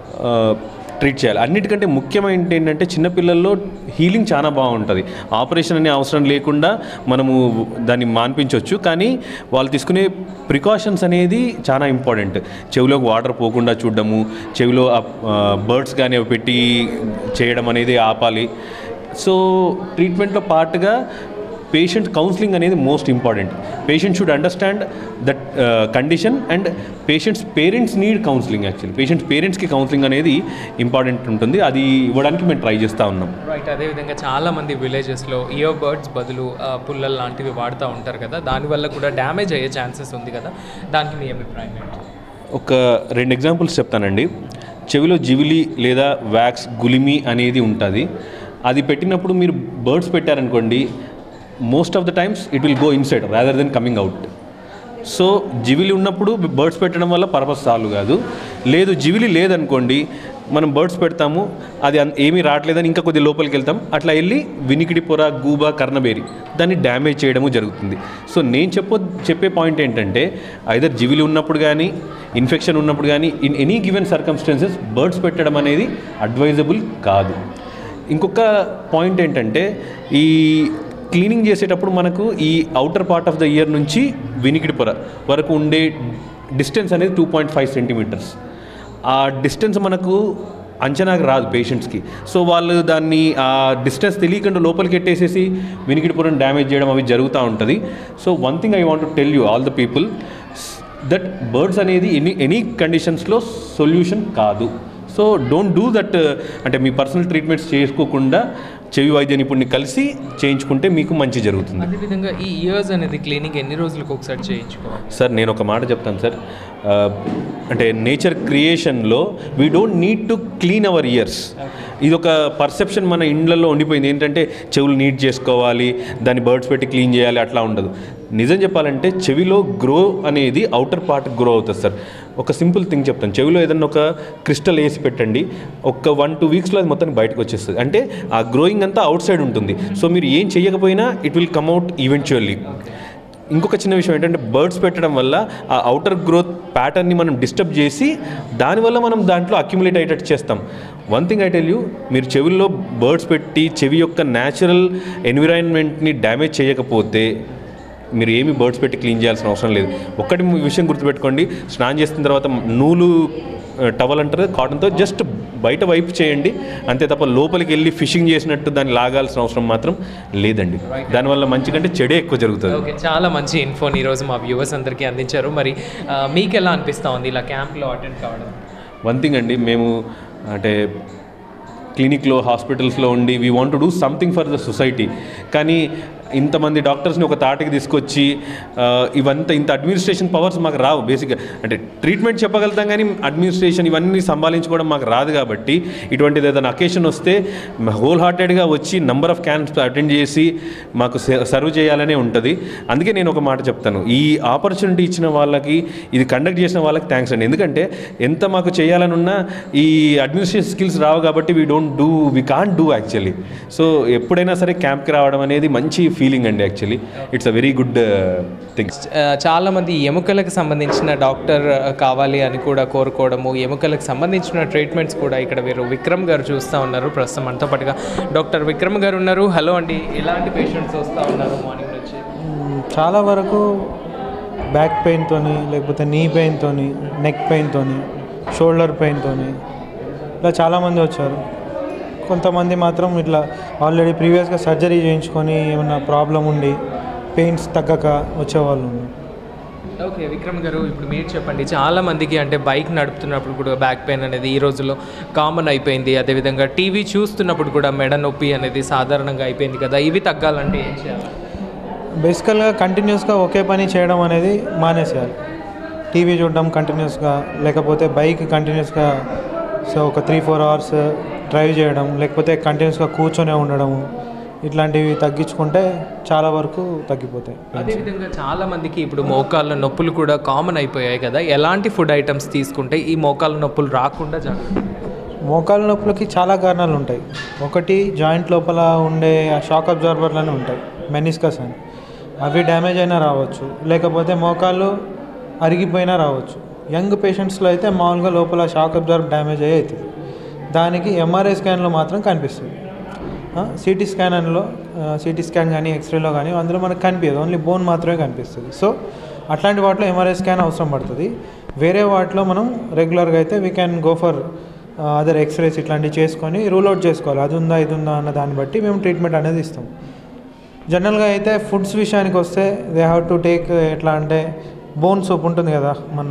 Speaker 16: ట్రీట్ చేయాలి. అన్నిటికంటే ముఖ్యమైనది ఏంటంటే చిన్నపిల్లల్లో హీలింగ్ చాలా బాగుంటుంది. ఆపరేషన్ అనే అవసరం లేకుండా మనము దాన్ని మాన్పించవచ్చు, కానీ వాళ్ళు తీసుకునే ప్రికాషన్స్ అనేది చాలా ఇంపార్టెంట్. చెవిలోకి వాటర్ పోకుండా చూడడము, చెవిలో బర్డ్స్ కానీ అవి పెట్టి చేయడం అనేది ఆపాలి. సో ట్రీట్మెంట్లో పార్ట్గా పేషెంట్ కౌన్సిలింగ్ అనేది most important. Patient should understand that condition and patients parents need counselling. Actually patients పేరెంట్స్కి కౌన్సిలింగ్ అనేది ఇంపార్టెంట్ ఉంటుంది, అది ఇవ్వడానికి మేము ట్రై చేస్తూ ఉన్నాం.
Speaker 7: రైట్, అదేవిధంగా చాలామంది విలేజెస్లో ఇయర్ బర్డ్స్ బదులు పుల్లలు లాంటివి వాడుతూ ఉంటారు కదా, దానివల్ల కూడా డ్యామేజ్ అయ్యే ఛాన్సెస్ ఉంది కదా, దానికి మీ అభిప్రాయం ఏంటి?
Speaker 16: ఒక రెండు ఎగ్జాంపుల్స్ చెప్తానండి. చెవిలో జివిలి లేదా వ్యాక్స్ గులిమి అనేది ఉంటుంది. అది పెట్టినప్పుడు మీరు బర్డ్స్ పెట్టారనుకోండి, most of the times it will go inside rather then coming out. So జివిలి ఉన్నప్పుడు బర్డ్స్ పెట్టడం వల్ల పర్పస్ సాల్వ్ కాదు. లేదు జివిలి లేదనుకోండి, మనం బర్డ్స్ పెడతాము, అది ఏమీ రావట్లేదని ఇంకా కొద్ది లోపలికి వెళ్తాం, అట్లా వెళ్ళి వినికిడి పొర, గూబ, కర్ణబేరి దాన్ని డ్యామేజ్ చేయడము జరుగుతుంది. సో నేను చెప్పో చెప్పే పాయింట్ ఏంటంటే ఐదర్ జివిలి ఉన్నప్పుడు కానీ, ఇన్ఫెక్షన్ ఉన్నప్పుడు కానీ, in any given circumstances buds పెట్టడం అనేది అడ్వైజబుల్ కాదు. ఇంకొక పాయింట్ ఏంటంటే ఈ క్లీనింగ్ చేసేటప్పుడు మనకు ఈ outer part of the ear నుంచి వినికిడి పొర వరకు ఉండే డిస్టెన్స్ అనేది టూ పాయింట్ ఫైవ్ సెంటీమీటర్స్. ఆ డిస్టెన్స్ మనకు అంచనాకు రాదు పేషెంట్స్కి. సో వాళ్ళు దాన్ని ఆ డిస్టెన్స్ తెలియకుండా లోపలికి ఎట్టేసేసి వినికిడి పొరను డ్యామేజ్ చేయడం అవి జరుగుతూ ఉంటుంది. So one thing I want to tell you all the people that buds అనేది ఎనీ ఎనీ కండిషన్స్లో సొల్యూషన్ కాదు. So don't do that. అంటే మీ పర్సనల్ ట్రీట్మెంట్స్ చేసుకోకుండా చెవి వైద్య నిపుణుని కలిసి చేయించుకుంటే మీకు మంచి జరుగుతుంది.
Speaker 7: అదేవిధంగా ఈ ఇయర్స్ అనేది క్లీనింగ్ ఎన్ని రోజులకు ఒకసారి చేయించుకోవాలి?
Speaker 16: సార్ నేను ఒక మాట చెప్తాను సార్, అంటే నేచర్ క్రియేషన్లో we don't need to clean our ears. ఇది ఒక పర్సెప్షన్ మన ఇండ్లలో ఉండిపోయింది, ఏంటంటే చెవులు నీట్ చేసుకోవాలి, దాన్ని బర్డ్స్ పెట్టి క్లీన్ చేయాలి, అట్లా ఉండదు. నిజం చెప్పాలంటే చెవిలో గ్రో అనేది అవుటర్ పార్ట్ గ్రో అవుతుంది సార్. ఒక సింపుల్ థింగ్ చెప్తాను, చెవిలో ఏదన్నా ఒక క్రిస్టల్ వేసి పెట్టండి, ఒక వన్ టూ వీక్స్లో అది మొత్తం బయటకు వచ్చేస్తుంది. అంటే ఆ గ్రోయింగ్ అంతా అవుట్ సైడ్ ఉంటుంది. సో మీరు ఏం చేయకపోయినా it will come out eventually. ఇంకొక చిన్న విషయం ఏంటంటే బర్డ్స్ పెట్టడం వల్ల ఆ అవుటర్ గ్రోత్ ప్యాటర్న్ని మనం డిస్టర్బ్ చేసి దానివల్ల మనం దాంట్లో అక్యుములేట్ అయ్యేటట్టు చేస్తాం. One thing I tell you, మీరు చెవుల్లో బర్డ్స్ పెట్టి చెవి యొక్క న్యాచురల్ ఎన్విరాన్మెంట్ని డ్యామేజ్ చేయకపోతే మీరు ఏమి బర్డ్స్ పెట్టి క్లీన్ చేయాల్సిన అవసరం లేదు. ఒక్కటి విషయం గుర్తుపెట్టుకోండి, స్నానం చేసిన తర్వాత నూలు టవల్ అంటారు కాటన్తో జస్ట్ బయట వైపు చేయండి అంతే తప్ప లోపలికి వెళ్ళి ఫిషింగ్ చేసినట్టు దాన్ని లాగాల్సిన అవసరం మాత్రం లేదండి. దానివల్ల మంచి కంటే చెడే ఎక్కువ జరుగుతుంది.
Speaker 7: ఓకే, చాలా మంచి ఇన్ఫోని ఈరోజు మా వ్యూవర్స్ అందరికీ అందించారు. మరి మీకు ఎలా అనిపిస్తూ ఉంది ఇలా క్యాంప్లో అటెండ్ కావడం?
Speaker 16: వన్ థింగ్ అండి, మేము అంటే
Speaker 18: క్లినిక్లో హాస్పిటల్స్లో ఉండి we want to do something for the society. కానీ ఇంతమంది డాక్టర్స్ని ఒక తాటికి తీసుకొచ్చి ఇవంతా ఇంత అడ్మినిస్ట్రేషన్ పవర్స్ మాకు రావు. బేసిక్గా అంటే ట్రీట్మెంట్ చెప్పగలుగుతాం కానీ అడ్మినిస్ట్రేషన్ ఇవన్నీ సంభాలించుకోవడం మాకు రాదు. కాబట్టి ఇటువంటిది ఏదైనా అకేషన్ వస్తే హోల్ హార్టెడ్గా వచ్చి నెంబర్ ఆఫ్ క్యాంప్స్ అటెండ్ చేసి మాకు సర్వ్ చేయాలనే ఉంటుంది. అందుకే నేను ఒక మాట చెప్తాను, ఈ ఆపర్చునిటీ ఇచ్చిన వాళ్ళకి, ఇది కండక్ట్ చేసిన వాళ్ళకి థ్యాంక్స్ అండి. ఎందుకంటే ఎంత మాకు చేయాలని ఉన్నా ఈ అడ్మినిస్ట్రేషన్ స్కిల్స్ రావు కాబట్టి we don't do we can't do actually. So ఎప్పుడైనా సరే క్యాంప్కి రావడం అనేది మంచి ఫీలింగ్ అండి. Actually it's a very good thing.
Speaker 7: చాలామంది ఎముకలకు సంబంధించిన డాక్టర్ కావాలి అని కూడా కోరుకోవడము, ఎముకలకు సంబంధించిన ట్రీట్మెంట్స్ కూడా ఇక్కడ వీరు విక్రమ్ గారు చూస్తూ ఉన్నారు. ప్రస్తుతం మనతో పాటుగా డాక్టర్ విక్రమ్ గారు ఉన్నారు. హలో అండి, ఎలాంటి పేషెంట్స్ వస్తూ ఉన్నారు మార్నింగ్ నుంచి?
Speaker 19: చాలా వరకు బ్యాక్ పెయిన్తో, లేకపోతే నీ పెయిన్తో, నెక్ పెయిన్తో, షోల్డర్ పెయిన్తో ఇలా చాలామంది వచ్చారు. కొంతమంది మాత్రం ఇట్లా ఆల్రెడీ ప్రీవియస్గా సర్జరీ చేయించుకొని ఏమైనా ప్రాబ్లం ఉండి పెయిన్స్ తగ్గక వచ్చేవాళ్ళు ఉన్నారు.
Speaker 7: ఓకే విక్రమ్ గారు, ఇప్పుడు మీరు చెప్పండి, చాలామందికి అంటే బైక్ నడుపుతున్నప్పుడు కూడా బ్యాక్ పెయిన్ అనేది ఈ రోజుల్లో కామన్ అయిపోయింది. అదేవిధంగా టీవీ చూస్తున్నప్పుడు కూడా మెడ నొప్పి అనేది సాధారణంగా అయిపోయింది కదా, ఇవి తగ్గాలంటే ఏం చేయాలి?
Speaker 19: బేసికల్గా కంటిన్యూస్గా ఒకే పని చేయడం అనేది మానేసేయాలి. టీవీ చూడడం కంటిన్యూస్గా, లేకపోతే బైక్ కంటిన్యూస్గా సో ఒక త్రీ ఫోర్ అవర్స్ డ్రైవ్ చేయడం, లేకపోతే కంటిన్యూస్గా కూర్చొనే ఉండడము, ఇట్లాంటివి తగ్గించుకుంటే చాలా వరకు తగ్గిపోతాయి.
Speaker 7: అదేవిధంగా చాలామందికి ఇప్పుడు మోకాళ్ళ నొప్పులు కూడా కామన్ అయిపోయాయి కదా, ఎలాంటి ఫుడ్ ఐటమ్స్ తీసుకుంటే ఈ మోకాళ్ళ నొప్పులు రాకుండా జాగ్రత్త?
Speaker 19: మోకాళ్ళ నొప్పులకి చాలా కారణాలు ఉంటాయి. ఒకటి జాయింట్ లోపల ఉండే షాక్ అబ్జార్బర్లను ఉంటాయి, మెనిస్కస్ అని, అవి డ్యామేజ్ అయినా రావచ్చు, లేకపోతే మోకాళ్ళు అరిగిపోయినా రావచ్చు. యంగ్ పేషెంట్స్లో అయితే మామూలుగా లోపల షాక్ అబ్జార్బ్ డ్యామేజ్ అయ్యి అవుతుంది. దానికి ఎంఆర్ఐ స్కాన్లో మాత్రం కనిపిస్తుంది. సిటీ స్కాన్లో సిటీ స్కాన్ కానీ ఎక్స్రేలో కానీ అందులో మనకు కనిపించదు, ఓన్లీ బోన్ మాత్రమే కనిపిస్తుంది. సో అట్లాంటి వాటిలో ఎంఆర్ఐ స్కాన్ అవసరం పడుతుంది. వేరే వాటిలో మనం రెగ్యులర్గా అయితే we can go for other x-rays ఇట్లాంటివి చేసుకొని రూల్ అవుట్ చేసుకోవాలి, అది ఉందా ఇది ఉందా అన్న దాన్ని బట్టి మేము ట్రీట్మెంట్ అనేది ఇస్తాం. జనరల్గా అయితే ఫుడ్స్ విషయానికి వస్తే దే హ్యావ్ టు టేక్ ఎట్లా అంటే బోన్ సూప్ ఉంటుంది కదా, మన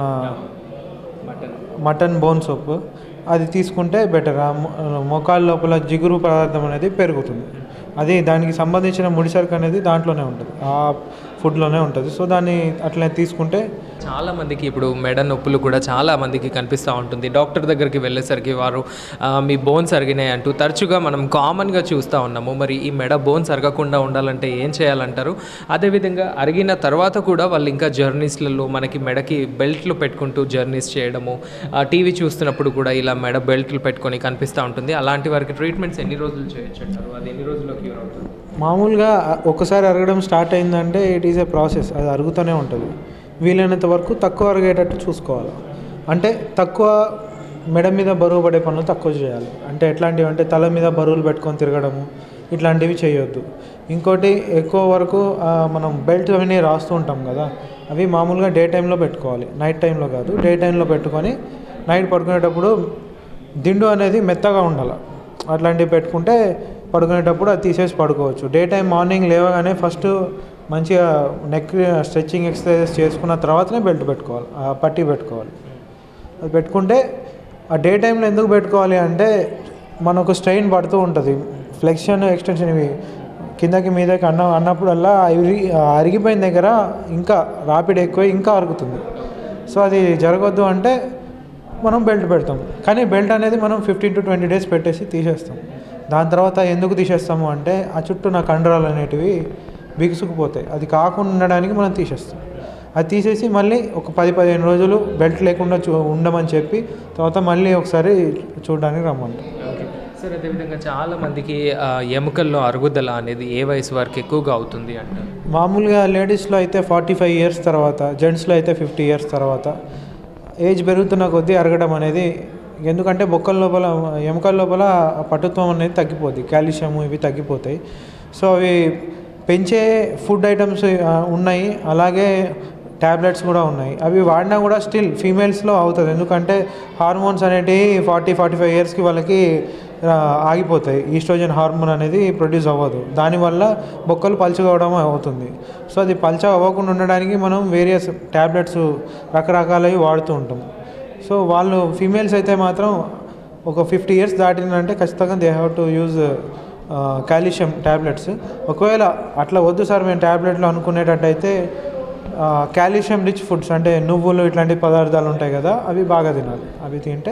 Speaker 19: మటన్ బోన్ సూప్, అది తీసుకుంటే బెటర్. మోకాళ్ళ లోపల జిగురు పదార్థం అనేది పెరుగుతుంది. అది దానికి సంబంధించిన ముడిసరుకు అనేది దాంట్లోనే ఉంటుంది, ఆ ఫుడ్లోనే ఉంటుంది. సో దాన్ని అట్లా తీసుకుంటే
Speaker 7: చాలామందికి ఇప్పుడు మెడ నొప్పులు కూడా చాలామందికి కనిపిస్తూ ఉంటుంది. డాక్టర్ దగ్గరికి వెళ్ళేసరికి వారు మీ బోన్స్ అరిగినాయి అంటూ తరచుగా మనం కామన్గా చూస్తూ ఉన్నాము. మరి ఈ మెడ బోన్స్ అరగకుండా ఉండాలంటే ఏం చేయాలంటారు? అదేవిధంగా అరిగిన తర్వాత కూడా వాళ్ళు ఇంకా జర్నీస్లలో మనకి మెడకి బెల్ట్లు పెట్టుకుంటూ జర్నీస్ చేయడము, టీవీ చూస్తున్నప్పుడు కూడా ఇలా మెడ బెల్ట్లు పెట్టుకొని కనిపిస్తూ ఉంటుంది. అలాంటి వారికి ట్రీట్మెంట్స్ ఎన్ని రోజులు చేయొచ్చు అంటారు? అది ఎన్ని రోజుల్లో క్యూర్ అవుతుంది?
Speaker 19: మామూలుగా ఒకసారి అరగడం స్టార్ట్ అయిందంటే ఇట్ ఈస్ ఏ ప్రాసెస్, అది అరుగుతూనే ఉంటుంది. వీలైనంత వరకు తక్కువ అరిగేటట్టు చూసుకోవాలి. అంటే తక్కువ మెడ మీద బరువు పడే పనులు తక్కువ చేయాలి. అంటే ఎట్లాంటివి అంటే తల మీద బరువులు పెట్టుకొని తిరగడము ఇట్లాంటివి చేయొద్దు. ఇంకోటి ఎక్కువ వరకు మనం బెల్ట్ అవన్నీ రాస్తూ ఉంటాం కదా, అవి మామూలుగా డే టైంలో పెట్టుకోవాలి, నైట్ టైంలో కాదు. డే టైంలో పెట్టుకొని నైట్ పడుకునేటప్పుడు దిండు అనేది మెత్తగా ఉండాలి. అట్లాంటివి పెట్టుకుంటే పడుకునేటప్పుడు అది తీసేసి పడుకోవచ్చు. డే టైం మార్నింగ్ లేవగానే ఫస్ట్ మంచిగా నెక్ స్ట్రెచ్చింగ్ ఎక్సర్సైజెస్ చేసుకున్న తర్వాతనే బెల్ట్ పెట్టుకోవాలి, పట్టీ పెట్టుకోవాలి. అది పెట్టుకుంటే ఆ డే టైంలో ఎందుకు పెట్టుకోవాలి అంటే మనకు స్ట్రెయిన్ పడుతూ ఉంటుంది. ఫ్లెక్షన్ ఎక్స్టెన్షన్ ఇవి కిందకి మీదకి అన్న అన్నప్పుడల్లా అరిగి అరిగిపోయిన దగ్గర ఇంకా రాపిడ్ ఎక్కువ ఇంకా అరుగుతుంది. సో అది జరగద్దు అంటే మనం బెల్ట్ పెడతాం. కానీ బెల్ట్ అనేది మనం ఫిఫ్టీన్ టు ట్వంటీ డేస్ పెట్టేసి తీసేస్తాం. దాని తర్వాత ఎందుకు తీసేస్తాము అంటే ఆ చుట్టూ నా కండరాలు అనేటివి బిగుసుకుపోతాయి, అది కాకుండా ఉండడానికి మనం తీసేస్తాం. అది తీసేసి మళ్ళీ ఒక పది పదిహేను రోజులు బెల్ట్ లేకుండా చూ ఉండమని చెప్పి తర్వాత మళ్ళీ ఒకసారి చూడడానికి రమ్మంటాం.
Speaker 7: సార్, అదేవిధంగా చాలామందికి ఎముకల్లో అరుగుదల అనేది ఏ వయసు వరకు ఎక్కువగా అవుతుంది అంటే?
Speaker 19: మామూలుగా లేడీస్లో అయితే ఫార్టీ ఫైవ్ ఇయర్స్ తర్వాత, జెంట్స్లో అయితే ఫిఫ్టీ ఇయర్స్ తర్వాత ఏజ్ పెరుగుతున్న కొద్దీ అరగడం అనేది, ఎందుకంటే బొక్కల లోపల ఎముకల లోపల పటుత్వం అనేది తగ్గిపోద్ది, కాల్షియం ఇవి తగ్గిపోతాయి. సో అవి పెంచే ఫుడ్ ఐటమ్స్ ఉన్నాయి, అలాగే ట్యాబ్లెట్స్ కూడా ఉన్నాయి. అవి వాడినా కూడా స్టిల్ ఫీమేల్స్లో అవుతుంది, ఎందుకంటే హార్మోన్స్ అనేటివి ఫార్టీ ఫార్టీ ఫైవ్ ఇయర్స్కి వాళ్ళకి ఆగిపోతాయి. ఈస్ట్రోజన్ హార్మోన్ అనేది ప్రొడ్యూస్ అవ్వదు, దానివల్ల బొక్కలు పల్చగవడం అవుతుంది. సో అది పల్చ అవ్వకుండా ఉండడానికి మనం వేరియస్ ట్యాబ్లెట్స్ రకరకాలవి వాడుతూ ఉంటాం. సో వాళ్ళు ఫీమేల్స్ అయితే మాత్రం ఒక ఫిఫ్టీ ఇయర్స్ దాటినంటే ఖచ్చితంగా they have to use calcium tablets. ఒకవేళ అట్లా వద్దు సార్ మేము ట్యాబ్లెట్లు అనుకునేటట్టయితే కాల్షియం రిచ్ ఫుడ్స్ అంటే నువ్వులు ఇట్లాంటి పదార్థాలు ఉంటాయి కదా, అవి బాగా తినాలి. అవి తింటే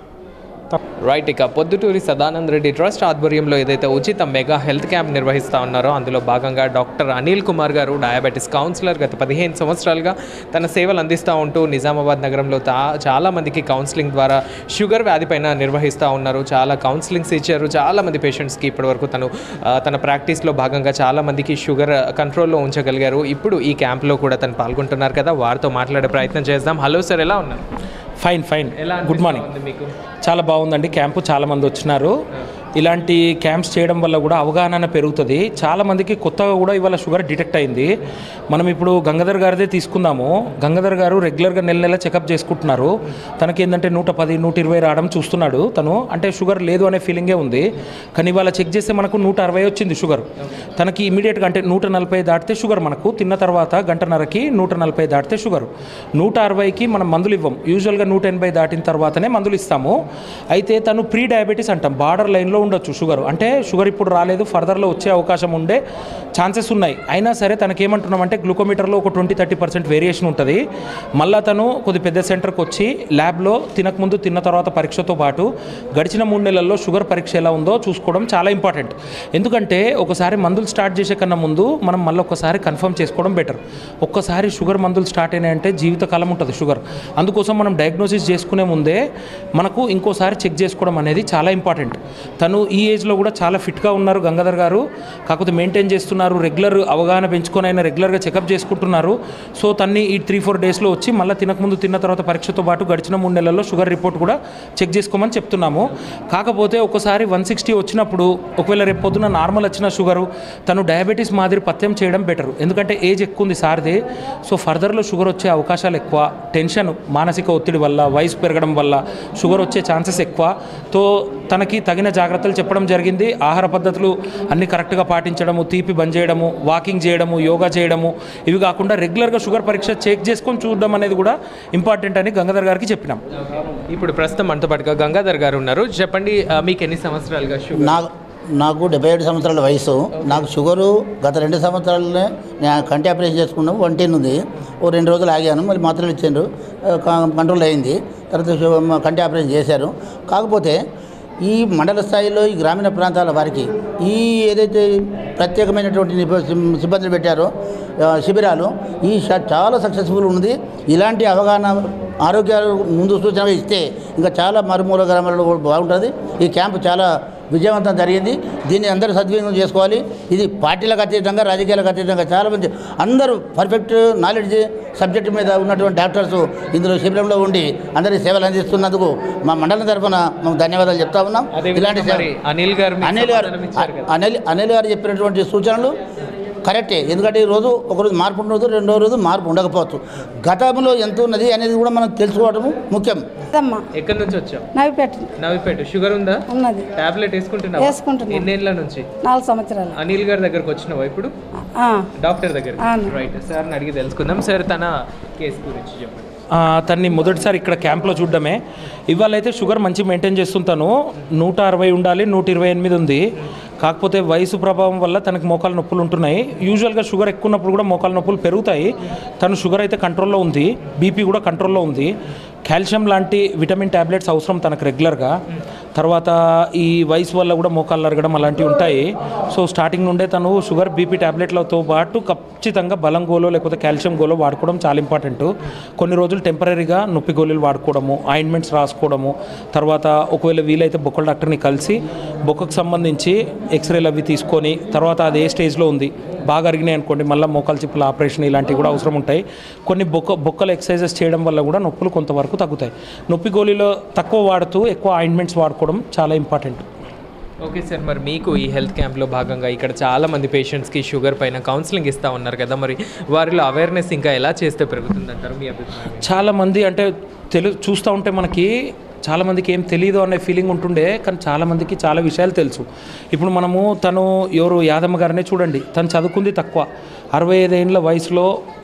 Speaker 7: రైట్. ఇక పొద్దుటూరి సదానంద రెడ్డి ట్రస్ట్ ఆధ్వర్యంలో ఏదైతే ఉచిత మెగా హెల్త్ క్యాంప్ నిర్వహిస్తూ ఉన్నారో అందులో భాగంగా డాక్టర్ అనిల్ కుమార్ గారు డయాబెటీస్ కౌన్సిలర్ గత పదిహేను సంవత్సరాలుగా తన సేవలు అందిస్తూ ఉంటూ నిజామాబాద్ నగరంలో చాలా మందికి కౌన్సిలింగ్ ద్వారా షుగర్ వ్యాధి పైన నిర్వహిస్తూ ఉన్నారు. చాలా కౌన్సిలింగ్స్ ఇచ్చారు చాలామంది పేషెంట్స్కి. ఇప్పటివరకు తను తన ప్రాక్టీస్లో భాగంగా చాలామందికి షుగర్ కంట్రోల్లో ఉంచగలిగారు. ఇప్పుడు ఈ క్యాంప్లో కూడా తను పాల్గొంటున్నారు కదా, వారితో మాట్లాడే ప్రయత్నం చేద్దాం. హలో సార్, ఎలా ఉన్నారు?
Speaker 20: Fine fine good morning.
Speaker 7: మీకు
Speaker 20: చాలా బాగుందండి క్యాంపు. చాలామంది వచ్చినారు. ఇలాంటి క్యాంప్స్ చేయడం వల్ల కూడా అవగాహన పెరుగుతుంది. చాలామందికి కొత్తగా కూడా ఇవాళ షుగర్ డిటెక్ట్ అయింది. మనం ఇప్పుడు గంగాధర్ గారిదే తీసుకుందాము. గంగాధర్ గారు రెగ్యులర్గా నెల నెల చెకప్ చేసుకుంటున్నారు. తనకి ఏంటంటే నూట పది నూట ఇరవై రావడం చూస్తున్నాడు తను. అంటే షుగర్ లేదు అనే ఫీలింగే ఉంది. కానీ ఇవాళ చెక్ చేస్తే మనకు నూట అరవై వచ్చింది షుగర్. తనకి ఇమీడియట్గా అంటే నూట నలభై దాటితే షుగర్, మనకు తిన్న తర్వాత గంటన్నరకి నూట నలభై దాటితే షుగర్. నూట అరవైకి మనం మందులు ఇవ్వం. యూజువల్గా నూట ఎనభై దాటిన తర్వాతనే మందులు ఇస్తాము. అయితే తను ప్రీ డయాబెటీస్ అంటాం, బార్డర్ లైన్లో ఉండొచ్చు షుగర్. అంటే షుగర్ ఇప్పుడు రాలేదు, ఫర్దర్లో వచ్చే అవకాశం ఉండే ఛాన్సెస్ ఉన్నాయి. అయినా సరే తనకేమంటున్నామంటే గ్లూకోమీటర్లో ఒక ట్వంటీ థర్టీ పర్సెంట్ వేరియేషన్ ఉంటుంది. మళ్ళీ తను కొద్ది పెద్ద సెంటర్కి వచ్చి ల్యాబ్లో తినకముందు తిన్న తర్వాత పరీక్షతో పాటు గడిచిన మూడు నెలల్లో షుగర్ పరీక్ష ఎలా ఉందో చూసుకోవడం చాలా ఇంపార్టెంట్. ఎందుకంటే ఒకసారి మందులు స్టార్ట్ చేసే కన్నా ముందు మనం మళ్ళీ ఒకసారి కన్ఫర్మ్ చేసుకోవడం బెటర్. ఒక్కసారి షుగర్ మందులు స్టార్ట్ అయినాయంటే జీవితకాలం ఉంటుంది షుగర్. అందుకోసం మనం డయాగ్నోసిస్ చేసుకునే ముందే మనకు ఇంకోసారి చెక్ చేసుకోవడం అనేది చాలా ఇంపార్టెంట్. తను ఈ ఏజ్లో కూడా చాలా ఫిట్గా ఉన్నారు గంగాధర్ గారు. కాకపోతే మెయింటైన్ చేస్తున్నారు, రెగ్యులర్ అవగాహన పెంచుకొని అయినా రెగ్యులర్గా చెకప్ చేసుకుంటున్నారు. సో తన్ని ఈ త్రీ ఫోర్ డేస్లో వచ్చి మళ్ళీ తినకముందు తిన్న తర్వాత పరీక్షతో పాటు గడిచిన మూడు నెలల్లో షుగర్ రిపోర్ట్ కూడా చెక్ చేసుకోమని చెప్తున్నాము. కాకపోతే ఒకసారి వన్ సిక్స్టీ వచ్చినప్పుడు ఒకవేళ రేపు పొద్దున నార్మల్ వచ్చిన షుగరు తను డయాబెటీస్ మాదిరి పథ్యం చేయడం బెటర్. ఎందుకంటే ఏజ్ ఎక్కువ ఉంది సార్ది. సో ఫర్దర్లో షుగర్ వచ్చే అవకాశాలు ఎక్కువ. టెన్షన్, మానసిక ఒత్తిడి వల్ల, వయసు పెరగడం వల్ల షుగర్ వచ్చే ఛాన్సెస్ ఎక్కువ. తో తనకి తగిన జాగ్రత్తలు చెప్పడం జరిగింది. ఆహార పద్ధతులు అన్నీ కరెక్ట్గా పాటించడము, తీపి బంద్ చేయడము, వాకింగ్ చేయడము, యోగా చేయడము, ఇవి కాకుండా రెగ్యులర్గా షుగర్ పరీక్ష చెక్ చేసుకొని చూడడం అనేది కూడా ఇంపార్టెంట్ అని గంగాధర్ గారికి చెప్పినాం.
Speaker 7: ఇప్పుడు ప్రస్తుతం మనతో పాటుగా గంగాధర్ గారు ఉన్నారు. చెప్పండి, మీకు ఎన్ని సంవత్సరాలుగా షుగర్?
Speaker 21: నాకు నాకు డెబ్బై ఏడు సంవత్సరాల వయసు. నాకు షుగరు గత రెండు సంవత్సరాలనే నేను కంటి ఆపరేషన్ చేసుకున్నాము. వన్ టెన్ ఉంది. ఓ రెండు రోజులు ఆగాను, మళ్ళీ మాత్రలు ఇచ్చారు, కంట్రోల్ అయింది. తర్వాత కంటి ఆపరేషన్ చేశారు. కాకపోతే ఈ మండల స్థాయిలో ఈ గ్రామీణ ప్రాంతాల వారికి ఈ ఏదైతే ప్రత్యేకమైనటువంటి సిబ్బందులు పెట్టారో శిబిరాలు, ఈ చాలా సక్సెస్ఫుల్ ఉంది. ఇలాంటి అవగాహన ఆరోగ్యాలు ముందు సూచనగా ఇస్తే ఇంకా చాలా మరుమూల గ్రామాలలో బాగుంటుంది. ఈ క్యాంపు చాలా విజయవంతం జరిగింది. దీన్ని అందరూ సద్వినియోగం చేసుకోవాలి. ఇది పార్టీలకు అతీతంగా, రాజకీయాలకు అతీతంగా చాలామంది అందరూ పర్ఫెక్ట్ నాలెడ్జ్ సబ్జెక్ట్ మీద ఉన్నటువంటి డాక్టర్స్ ఇందులో శిబిరంలో ఉండి అందరి సేవలు అందిస్తున్నందుకు మా మండలం తరఫున మేము ధన్యవాదాలు చెప్తా ఉన్నాం. ఇలాంటి
Speaker 7: అనిల్ గారు
Speaker 21: అనిల్ గారు అనిల్ అనిల్ గారు చెప్పినటువంటి సూచనలు కరెక్టే. ఎందుకంటే ఈరోజు ఒకరోజు మార్పు ఉండదు, రెండో రోజు మార్పు ఉండకపోవచ్చు. గతంలో ఎంత ఉన్నది అనేది కూడా మనం తెలుసుకోవడము ముఖ్యం.
Speaker 7: ఎక్కడి నుంచి వచ్చావు?
Speaker 22: నవిపేట.
Speaker 7: నవిపేట. షుగర్ ఉందా?
Speaker 22: ఉన్నది.
Speaker 7: టాబ్లెట్ వేసుకుంటున్నావా?
Speaker 22: వేసుకుంటున్నా.
Speaker 7: ఎన్నేళ్ళ నుంచి?
Speaker 22: నాలుగు సంవత్సరాలు.
Speaker 7: అనిల్ గారి దగ్గరకు వచ్చినావా ఇప్పుడు? డాక్టర్ దగ్గర. రైట్. సార్ని అడిగి తెలుసుకుందాం. సార్, తన కేసు గురించి చెప్పండి.
Speaker 20: తన్ని మొదటిసారి ఇక్కడ క్యాంప్లో చూడడమే. ఇవాళ అయితే షుగర్ మంచి మెయింటైన్ చేస్తుంటాను. నూట అరవై ఉండాలి, నూట ఇరవై ఎనిమిది ఉంది. కాకపోతే వయసు ప్రభావం వల్ల తనకు మోకాలు నొప్పులు ఉంటున్నాయి. యూజువల్గా షుగర్ ఎక్కువ ఉన్నప్పుడు కూడా మోకాలు నొప్పులు పెరుగుతాయి. తను షుగర్ అయితే కంట్రోల్లో ఉంది, బీపీ కూడా కంట్రోల్లో ఉంది. కాల్షియం లాంటి విటమిన్ ట్యాబ్లెట్స్ అవసరం తనకు రెగ్యులర్గా. తర్వాత ఈ వయసు వల్ల కూడా మోకాళ్ళు అరగడం అలాంటివి ఉంటాయి. సో స్టార్టింగ్ నుండే తను షుగర్ బీపీ ట్యాబ్లెట్లతో పాటు ఖచ్చితంగా బలం గోలో లేకపోతే కాల్షియం గోలో వాడుకోవడం చాలా ఇంపార్టెంట్. కొన్ని రోజులు టెంపరీగా నొప్పి గోళీలు వాడుకోవడము, ఆయింట్మెంట్స్ రాసుకోవడము, తర్వాత ఒకవేళ వీలైతే బొక్కల డాక్టర్ని కలిసి బొక్కకు సంబంధించి ఎక్స్రేలు అవి తీసుకొని తర్వాత అది ఏ స్టేజ్లో ఉంది, బాగా అరిగినాయి అనుకోండి మళ్ళీ మోకాలు చిప్పుల ఆపరేషన్ ఇలాంటివి కూడా అవసరం ఉంటాయి. కొన్ని బొక్క బొక్కలు ఎక్సర్సైజెస్ చేయడం వల్ల కూడా నొప్పులు కొంతవరకు తగ్గుతాయి. నొప్పి గోళీలో తక్కువ వాడుతూ ఎక్కువ ఆయింట్మెంట్స్ వాడుకోవడం చాలా ఇంపార్టెంట్.
Speaker 7: ఓకే సార్, మరి మీకు ఈ హెల్త్ క్యాంప్లో భాగంగా ఇక్కడ చాలామంది పేషెంట్స్కి షుగర్ పైన కౌన్సిలింగ్ ఇస్తూ ఉన్నారు కదా, మరి వారిలో అవేర్నెస్ ఇంకా ఎలా చేస్తే పెరుగుతుందంటారు మీ అభిప్రాయం?
Speaker 20: చాలామంది అంటే తెలు చూస్తూ ఉంటే మనకి చాలామందికి ఏం తెలియదు అనే ఫీలింగ్ ఉంటుండే, కానీ చాలామందికి చాలా విషయాలు తెలుసు. ఇప్పుడు మనము తను ఎవరు యాదమ్మ గారినే చూడండి, తను చదువుకుంది తక్కువ, అరవై ఐదేళ్ళ వయసులో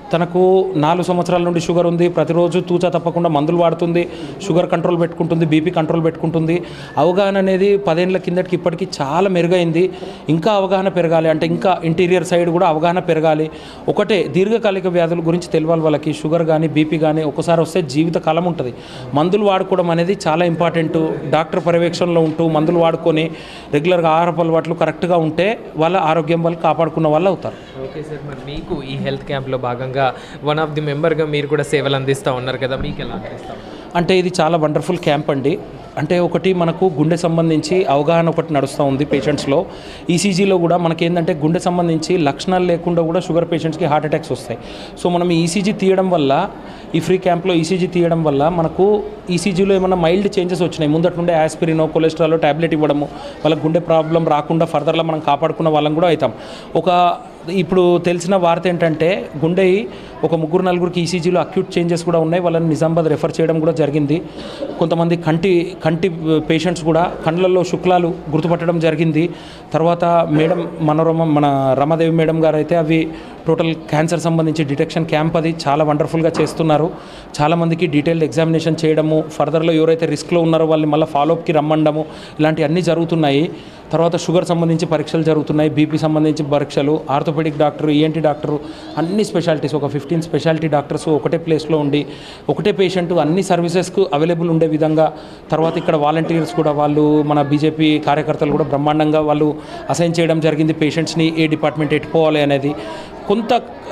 Speaker 20: తనకు నాలుగు సంవత్సరాల నుండి షుగర్ ఉంది, ప్రతిరోజు తూచా తప్పకుండా మందులు వాడుతుంది, షుగర్ కంట్రోల్ పెట్టుకుంటుంది, బీపీ కంట్రోల్ పెట్టుకుంటుంది. అవగాహన అనేది పదేళ్ల కిందటికి ఇప్పటికీ చాలా మెరుగైంది. ఇంకా అవగాహన పెరగాలి, అంటే ఇంకా ఇంటీరియర్ సైడ్ కూడా అవగాహన పెరగాలి. ఒకటే దీర్ఘకాలిక వ్యాధుల గురించి తెలియాలి వాళ్ళకి. షుగర్ కానీ బీపీ కానీ ఒకసారి వస్తే జీవితకాలం ఉంటుంది. మందులు వాడుకోవడం అనేది చాలా ఇంపార్టెంట్. డాక్టర్ పర్యవేక్షణలో ఉంటూ మందులు వాడుకొని రెగ్యులర్గా ఆహారపు అలవాట్లు కరెక్ట్గా ఉంటే వాళ్ళ ఆరోగ్యం వాళ్ళు కాపాడుకున్న వాళ్ళు అవుతారు.
Speaker 7: ఓకే సార్, మరి మీకు ఈ హెల్త్ క్యాంప్లో భాగంగా వన్ ఆఫ్ ది మెంబర్గా మీరు కూడా సేవలు అందిస్తూ ఉన్నారు కదా, మీకు ఎలా అనిపిస్తారు?
Speaker 20: అంటే ఇది చాలా వండర్ఫుల్ క్యాంప్ అండి. అంటే ఒకటి మనకు గుండె సంబంధించి అవగాహన ఒకటి నడుస్తూ ఉంది పేషెంట్స్లో. ఈసీజీలో కూడా మనకేంటంటే గుండె సంబంధించి లక్షణాలు లేకుండా కూడా షుగర్ పేషెంట్స్కి హార్ట్ అటాక్స్ వస్తాయి. సో మనం ఈసీజీ తీయడం వల్ల, ఈ ఫ్రీ క్యాంప్లో ఈసీజీ తీయడం వల్ల మనకు ఈసీజీలో ఏమైనా మైల్డ్ చేంజెస్ వచ్చినాయి. ముందటి నుండే యాస్పిరినో కొలెస్ట్రాల్ టాబ్లెట్ ఇవ్వడము, వాళ్ళకి గుండె ప్రాబ్లం రాకుండా ఫర్దర్లో మనం కాపాడుకున్న వాళ్ళం కూడా అవుతాం. ఒక ఇప్పుడు తెలిసిన వార్త ఏంటంటే గుండె ఒక ముగ్గురు నలుగురికి ఈసీజీలో అక్యూట్ చేంజెస్ కూడా ఉన్నాయి. వాళ్ళని నిజామాబాద్ రెఫర్ చేయడం కూడా జరిగింది. కొంతమంది కంటి కంటి పేషెంట్స్ కూడా కండ్లలో శుక్లాలు గుర్తుపట్టడం జరిగింది. తర్వాత మేడం మనోరమ మన రమాదేవి మేడం గారు అయితే అవి టోటల్ క్యాన్సర్ సంబంధించి డిటెక్షన్ క్యాంప్ అది చాలా వండర్ఫుల్గా చేస్తున్నారు. చాలామందికి డీటెయిల్డ్ ఎగ్జామినేషన్ చేయడము, ఫర్దర్లో ఎవరైతే రిస్క్లో ఉన్నారో వాళ్ళని మళ్ళీ ఫాలోఅప్కి రమ్మండము, ఇలాంటివన్నీ జరుగుతున్నాయి. తర్వాత షుగర్ సంబంధించి పరీక్షలు జరుగుతున్నాయి, బీపీ సంబంధించి పరీక్షలు, ఆర్థోపెడిక్ డాక్టర్, ఈఎన్టీ డాక్టరు, అన్ని స్పెషాలిటీస్ ఒక ఫిఫ్టీన్ స్పెషాలిటీ డాక్టర్స్ ఒకటే ప్లేస్లో ఉండి ఒకటే పేషెంట్ అన్ని సర్వీసెస్కు అవైలబుల్ ఉండే విధంగా. తర్వాత ఇక్కడ వాలంటీర్స్ కూడా వాళ్ళు మన బీజేపీ కార్యకర్తలు కూడా బ్రహ్మాండంగా వాళ్ళు అసైన్ చేయడం జరిగింది పేషెంట్స్ని ఏ డిపార్ట్మెంట్ ఎట్టుకోవాలి అనేది. కొంత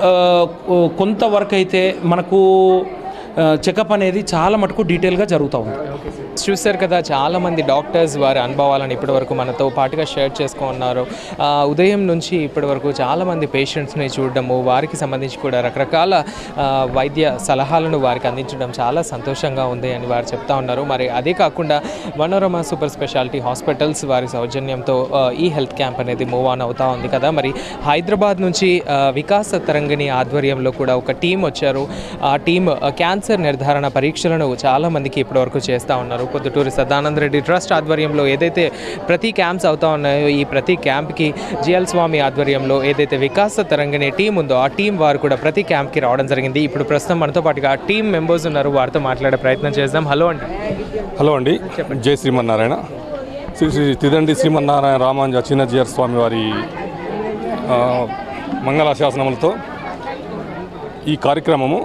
Speaker 20: కొంతవరకు అయితే మనకు చెకప్ అనేది చాలా మటుకు డీటెయిల్గా జరుగుతూ ఉంది.
Speaker 7: చూశారు కదా, చాలామంది డాక్టర్స్ వారి అనుభవాలను ఇప్పటివరకు మనతో పాటుగా షేర్ చేసుకున్నారు. ఉదయం నుంచి ఇప్పటివరకు చాలామంది పేషెంట్స్ని చూడడము, వారికి సంబంధించి కూడా రకరకాల వైద్య సలహాలను వారికి అందించడం చాలా సంతోషంగా ఉంది అని వారు చెప్తా ఉన్నారు. మరి అదే కాకుండా మనోరమ సూపర్ స్పెషాలిటీ హాస్పిటల్స్ వారి సౌజన్యంతో ఈ హెల్త్ క్యాంప్ అనేది మూవ్ ఆన్ అవుతూ ఉంది కదా. మరి హైదరాబాద్ నుంచి వికాస తరంగిణి ఆధ్వర్యంలో కూడా ఒక టీం వచ్చారు. ఆ టీం క్యాన్సర్ నిర్ధారణ పరీక్షలను చాలామందికి ఇప్పటివరకు చేస్తూ ఉన్నారు. పొద్దుటూరి సదానంద రెడ్డి ట్రస్ట్ ఆధ్వర్యంలో ఏదైతే ప్రతి క్యాంప్స్ అవుతా ఉన్నాయో, ఈ ప్రతి క్యాంప్కి జిఎల్ స్వామి ఆధ్వర్యంలో ఏదైతే వికాస తరంగిణి టీం ఉందో ఆ టీం వారు కూడా ప్రతి క్యాంప్కి రావడం జరిగింది. ఇప్పుడు ప్రస్తుతం మనతో పాటుగా ఆ టీం మెంబర్స్ ఉన్నారు, వారితో మాట్లాడే ప్రయత్నం చేద్దాం. హలో అండి.
Speaker 4: హలో అండి, జై శ్రీమన్నారాయణ. శ్రీ శ్రీ తిదండి శ్రీమన్నారాయణ రామాంజ చిన్నజీఆర్ స్వామి వారి మంగళాశాసనములతో ఈ కార్యక్రమము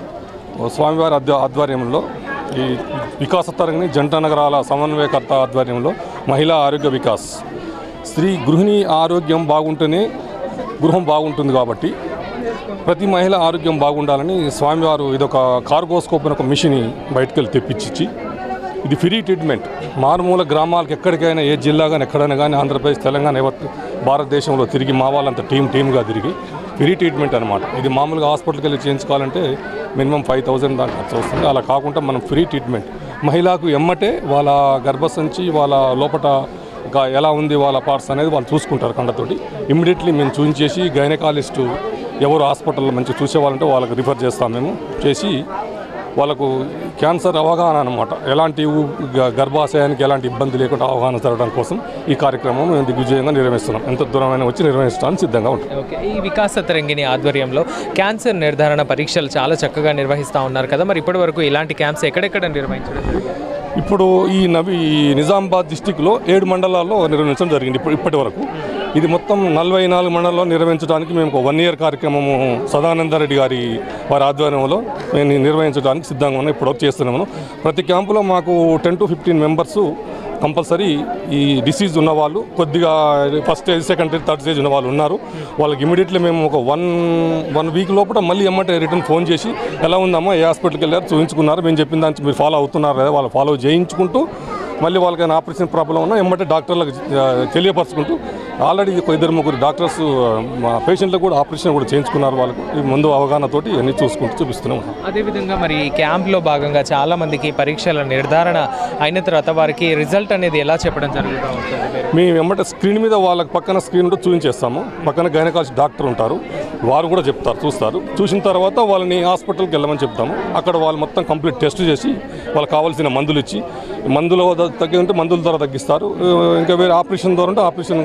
Speaker 4: స్వామివారి ఆధ్వర్యంలో ఈ వికాస తరంగిణి జంట నగరాల సమన్వయకర్త ఆధ్వర్యంలో మహిళా ఆరోగ్య వికాస్, స్త్రీ గృహిణి ఆరోగ్యం బాగుంటేనే గృహం బాగుంటుంది కాబట్టి ప్రతి మహిళ ఆరోగ్యం బాగుండాలని స్వామివారు ఇదొక కార్గోస్కోప్ అని ఒక మిషన్ బయటకు వెళ్ళి తెప్పించి, ఇది ఫ్రీ ట్రీట్మెంట్. మారుమూల గ్రామాలకు ఎక్కడికైనా ఏ జిల్లా కానీ ఎక్కడైనా కానీ ఆంధ్రప్రదేశ్ తెలంగాణ భారతదేశంలో తిరిగి మా వాళ్ళంతా టీం టీమ్గా తిరిగి ఫ్రీ ట్రీట్మెంట్ అనమాట. ఇది మామూలుగా హాస్పిటల్కి వెళ్ళి చేయించుకోవాలంటే మినిమం ఫైవ్ థౌజండ్ దాకా ఖర్చు వస్తుంది. అలా కాకుండా మనం ఫ్రీ ట్రీట్మెంట్ మహిళకు ఎమ్మటే వాళ్ళ గర్భసంచి వాళ్ళ లోపల ఎలా ఉంది వాళ్ళ పార్ట్స్ అనేది వాళ్ళు చూసుకుంటారు కండతోటి. ఇమ్మీడియట్లీ మేము చూపించేసి గైనకాలజిస్టు ఎవరు హాస్పిటల్లో మంచిగా చూసేవాళ్ళంటే వాళ్ళకి రిఫర్ చేస్తాం. మేము చేసి వాళ్ళకు క్యాన్సర్ అవగాహన అనమాట, ఎలాంటి గర్భాశయానికి ఎలాంటి ఇబ్బంది లేకుండా అవగాహన జరగడం కోసం ఈ కార్యక్రమం మేము దిగ్విజయంగా నిర్వహిస్తున్నాం. ఎంత దూరమైన వచ్చి నిర్వహించడానికి సిద్ధంగా ఉంటాం.
Speaker 7: ఓకే, ఈ వికాస తరంగిణి ఆధ్వర్యంలో క్యాన్సర్ నిర్ధారణ పరీక్షలు చాలా చక్కగా నిర్వహిస్తూ ఉన్నారు కదా. మరి ఇప్పటి వరకు ఇలాంటి క్యాంప్స్ ఎక్కడెక్కడ నిర్వహించడం జరిగింది?
Speaker 4: ఇప్పుడు ఈ నవి నిజామాబాద్ డిస్టిక్లో ఏడు మండలాల్లో నిర్వహించడం జరిగింది ఇప్పుడు ఇప్పటి వరకు. ఇది మొత్తం నలభై నాలుగు మండలాల్లో నిర్వహించడానికి మేము ఒక వన్ ఇయర్ కార్యక్రమము సదానందరెడ్డి గారి వారి ఆధ్వర్యంలో మేము నిర్వహించడానికి సిద్ధంగా ఉన్నాం. ఇప్పుడు చేస్తున్నాము. ప్రతి క్యాంపులో మాకు ten to fifteen members compulsory ఈ డిసీజ్ ఉన్నవాళ్ళు, కొద్దిగా first stage second stage third stage ఉన్న వాళ్ళు ఉన్నారు. వాళ్ళకి ఇమీడియట్లీ మేము ఒక వన్ వన్ వీక్ లోపల మళ్ళీ ఎమ్మటే రిటర్న్ ఫోన్ చేసి ఎలా ఉందమ్మా, ఏ హాస్పిటల్కి వెళ్ళారు, చూపించుకున్నారు, మేము చెప్పిన దానికి మీరు ఫాలో అవుతున్నారు లేదా వాళ్ళు ఫాలో చేయించుకుంటూ మళ్ళీ వాళ్ళకైనా ఆపరేషన్ ప్రాబ్లం ఉన్నా ఎమ్మటే డాక్టర్లకు తెలియపరచుకుంటూ ఆల్రెడీ ఇద్దరు ముగ్గురు డాక్టర్స్ మా పేషెంట్లకు కూడా ఆపరేషన్ కూడా చేయించుకున్నారు. వాళ్ళకు ఈ ముందు అవగాహనతోటి అన్ని చూసుకుంటూ చూపిస్తున్నాం.
Speaker 7: అదేవిధంగా మరి ఈ క్యాంప్లో భాగంగా చాలామందికి పరీక్షల నిర్ధారణ అయిన తర్వాత వారికి రిజల్ట్ అనేది ఎలా చెప్పడం జరుగుతూ ఉంటుంది?
Speaker 4: మేము వెంబట స్క్రీన్ మీద వాళ్ళకి పక్కన స్క్రీన్ కూడా చూపించేస్తాము. పక్కన గైనకాలజిస్ట్ డాక్టర్ ఉంటారు, వారు కూడా చెప్తారు, చూస్తారు. చూసిన తర్వాత వాళ్ళని హాస్పిటల్కి వెళ్ళమని చెప్తాము. అక్కడ వాళ్ళు మొత్తం కంప్లీట్ టెస్ట్ చేసి వాళ్ళకి కావాల్సిన మందులు ఇచ్చి, మందులు తగ్గి ఉంటే మందుల ద్వారా తగ్గిస్తారు, ఇంకా వేరే ఆపరేషన్ ద్వారా ఉంటే ఆపరేషన్ కూడా తగ్గించి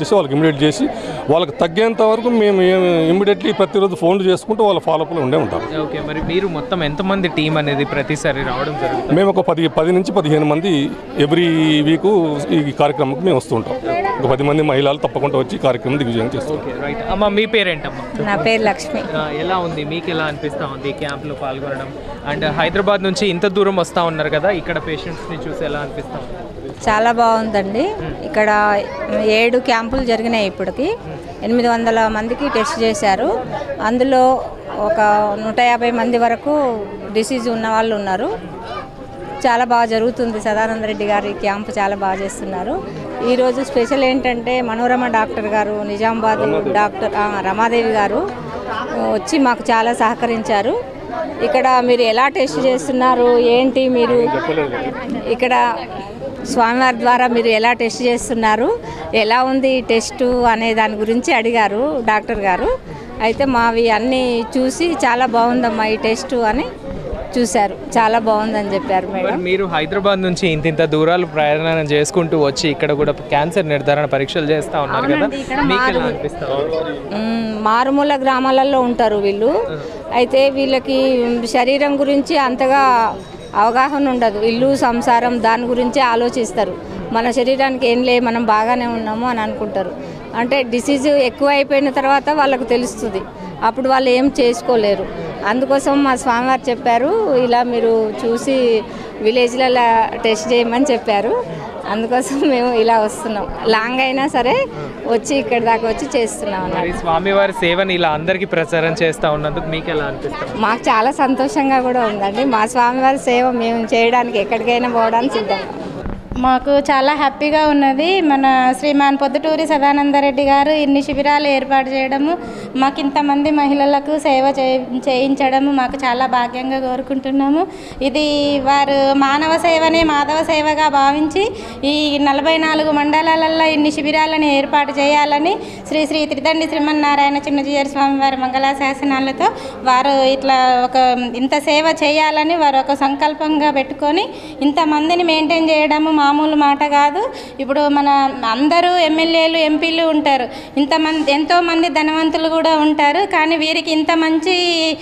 Speaker 4: వచ్చేసి వాళ్ళకి ఇమీడియట్ చేసి వాళ్ళకి తగ్గేంత వరకు మేము ఇమీడియట్లీ ప్రతిరోజు ఫోన్లు చేసుకుంటూ వాళ్ళ ఫాలోఅప్లో ఉండే ఉంటాం.
Speaker 7: ఓకే, మరి మీరు మొత్తం ఎంతమంది టీం అనేది ప్రతిసారి రావడం జరుగుతుంది?
Speaker 4: మేము ఒక పది పది నుంచి పదిహేను మంది ఎవ్రీ వీక్ ఈ కార్యక్రమంకి మేము వస్తూ ఉంటాం. ఒక పది మంది మహిళలు తప్పకుండా వచ్చి కార్యక్రమం దిగ్విజయం చేస్తాం.
Speaker 7: రైట్ అమ్మ, మీ పేరేంటమ్మా?
Speaker 3: నా పేరు లక్ష్మి.
Speaker 7: ఎలా ఉంది, మీకు ఎలా అనిపిస్తూ ఉంది క్యాంప్లో పాల్గొనడం? అండ్ హైదరాబాద్ నుంచి ఇంత దూరం వస్తూ ఉన్నారు కదా, ఇక్కడ పేషెంట్స్ని చూసి ఎలా అనిపిస్తూ ఉంది?
Speaker 3: చాలా బాగుందండి. ఇక్కడ ఏడు క్యాంపులు జరిగినాయి. ఇప్పటికి ఎనిమిది వందల మందికి టెస్ట్ చేశారు. అందులో ఒక నూట యాభై మంది వరకు డిసీజ్ ఉన్న వాళ్ళు ఉన్నారు. చాలా బాగా జరుగుతుంది. సదానంద రెడ్డి గారి క్యాంపు చాలా బాగా చేస్తున్నారు. ఈరోజు స్పెషల్ ఏంటంటే మనోరమ డాక్టర్ గారు, నిజామాబాద్ డాక్టర్ రమాదేవి గారు వచ్చి మాకు చాలా సహకరించారు. ఇక్కడ మీరు ఎలా టెస్ట్ చేస్తున్నారు ఏంటి, మీరు ఇక్కడ స్వామివారి ద్వారా మీరు ఎలా టెస్ట్ చేస్తున్నారు, ఎలా ఉంది టెస్టు అనే దాని గురించి అడిగారు డాక్టర్ గారు. అయితే మావి అన్నీ చూసి చాలా బాగుందమ్మా ఈ టెస్టు అని చూశారు. చాలా బాగుందని చెప్పారు మేడం.
Speaker 7: మీరు హైదరాబాద్ నుంచి ఇంత ఇంత దూరాలు ప్రయాణం చేసుకుంటూ వచ్చి ఇక్కడ కూడా క్యాన్సర్ నిర్ధారణ పరీక్షలు చేస్తూ ఉన్నారు కదా, మీకు ఎలా అనిపిస్తుంది?
Speaker 3: మారుమూల గ్రామాలలో ఉంటారు వీళ్ళు. అయితే వీళ్ళకి శరీరం గురించి అంతగా అవగాహన ఉండదు. ఇల్లు సంసారం దాని గురించే ఆలోచిస్తారు. మన శరీరానికి ఏం లే, మనం బాగానే ఉన్నాము అని అనుకుంటారు. అంటే డిసీజ్ ఎక్కువ అయిపోయిన తర్వాత వాళ్ళకు తెలుస్తుంది. అప్పుడు వాళ్ళు ఏం చేసుకోలేరు. అందుకోసం మా స్వామివారు చెప్పారు, ఇలా మీరు చూసి విలేజ్లలో టెస్ట్ చేయమని చెప్పారు. అందుకోసం మేము ఇలా వస్తున్నాం. లాంగ్ అయినా సరే వచ్చి ఇక్కడ దాకా వచ్చి చేస్తున్నాం అన్నమాట.
Speaker 7: స్వామివారి సేవని ఇలా అందరికీ ప్రచారం చేస్తూ ఉన్నందుకు మీకు ఎలా అనిపిస్తుంది?
Speaker 3: మాకు చాలా సంతోషంగా కూడా ఉందండి. మా స్వామివారి సేవ మేము చేయడానికి ఎక్కడికైనా పోవడానికి సిద్ధం.
Speaker 22: మాకు చాలా హ్యాపీగా ఉన్నది. మన శ్రీమాన్ పొద్దుటూరి సదానందరెడ్డి గారు ఇన్ని శిబిరాలు ఏర్పాటు చేయడము, మాకు ఇంతమంది మహిళలకు సేవ చేయించడము మాకు చాలా భాగ్యంగా కోరుకుంటున్నాము. ఇది వారు మానవ సేవనే మాధవ సేవగా భావించి ఈ నలభై నాలుగు మండలాలలో ఇన్ని శిబిరాలను ఏర్పాటు చేయాలని శ్రీ శ్రీ త్రిదండి శ్రీమన్నారాయణ చిన్నజీయర్ స్వామి వారి మంగళ శాసనాలతో వారు ఇట్లా ఒక ఇంత సేవ చేయాలని వారు ఒక సంకల్పంగా పెట్టుకొని ఇంతమందిని మెయింటైన్ చేయడము మామూలు మాట కాదు. ఇప్పుడు మన అందరూ ఎమ్మెల్యేలు ఎంపీలు ఉంటారు, ఇంతమంది ఎంతోమంది ధనవంతులు కూడా ఉంటారు. కానీ వీరికి ఇంత మంచి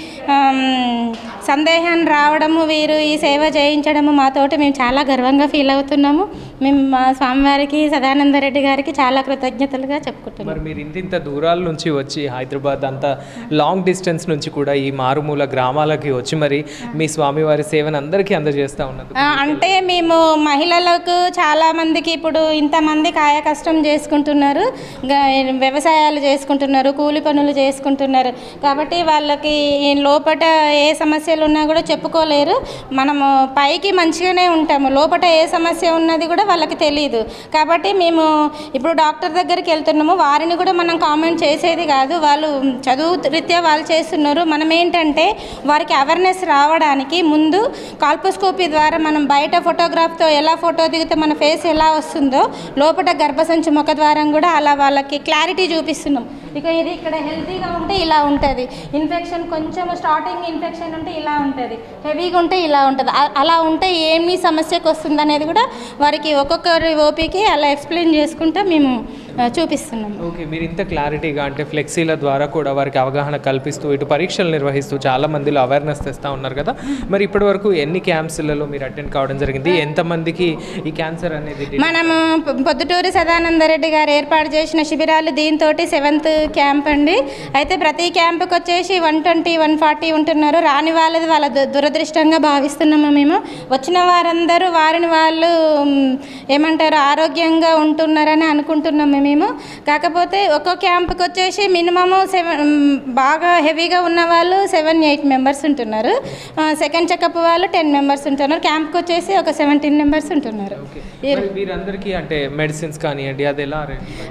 Speaker 22: సందేహం రావడము, వీరు ఈ సేవ చేయించడము మాతోటి మేము చాలా గర్వంగా ఫీల్ అవుతున్నాము. మేము మా స్వామివారికి సదానందరెడ్డి గారికి చాలా కృతజ్ఞతలుగా చెప్పుకుంటున్నాం.
Speaker 7: మరి మీరు ఇంత ఇంత దూరాల నుంచి వచ్చి హైదరాబాద్ అంత లాంగ్ డిస్టెన్స్ నుంచి కూడా ఈ మారుమూల గ్రామాలకి వచ్చి మరి మీ స్వామివారి సేవను అందరికీ అందజేస్తూ ఉన్నది
Speaker 22: అంటే మేము మహిళలకు చాలా మందికి ఇప్పుడు ఇంతమంది కాయ కష్టం చేసుకుంటున్నారు, వ్యవసాయాలు చేసుకుంటున్నారు, కూలి పనులు చేసుకుంటున్నారు. కాబట్టి వాళ్ళకి లోపట ఏ సమస్యలు ఉన్నా కూడా చెప్పుకోలేరు. మనము పైకి మంచిగానే ఉంటాము, లోపట ఏ సమస్య ఉన్నది కూడా వాళ్ళకి తెలియదు. కాబట్టి మేము ఇప్పుడు డాక్టర్ దగ్గరికి వెళ్తున్నాము, వారిని కూడా మనం కామెంట్ చేసేది కాదు. వాళ్ళు చదువు రీత్యా వాళ్ళు చేస్తున్నారు. మనం ఏంటంటే వారికి అవేర్నెస్ రావడానికి ముందు కాల్పోస్కోపీ ద్వారా మనం బయట ఫోటోగ్రాఫ్తో ఎలా ఫోటో దిగితే మన ఫేస్ ఎలా వస్తుందో లోపల గర్భసంచి ముఖ ద్వారం కూడా అలా వాళ్ళకి క్లారిటీ చూపిస్తున్నాం. ఇక ఇది ఇక్కడ హెల్తీగా ఉంటే ఇలా ఉంటుంది, ఇన్ఫెక్షన్ కొంచెం స్టార్టింగ్ ఇన్ఫెక్షన్ ఉంటే ఇలా ఉంటుంది, హెవీగా ఉంటే ఇలా ఉంటుంది, అలా ఉంటే ఏమి సమస్యకు వస్తుంది అనేది కూడా వారికి ఒక్కొక్కరి ఓపీకి అలా ఎక్స్ప్లెయిన్ చేసుకుంటూ మేము చూపిస్తున్నాం.
Speaker 7: ఓకే, మీరు ఇంత క్లారిటీగా అంటే ఫ్లెక్సీల ద్వారా కూడా వారికి అవగాహన కల్పిస్తూ ఇటు పరీక్షలు నిర్వహిస్తూ చాలా మందిలో అవేర్నెస్ తెస్తూ ఉన్నారు కదా. మరి ఇప్పటి వరకు ఎన్ని క్యాంప్స్లలో మీరు అటెండ్ కావడం జరిగింది? ఎంతమందికి ఈ క్యాన్సర్ అనేది?
Speaker 22: మనము పొద్దుటూరి సదానందరెడ్డి గారు ఏర్పాటు చేసిన శిబిరాలు దీంతో సెవెంత్ క్యాంప్ అండి. అయితే ప్రతి క్యాంపుకి వచ్చేసి వన్ ట్వంటీ వన్ ఫార్టీ ఉంటున్నారు. రాని వాళ్ళది వాళ్ళ దురదృష్టంగా భావిస్తున్నాము మేము. వచ్చిన వారందరూ వారిని వాళ్ళు ఏమంటారు ఆరోగ్యంగా ఉంటున్నారని అనుకుంటున్నాము మేము. కాకపోతే ఒక్కో క్యాంప్కి వచ్చేసి మినిమము సెవెన్ బాగా హెవీగా ఉన్న వాళ్ళు సెవెన్ ఎయిట్ మెంబర్స్ ఉంటున్నారు. సెకండ్ చెకప్ వాళ్ళు టెన్ మెంబర్స్ ఉంటున్నారు. క్యాంప్కి వచ్చేసి ఒక సెవెంటీన్ మెంబర్స్ ఉంటున్నారు.
Speaker 7: వీరందరికీ అంటే మెడిసిన్స్ కానివ్వండి అది ఎలా?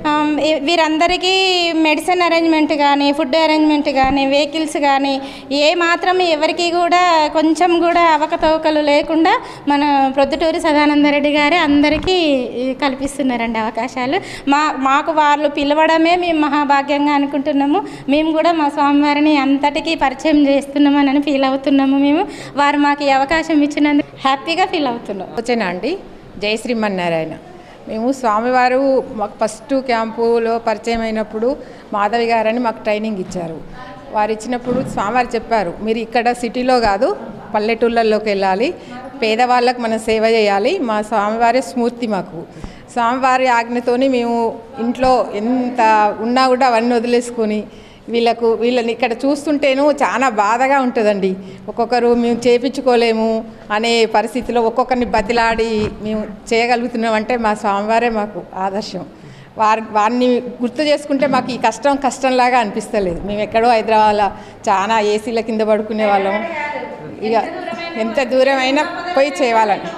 Speaker 22: వీరందరికీ మెడిసిన్ అరేంజ్మెంట్ కానీ ఫుడ్ అరేంజ్మెంట్ కానీ వెహికల్స్ కానీ ఏ మాత్రం ఎవరికి కూడా కొంచెం కూడా అవకతవకలు లేకుండా మన ప్రొద్దుటూరి సదానందరెడ్డి గారే అందరికీ కల్పిస్తున్నారండి అవకాశాలు. మా మాకు వాళ్ళు పిలవడమే మేము మహాభాగ్యంగా అనుకుంటున్నాము. మేము కూడా మా స్వామివారిని అంతటికీ పరిచయం చేస్తున్నామని ఫీల్ అవుతున్నాము. మేము వారు మాకు ఈ అవకాశం ఇచ్చినందుకు హ్యాపీగా ఫీల్ అవుతున్నాం.
Speaker 23: వచ్చేనా అండి, జై శ్రీమన్నారాయణ.
Speaker 1: మేము స్వామివారు మాకు ఫస్ట్ క్యాంపులో పరిచయం అయినప్పుడు మాధవి గారని మాకు ట్రైనింగ్ ఇచ్చారు. వారు ఇచ్చినప్పుడు స్వామివారు చెప్పారు, మీరు ఇక్కడ సిటీలో కాదు పల్లెటూళ్ళల్లోకి వెళ్ళాలి, పేదవాళ్ళకు మనం సేవ చేయాలి. మా స్వామివారి స్ఫూర్తి మాకు. స్వామివారి ఆజ్ఞతోని మేము ఇంట్లో ఎంత ఉన్నా కూడా అవన్నీ వదిలేసుకొని వీళ్ళకు వీళ్ళని ఇక్కడ చూస్తుంటేను చాలా బాధగా ఉంటుందండి. ఒక్కొక్కరు మేము చేయించుకోలేము అనే పరిస్థితిలో ఒక్కొక్కరిని బతిలాడి మేము చేయగలుగుతున్నామంటే మా స్వామివారే మాకు ఆదర్శం. వారి వారిని గుర్తు చేసుకుంటే మాకు ఈ కష్టం కష్టంలాగా అనిపిస్తలేదు. మేము ఎక్కడో హైదరాబాద్లో చాలా ఏసీల కింద పడుకునే వాళ్ళం. ఇక ఎంత దూరం అయినా పోయి చేయాలని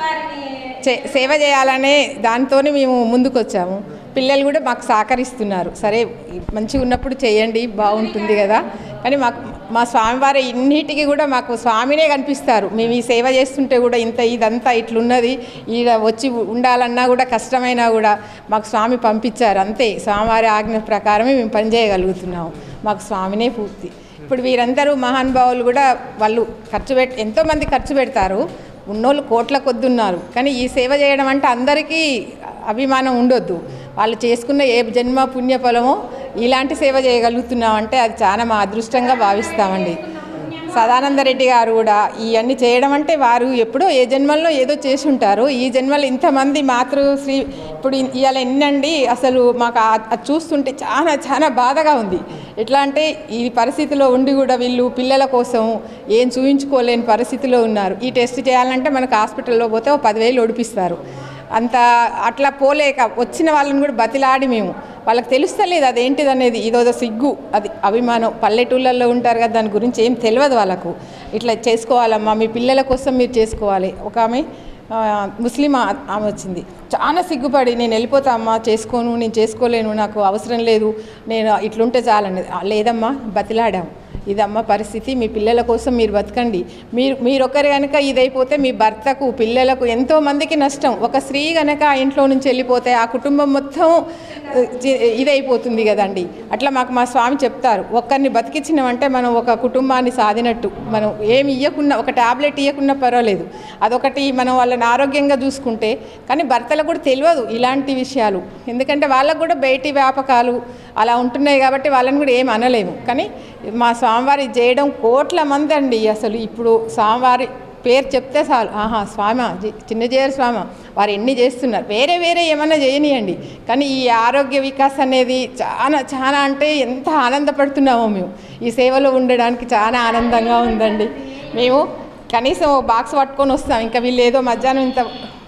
Speaker 1: చే సేవ చేయాలనే దాంతోనే మేము ముందుకు వచ్చాము. పిల్లలు కూడా మాకు సహకరిస్తున్నారు. సరే మంచిగా ఉన్నప్పుడు చేయండి బాగుంటుంది కదా, కానీ మాకు మా స్వామివారి ఇన్నిటికీ కూడా మాకు స్వామినే కనిపిస్తారు. మేము ఈ సేవ చేస్తుంటే కూడా ఇంత ఇదంతా ఇట్లున్నది, ఈడ వచ్చి ఉండాలన్నా కూడా కష్టమైనా కూడా మాకు స్వామి పంపించారు. అంతే, స్వామివారి ఆజ్ఞ ప్రకారమే మేము పనిచేయగలుగుతున్నాము. మాకు స్వామినే పూర్తి. ఇప్పుడు వీరందరూ మహానుభావులు కూడా వాళ్ళు ఖర్చు పెట్టి ఎంతోమంది ఖర్చు పెడతారు, ఉన్నోళ్ళు కోట్ల కొద్ది ఉన్నారు. కానీ ఈ సేవ చేయడం అంటే అందరికీ అభిమానం ఉండొద్దు. వాళ్ళు చేసుకున్న ఏ జన్మ పుణ్యఫలమో ఇలాంటి సేవ చేయగలుగుతున్నామంటే అది చాలా మా అదృష్టంగా భావిస్తామండి. సదానందరెడ్డి గారు కూడా ఇవన్నీ చేయడం అంటే వారు ఎప్పుడో ఏ జన్మల్లో ఏదో చేసి ఉంటారు. ఈ జన్మలో ఇంతమంది మాతృశ్రీ ఇప్పుడు ఇవాళ ఎన్నండి, అసలు మాకు అది చూస్తుంటే చాలా చాలా బాధగా ఉంది. ఎట్లా అంటే ఈ పరిస్థితిలో ఉండి కూడా వీళ్ళు పిల్లల కోసం ఏం చూయించుకోలేని పరిస్థితిలో ఉన్నారు. ఈ టెస్ట్ చేయాలంటే మనకు హాస్పిటల్లో పోతే ఓ పదివేలు ఒడిపిస్తారు. అంత అట్లా పోలేక వచ్చిన వాళ్ళని కూడా బతిలాడి మేము వాళ్ళకి తెలుస్తలేదు అదేంటిది అనేది, ఇదోదో సిగ్గు, అది అభిమానం. పల్లెటూళ్ళల్లో ఉంటారు కదా, దాని గురించి ఏం తెలియదు వాళ్ళకు. ఇట్లా చేసుకోవాలమ్మా, మీ పిల్లల కోసం మీరు చేసుకోవాలి. ఒక ఆమె ముస్లిం ఆమె వచ్చింది, చాలా సిగ్గుపడి నేను వెళ్ళిపోతా అమ్మా, చేసుకోను, నేను చేసుకోలేను, నాకు అవసరం లేదు, నేను ఇట్లుంటే చాలండి. లేదమ్మా, బతిలాడాము, ఇదమ్మ పరిస్థితి, మీ పిల్లల కోసం మీరు బతకండి. మీరు మీరొక్కరు కనుక ఇదైపోతే మీ భర్తకు పిల్లలకు ఎంతోమందికి నష్టం. ఒక స్త్రీ కనుక ఆ ఇంట్లో నుంచి వెళ్ళిపోతే ఆ కుటుంబం మొత్తం ఇదైపోతుంది కదండి. అట్లా మాకు మా స్వామి చెప్తారు, ఒక్కరిని బతికించినామంటే మనం ఒక కుటుంబాన్ని సాధినట్టు. మనం ఏమి ఇవ్వకున్నా, ఒక ట్యాబ్లెట్ ఇవ్వకున్నా పర్వాలేదు, అదొకటి మనం వాళ్ళని ఆరోగ్యంగా చూసుకుంటే. కానీ భర్తలకు కూడా తెలియదు ఇలాంటి విషయాలు, ఎందుకంటే వాళ్ళకు కూడా బయటి వ్యాపకాలు అలా ఉంటున్నాయి కాబట్టి వాళ్ళని కూడా ఏం అనలేము. కానీ మా స్వామివారి చేయడం కోట్ల మంది అండి. అసలు ఇప్పుడు స్వామివారి పేరు చెప్తే చాలు, ఆహా స్వామి చిన్నజీయర్ స్వామి వారు ఎన్ని చేస్తున్నారు. వేరే వేరే ఏమన్నా చేయనియండి, కానీ ఈ ఆరోగ్య వికాస్ అనేది చాలా చాలా అంటే ఎంత ఆనందపడుతున్నామో మేము ఈ సేవలో ఉండడానికి. చాలా ఆనందంగా ఉందండి. మేము కనీసం బాక్స్ పట్టుకొని వస్తాం, ఇంకా వీళ్ళు ఏదో మధ్యాహ్నం ఇంత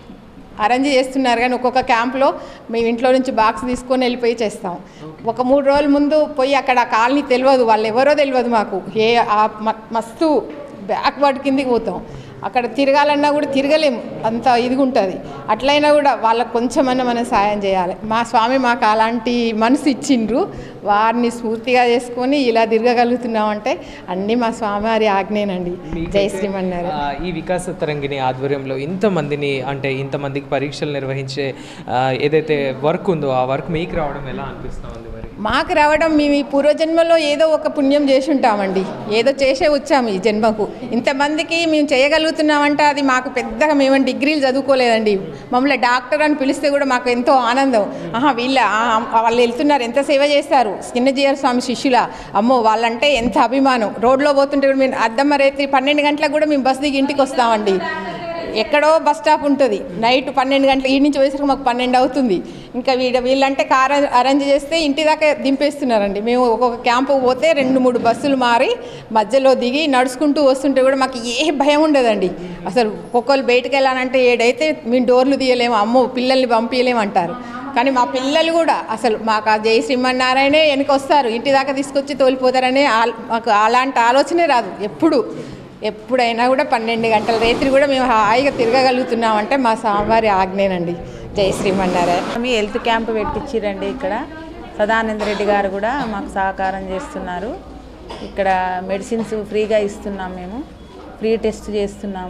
Speaker 1: అరేంజ్ చేస్తున్నారు కానీ ఒక్కొక్క క్యాంప్లో మేము ఇంట్లో నుంచి బాక్స్ తీసుకొని వెళ్ళిపోయి చేస్తాం. ఒక మూడు రోజుల ముందు పోయి అక్కడ కాలనీ తెలియదు, వాళ్ళు ఎవరో తెలియదు మాకు, ఏ మస్తు బ్యాక్వర్డ్ కిందికి పోతాం. అక్కడ తిరగాలన్నా కూడా తిరగలేము, అంత ఇదిగా ఉంటుంది. అట్లయినా కూడా వాళ్ళకు కొంచెమన్నా మనం సాయం చేయాలి. మా స్వామి మాకు అలాంటి మనసు ఇచ్చిండ్రు, వారిని స్ఫూర్తిగా చేసుకొని ఇలా తిరగగలుగుతున్నామంటే అన్నీ మా స్వామివారి ఆజ్ఞేనండి. జై శ్రీమన్నారు.
Speaker 7: ఈ వికాస తరంగిణి ఆధ్వర్యంలో ఇంతమందిని అంటే ఇంతమందికి పరీక్షలు నిర్వహించే ఏదైతే వర్క్ ఉందో ఆ వర్క్ మీకు రావడం ఎలా అనిపిస్తుంది? మరి
Speaker 1: మాకు రావడం, మేము ఈ పూర్వజన్మలో ఏదో ఒక పుణ్యం చేసి ఉంటామండి, ఏదో చేసే వచ్చాము ఈ జన్మకు. ఇంతమందికి మేము చేయగలుగుతున్నామంటే అది మాకు పెద్దగా, మేము డిగ్రీలు చదువుకోలేదండి. మమ్మల్ని డాక్టర్ అని పిలిస్తే కూడా మాకు ఎంతో ఆనందం. ఆహా వీళ్ళ వాళ్ళు వెళ్తున్నారు, ఎంత సేవ చేస్తారు, చిన్నజీయర్ స్వామి శిష్యుల, అమ్మో వాళ్ళంటే ఎంత అభిమానం. రోడ్లో పోతుంటే కూడా మేము అద్దమ్మ రేత్రి పన్నెండు గంటలకు కూడా మేము బస్ దిగి ఇంటికి వస్తామండి. ఎక్కడో బస్ స్టాప్ ఉంటుంది, నైట్ పన్నెండు గంటలకు ఈ నుంచి వచ్చేసరికి మాకు పన్నెండు అవుతుంది. ఇంకా వీళ్ళ వీళ్ళంటే కార్ అరేంజ్ చేస్తే ఇంటి దాకా దింపేస్తున్నారండి. మేము ఒక్కొక్క క్యాంపు పోతే రెండు మూడు బస్సులు మారి మధ్యలో దిగి నడుచుకుంటూ వస్తుంటే కూడా మాకు ఏ భయం ఉండదండి. అసలు ఒక్కొక్కరు బయటకు వెళ్ళాలంటే ఏడైతే మేము డోర్లు తీయలేము, అమ్మో పిల్లల్ని పంపించలేము అంటారు. కానీ మా పిల్లలు కూడా అసలు మాకు ఆ జై శ్రీమన్నారాయణే వెనక వస్తారు, ఇంటి దాకా తీసుకొచ్చి తోలిపోతారనే మాకు అలాంటి ఆలోచనే రాదు. ఎప్పుడు ఎప్పుడైనా కూడా పన్నెండు గంటల రేత్రి కూడా మేము హాయిగా తిరగగలుగుతున్నామంటే మా స్వామివారి ఆజ్ఞేనండి. జై శ్రీమన్నారాయణ.
Speaker 3: మీ హెల్త్ క్యాంప్ పెట్టించిరండి ఇక్కడ. సదానంద రెడ్డి గారు కూడా మాకు సహకారం చేస్తున్నారు. ఇక్కడ మెడిసిన్స్ ఫ్రీగా ఇస్తున్నాం, మేము ఫ్రీ టెస్ట్ చేస్తున్నాం.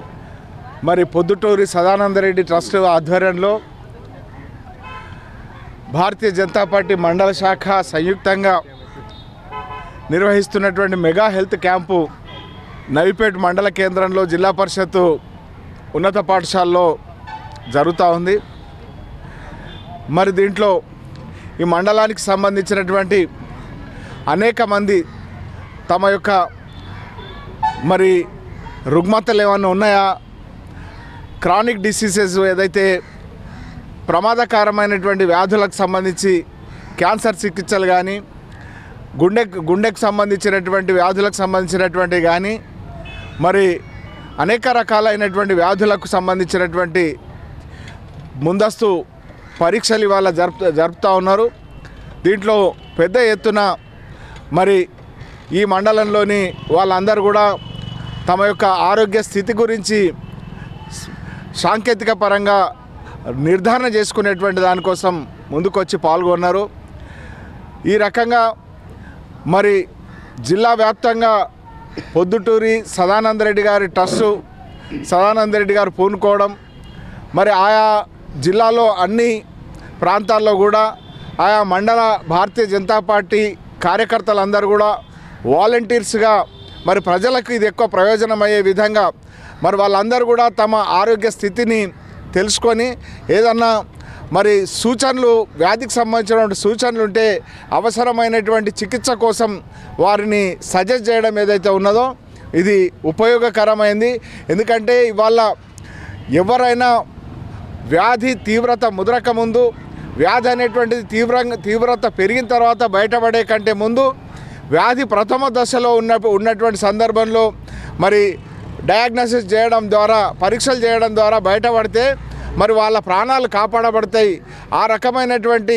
Speaker 2: మరి పొద్దుటూరి సదానందరెడ్డి ట్రస్ట్ ఆధ్వర్యంలో భారతీయ జనతా పార్టీ మండల శాఖ సంయుక్తంగా నిర్వహిస్తున్నటువంటి మెగా హెల్త్ క్యాంపు నవిపేట మండల కేంద్రంలో జిల్లా పరిషత్తు ఉన్నత పాఠశాలలో జరుగుతూ ఉంది. మరి దీంట్లో ఈ మండలానికి సంబంధించినటువంటి అనేక మంది తమ యొక్క మరి రుగ్మతలు ఏమన్నా ఉన్నాయా, క్రానిక్ డిసీజెస్ ఏదైతే ప్రమాదకరమైనటువంటి వ్యాధులకు సంబంధించి క్యాన్సర్ చికిత్సలు కానీ, గుండె గుండెకు సంబంధించినటువంటి వ్యాధులకు సంబంధించినటువంటి కానీ, మరి అనేక రకాలైనటువంటి వ్యాధులకు సంబంధించినటువంటి ముందస్తు పరీక్షలు ఇవాళ జరుపు జరుపుతూ ఉన్నారు. దీంట్లో పెద్ద ఎత్తున మరి ఈ మండలంలోని వాళ్ళందరూ కూడా తమ యొక్క ఆరోగ్య స్థితి గురించి సాంకేతిక పరంగా నిర్ధారణ చేసుకునేటువంటి దానికోసం ముందుకొచ్చి పాల్గొన్నారు. ఈ రకంగా మరి జిల్లా వ్యాప్తంగా పొద్దుటూరి సదానంద రెడ్డి గారి ట్రస్టు సదానంద రెడ్డి గారు పూనుకోవడం, మరి ఆయా జిల్లాలో అన్ని ప్రాంతాల్లో కూడా ఆయా మండల భారతీయ జనతా పార్టీ కార్యకర్తలందరూ కూడా వాలంటీర్స్గా మరి ప్రజలకు ఇది ఎక్కువ ప్రయోజనం అయ్యే విధంగా మరి వాళ్ళందరూ కూడా తమ ఆరోగ్య స్థితిని తెలుసుకొని ఏదన్నా మరి సూచనలు వ్యాధికి సంబంధించినటువంటి సూచనలు ఉంటే అవసరమైనటువంటి చికిత్స కోసం వారిని సజెస్ట్ చేయడం ఏదైతే ఉన్నదో ఇది ఉపయోగకరమైంది. ఎందుకంటే ఇవాళ ఎవరైనా వ్యాధి తీవ్రత ముదరక ముందు, వ్యాధి అనేటువంటిది తీవ్రంగా తీవ్రత పెరిగిన తర్వాత బయటపడే కంటే ముందు వ్యాధి ప్రథమ దశలో ఉన్న ఉన్నటువంటి సందర్భంలో మరి డయాగ్నోసిస్ చేయడం ద్వారా, పరీక్షలు చేయడం ద్వారా బయటపడితే మరి వాళ్ళ ప్రాణాలు కాపాడబడతాయి. ఆ రకమైనటువంటి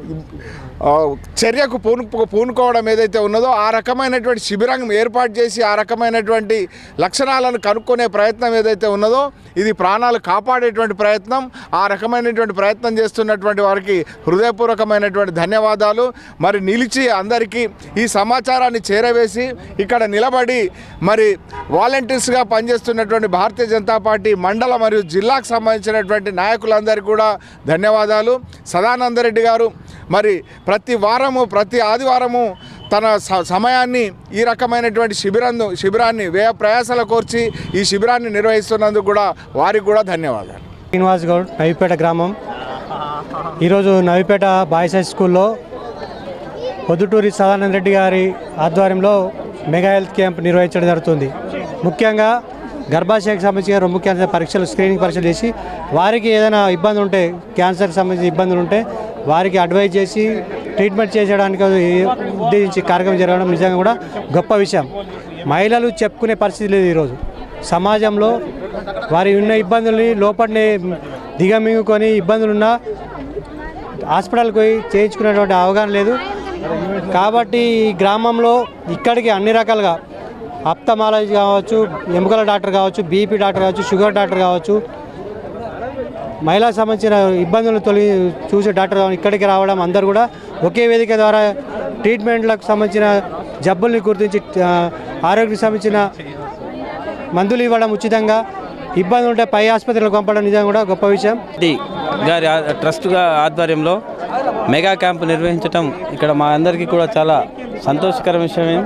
Speaker 2: చర్యకు పూను పూనుకోవడం ఏదైతే ఉన్నదో ఆ రకమైనటువంటి శిబిరం ఏర్పాటు చేసి ఆ రకమైనటువంటి లక్షణాలను కనుక్కునే ప్రయత్నం ఏదైతే ఉన్నదో ఇది ప్రాణాలు కాపాడేటువంటి ప్రయత్నం. ఆ రకమైనటువంటి ప్రయత్నం చేస్తున్నటువంటి వారికి హృదయపూర్వకమైనటువంటి ధన్యవాదాలు. మరి నిలిచి అందరికీ ఈ సమాచారాన్ని చేరవేసి ఇక్కడ నిలబడి మరి వాలంటీర్స్గా పనిచేస్తున్నటువంటి భారతీయ జనతా పార్టీ మండల మరియు జిల్లాకు సంబంధించినటువంటి నాయకులందరికీ కూడా ధన్యవాదాలు. సదానంద రెడ్డి గారు మరి ప్రతి వారము ప్రతి ఆదివారము తన సమయాన్ని ఈ రకమైనటువంటి శిబిరాన్ని శిబిరాన్ని వ్యయ ప్రయాసాల కోర్చి ఈ శిబిరాన్ని నిర్వహిస్తున్నందుకు కూడా వారికి కూడా ధన్యవాదాలు.
Speaker 9: శ్రీనివాస్ గౌడ్, నవిపేట గ్రామం. ఈరోజు నవిపేట బాయ్స్ హై స్కూల్లో పొద్దుటూరి సదానంద రెడ్డి గారి ఆధ్వర్యంలో మెగా హెల్త్ క్యాంప్ నిర్వహించడం జరుగుతుంది. ముఖ్యంగా గర్భాశయకు సంబంధించిన రొమ్ము క్యాన్సర్ పరీక్షలు, స్క్రీనింగ్ పరీక్షలు చేసి వారికి ఏదైనా ఇబ్బంది ఉంటే, క్యాన్సర్కి సంబంధించిన ఇబ్బందులు ఉంటే వారికి అడ్వైజ్ చేసి ట్రీట్మెంట్ చేసేయడానికి ఉద్దేశించి కార్యక్రమం జరగడం నిజంగా కూడా గొప్ప విషయం. మహిళలు చెప్పుకునే పరిస్థితి లేదు. ఈరోజు సమాజంలో వారి ఉన్న ఇబ్బందుల్ని లోపలనే దిగమింగుకొని ఇబ్బందులున్నా హాస్పిటల్కి పోయి చేయించుకునేటువంటి అవగాహన లేదు. కాబట్టి ఈ గ్రామంలో ఇక్కడికి అన్ని రకాలుగా ఆప్థమాలజీ కావచ్చు, ఎముకల డాక్టర్ కావచ్చు, బీపీ డాక్టర్ కావచ్చు, షుగర్ డాక్టర్ కావచ్చు, మహిళలకు సంబంధించిన ఇబ్బందులు తొలగి చూసే డాక్టర్ ఇక్కడికి రావడం, అందరూ కూడా ఒకే వేదిక ద్వారా ట్రీట్మెంట్లకు సంబంధించిన జబ్బుల్ని గుర్తించి ఆరోగ్యానికి సంబంధించిన మందులు ఇవ్వడం ఉచితంగా, ఇబ్బంది ఉంటే పై ఆసుపత్రులకు పంపడం నిజంగా కూడా గొప్ప విషయం.
Speaker 10: గారి ట్రస్ట్గా ఆధ్వర్యంలో మెగా క్యాంపు నిర్వహించడం ఇక్కడ మా అందరికీ కూడా చాలా సంతోషకర విషయమే.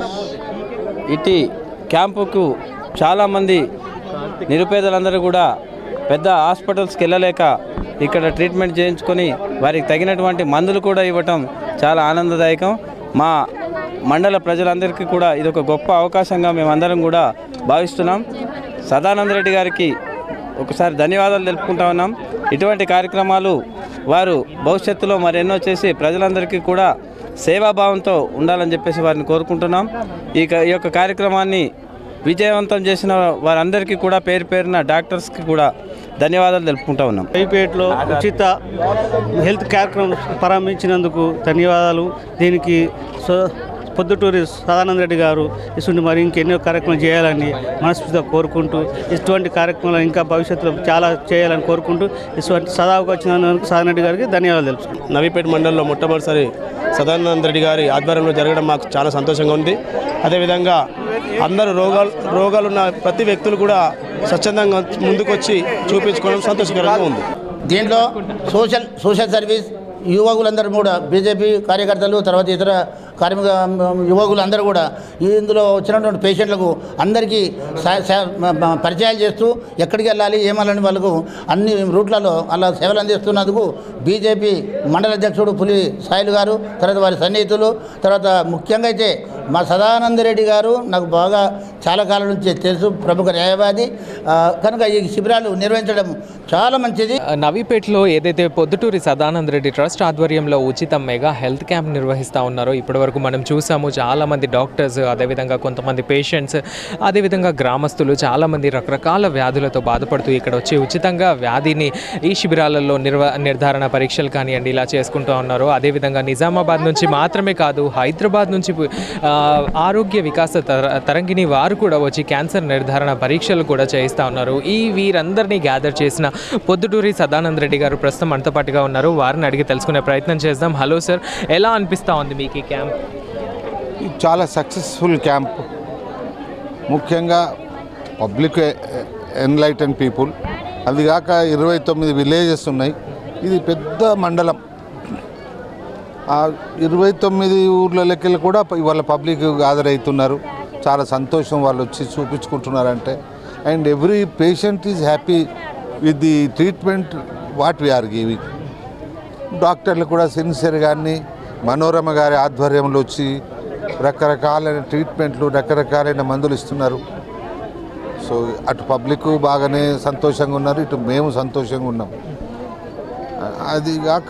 Speaker 10: ఇటీ క్యాంపుకు చాలామంది నిరుపేదలందరూ కూడా పెద్ద హాస్పిటల్స్కి వెళ్ళలేక ఇక్కడ ట్రీట్మెంట్ చేయించుకొని వారికి తగినటువంటి మందులు కూడా ఇవ్వటం చాలా ఆనందదాయకం. మా మండల ప్రజలందరికీ కూడా ఇది ఒక గొప్ప అవకాశంగా మేమందరం కూడా భావిస్తున్నాం. సదానంద రెడ్డి గారికి ఒకసారి ధన్యవాదాలు తెలుపుకుంటా ఉన్నాం. ఇటువంటి కార్యక్రమాలు వారు భవిష్యత్తులో మరెన్నో చేసి ప్రజలందరికీ కూడా సేవాభావంతో ఉండాలని చెప్పేసి వారిని కోరుకుంటున్నాం. ఈ ఈ యొక్క కార్యక్రమాన్ని విజయవంతం చేసిన వారందరికీ కూడా పేరు పేరున డాక్టర్స్కి కూడా ధన్యవాదాలు తెలుపుకుంటా ఉన్నాం.
Speaker 23: నవిపేటలో ఉచిత హెల్త్ కార్యక్రమం ప్రారంభించినందుకు ధన్యవాదాలు. దీనికి పొద్దుటూరి సదానంద రెడ్డి గారు ఇటువంటి మరి ఇంకెన్నో కార్యక్రమాలు చేయాలని మనస్ఫూర్తిగా కోరుకుంటూ ఇటువంటి కార్యక్రమాలు ఇంకా భవిష్యత్తులో చాలా చేయాలని కోరుకుంటూ ఇటువంటి సదావుకు వచ్చినందుకు సదానంద రెడ్డి గారికి ధన్యవాదాలు తెలుపుతున్నాను.
Speaker 24: నవిపేట మండలంలో మొట్టమొదటిసారి సదానంద రెడ్డి గారి ఆధ్వర్యంలో జరగడం మాకు చాలా సంతోషంగా ఉంది. అదేవిధంగా అందరూ రోగాలు రోగాలున్న ప్రతి వ్యక్తులు కూడా స్వచ్ఛందంగా ముందుకొచ్చి చూపించుకోవడం సంతోషకరంగా ఉంది.
Speaker 21: దీంట్లో సోషల్ సోషల్ సర్వీస్, యువకులందరూ కూడా బీజేపీ కార్యకర్తలు తర్వాత ఇతర కార్మిక యువకులందరూ కూడా ఇందులో వచ్చినటువంటి పేషెంట్లకు అందరికీ పరిచయాలు చేస్తూ ఎక్కడికి వెళ్ళాలి ఏమల్లని వాళ్ళకు అన్ని రూట్లలో అలా సేవలు అందిస్తున్నందుకు బీజేపీ మండల అధ్యక్షుడు పులి సాయిలు గారు, తర్వాత వారి సన్నిహితులు, తర్వాత ముఖ్యంగా అయితే మా సదానందరెడ్డి గారు నాకు బాగా చాలా కాలం నుంచి తెలుసు, ప్రముఖ న్యాయవాది కనుక ఈ శిబిరాలు నిర్వహించడం చాలా మంచిది.
Speaker 7: నవీపేటలో ఏదైతే పొద్దుటూరి సదానంద రెడ్డి ట్రస్ట్ ఆధ్వర్యంలో ఉచిత మెగా హెల్త్ క్యాంప్ నిర్వహిస్తూ ఉన్నారో ఇప్పటివరకు మనం చూసాము. చాలామంది డాక్టర్స్, అదేవిధంగా కొంతమంది పేషెంట్స్, అదేవిధంగా గ్రామస్తులు చాలామంది రకరకాల వ్యాధులతో బాధపడుతూ ఇక్కడ వచ్చి ఉచితంగా వ్యాధిని ఈ శిబిరాలలో నిర్వ నిర్ధారణ పరీక్షలు కానివ్వండి ఇలా చేసుకుంటూ ఉన్నారు. అదేవిధంగా నిజామాబాద్ నుంచి మాత్రమే కాదు, హైదరాబాద్ నుంచి ఆరోగ్య వికాస తరంగిణి వారు కూడా వచ్చి క్యాన్సర్ నిర్ధారణ పరీక్షలు కూడా చేయిస్తూ ఉన్నారు. ఈ వీరందరినీ గ్యాదర్ చేసిన పొద్దుటూరి సదానంద రెడ్డి గారు ప్రస్తుతం మనతో పాటుగా ఉన్నారు. వారిని అడిగి తెలుసుకునే ప్రయత్నం చేద్దాం. హలో సార్, ఎలా అనిపిస్తూ ఉంది మీకు ఈ క్యాంప్?
Speaker 8: చాలా సక్సెస్ఫుల్ క్యాంప్. ముఖ్యంగా పబ్లిక్ ఎన్లైటన్ పీపుల్, అది కాక ఇరవై తొమ్మిది విలేజెస్ ఉన్నాయి. ఇది పెద్ద మండలం. ఆ ఇరవై తొమ్మిది ఊర్లకి కూడా ఇవాళ పబ్లిక్ గ్యాదర్ అవుతున్నారు. చాలా సంతోషం వాళ్ళు వచ్చి చూపించుకుంటున్నారంటే. And every patient is happy with the treatment what we are giving. డాక్టర్లు కూడా సిన్సియర్గాని మనోరమ గారి ఆధ్వర్యంలో వచ్చి రకరకాలైన ట్రీట్మెంట్లు, రకరకాలైన మందులు ఇస్తున్నారు. సో అటు పబ్లిక్ బాగానే సంతోషంగా ఉన్నారు, ఇటు మేము సంతోషంగా ఉన్నాం. అది కాక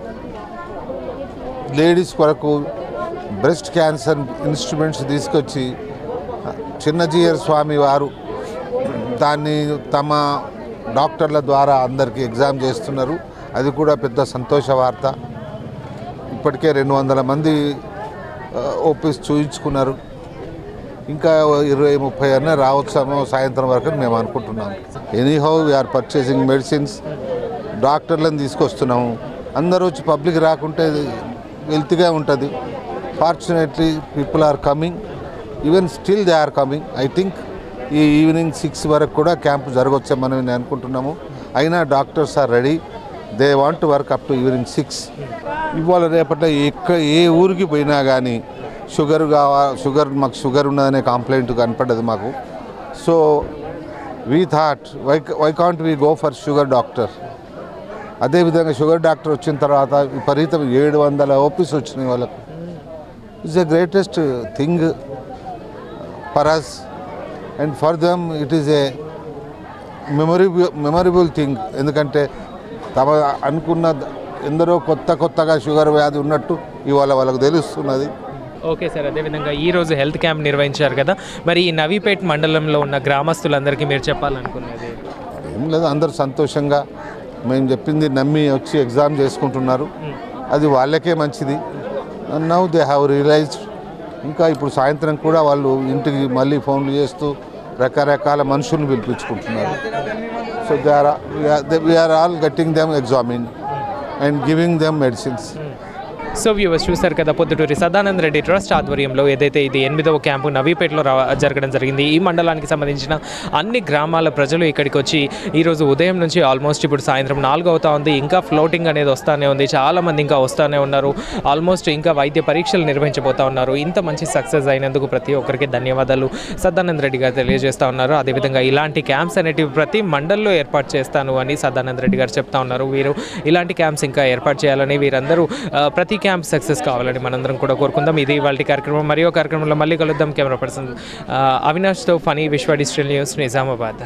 Speaker 8: లేడీస్ కొరకు బ్రెస్ట్ క్యాన్సర్ ఇన్స్ట్రుమెంట్స్ తీసుకొచ్చి చిన్నజీయర్ స్వామి వారు దాన్ని తమ డాక్టర్ల ద్వారా అందరికీ ఎగ్జామ్ చేస్తున్నారు. అది కూడా పెద్ద సంతోష వార్త. ఇప్పటికే రెండు వందల మంది ఓపీస్ చూయించుకున్నారు. ఇంకా ఇరవై ముప్పై అన్న రావచ్చామో సాయంత్రం వరకు మేము అనుకుంటున్నాము. ఎనీహౌ వీఆర్ పర్చేసింగ్ మెడిసిన్స్, డాక్టర్లను తీసుకొస్తున్నాము. అందరూ వచ్చి పబ్లిక్ రాకుంటే వెల్త్గా ఉంటుంది. Fortunately people are coming, even still they are coming. I think ఈ ఈవినింగ్ సిక్స్ వరకు కూడా క్యాంపు జరగవచ్చామని నేను అనుకుంటున్నాము. అయినా doctors are ready, they want to work up to evening six. ఇవాళ రేపట్లో ఎక్క ఏ ఊరికి పోయినా కానీ షుగర్ కావా షుగర్ మాకు షుగర్ ఉన్నదనే కంప్లైంట్ కనపడ్డది మాకు. So we thought why why can't we go for sugar doctor. అదేవిధంగా షుగర్ డాక్టర్ వచ్చిన తర్వాత విపరీతం ఏడు వందల ఓపీస్ వచ్చినాయి వాళ్ళకు. It's the greatest thing for us and for them it is a memorable memorable thing. ఎందుకంటే తమ అనుకున్న ఎందరో కొత్త కొత్తగా షుగర్ వ్యాధి ఉన్నట్టు ఇవాళ వాళ్ళకు తెలుస్తున్నది.
Speaker 7: ఓకే సార్, అదేవిధంగా ఈరోజు హెల్త్ క్యాంప్ నిర్వహించారు కదా, మరి ఈ నవీపేట్ మండలంలో ఉన్న గ్రామస్తులందరికీ మీరు చెప్పాలనుకున్నది
Speaker 8: ఏం లేదు. అందరూ సంతోషంగా మేము చెప్పింది నమ్మి వచ్చి ఎగ్జామ్ చేసుకుంటున్నారు. అది వాళ్ళకే మంచిది. Now they have realised. ఇంకా ఇప్పుడు సాయంత్రం కూడా వాళ్ళు ఇంటికి మళ్ళీ ఫోన్లు చేస్తూ రకరకాల మనుషులను పిలిపించుకుంటున్నారు. So they are we are all getting them examine and giving them medicines.
Speaker 7: So viewers చూశారు కదా, పొద్దుటూరి సదానంద రెడ్డి ట్రస్ట్ ఆధ్వర్యంలో ఏదైతే ఇది ఎనిమిదవ క్యాంపు నవీపేటలో రా జరగడం జరిగింది. ఈ మండలానికి సంబంధించిన అన్ని గ్రామాల ప్రజలు ఇక్కడికి వచ్చి ఈరోజు ఉదయం నుంచి ఆల్మోస్ట్ ఇప్పుడు సాయంత్రం నాలుగు అవుతా ఉంది. ఇంకా ఫ్లోటింగ్ అనేది వస్తూనే ఉంది. చాలామంది ఇంకా వస్తూనే ఉన్నారు. ఆల్మోస్ట్ ఇంకా వైద్య పరీక్షలు నిర్వహించబోతా ఉన్నారు. ఇంత మంచి సక్సెస్ అయినందుకు ప్రతి ఒక్కరికి ధన్యవాదాలు సదానంద రెడ్డి గారు తెలియజేస్తూ ఉన్నారు. అదేవిధంగా ఇలాంటి క్యాంప్స్ అనేటివి ప్రతి మండల్లో ఏర్పాటు చేస్తాను అని సదానంద రెడ్డి గారు చెప్తా ఉన్నారు. వీరు ఇలాంటి క్యాంప్స్ ఇంకా ఏర్పాటు చేయాలని, వీరందరూ ప్రతి క్యాంప్ సక్సెస్ కావాలని మనందరం కూడా కోరుకుందాం. ఇది ఇవాళ కార్యక్రమం. మరియు కార్యక్రమంలో మళ్ళీ కలుద్దాం. కెమెరా పర్సన్ అవినాష్తో Phani, Vishwa digital news, Nizamabad.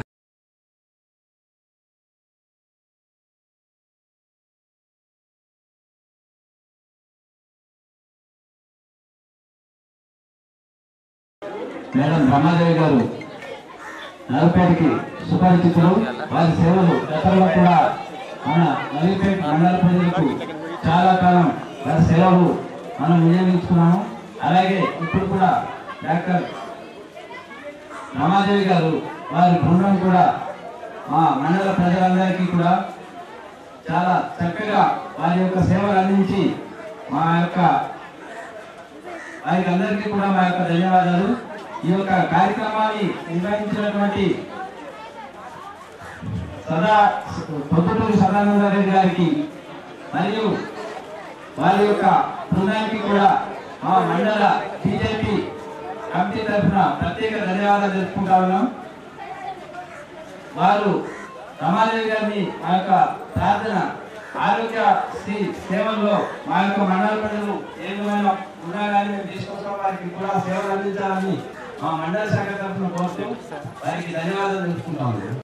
Speaker 11: Madam Ramadevi గారు నవీపేటకి సుపరిచితులు. వారి సేవలు గతంలో కూడా మన నవీపేట మండల ప్రజలకు చాలా కాలం వారి సేవలు మనం వినియోగించుకున్నాము. అలాగే ఇప్పుడు కూడా డాక్టర్ రమాదేవి గారు వారి బృందం కూడా మా మండల ప్రజలందరికీ కూడా చాలా చక్కగా వారి యొక్క సేవలు అందించి మా యొక్క వారికి అందరికీ కూడా మా యొక్క ధన్యవాదాలు. ఈ యొక్క కార్యక్రమాన్ని నిర్వహించినటువంటి సదా పొద్దుటూరి సదానంద రెడ్డి గారికి మరియు వారి యొక్క బృందానికి కూడా మా మండల బీజేపీ కమిటీ తరఫున ప్రత్యేక ధన్యవాదాలు తెలుపుకుంటా ఉన్నాం. వారు రమాదేవి గారిని మా యొక్క ప్రార్థన ఆరోగ్య శ్రీ సేవల్లో మా యొక్క మండల ప్రజలు ఏ విధమైన ఉన్నా కానీ మేము తీసుకొస్తాం, వారికి కూడా సేవలు అందించాలని మా మండల శాఖ తరఫున కోరుతూ వారికి ధన్యవాదాలు తెలుపుకుంటా ఉన్నాం.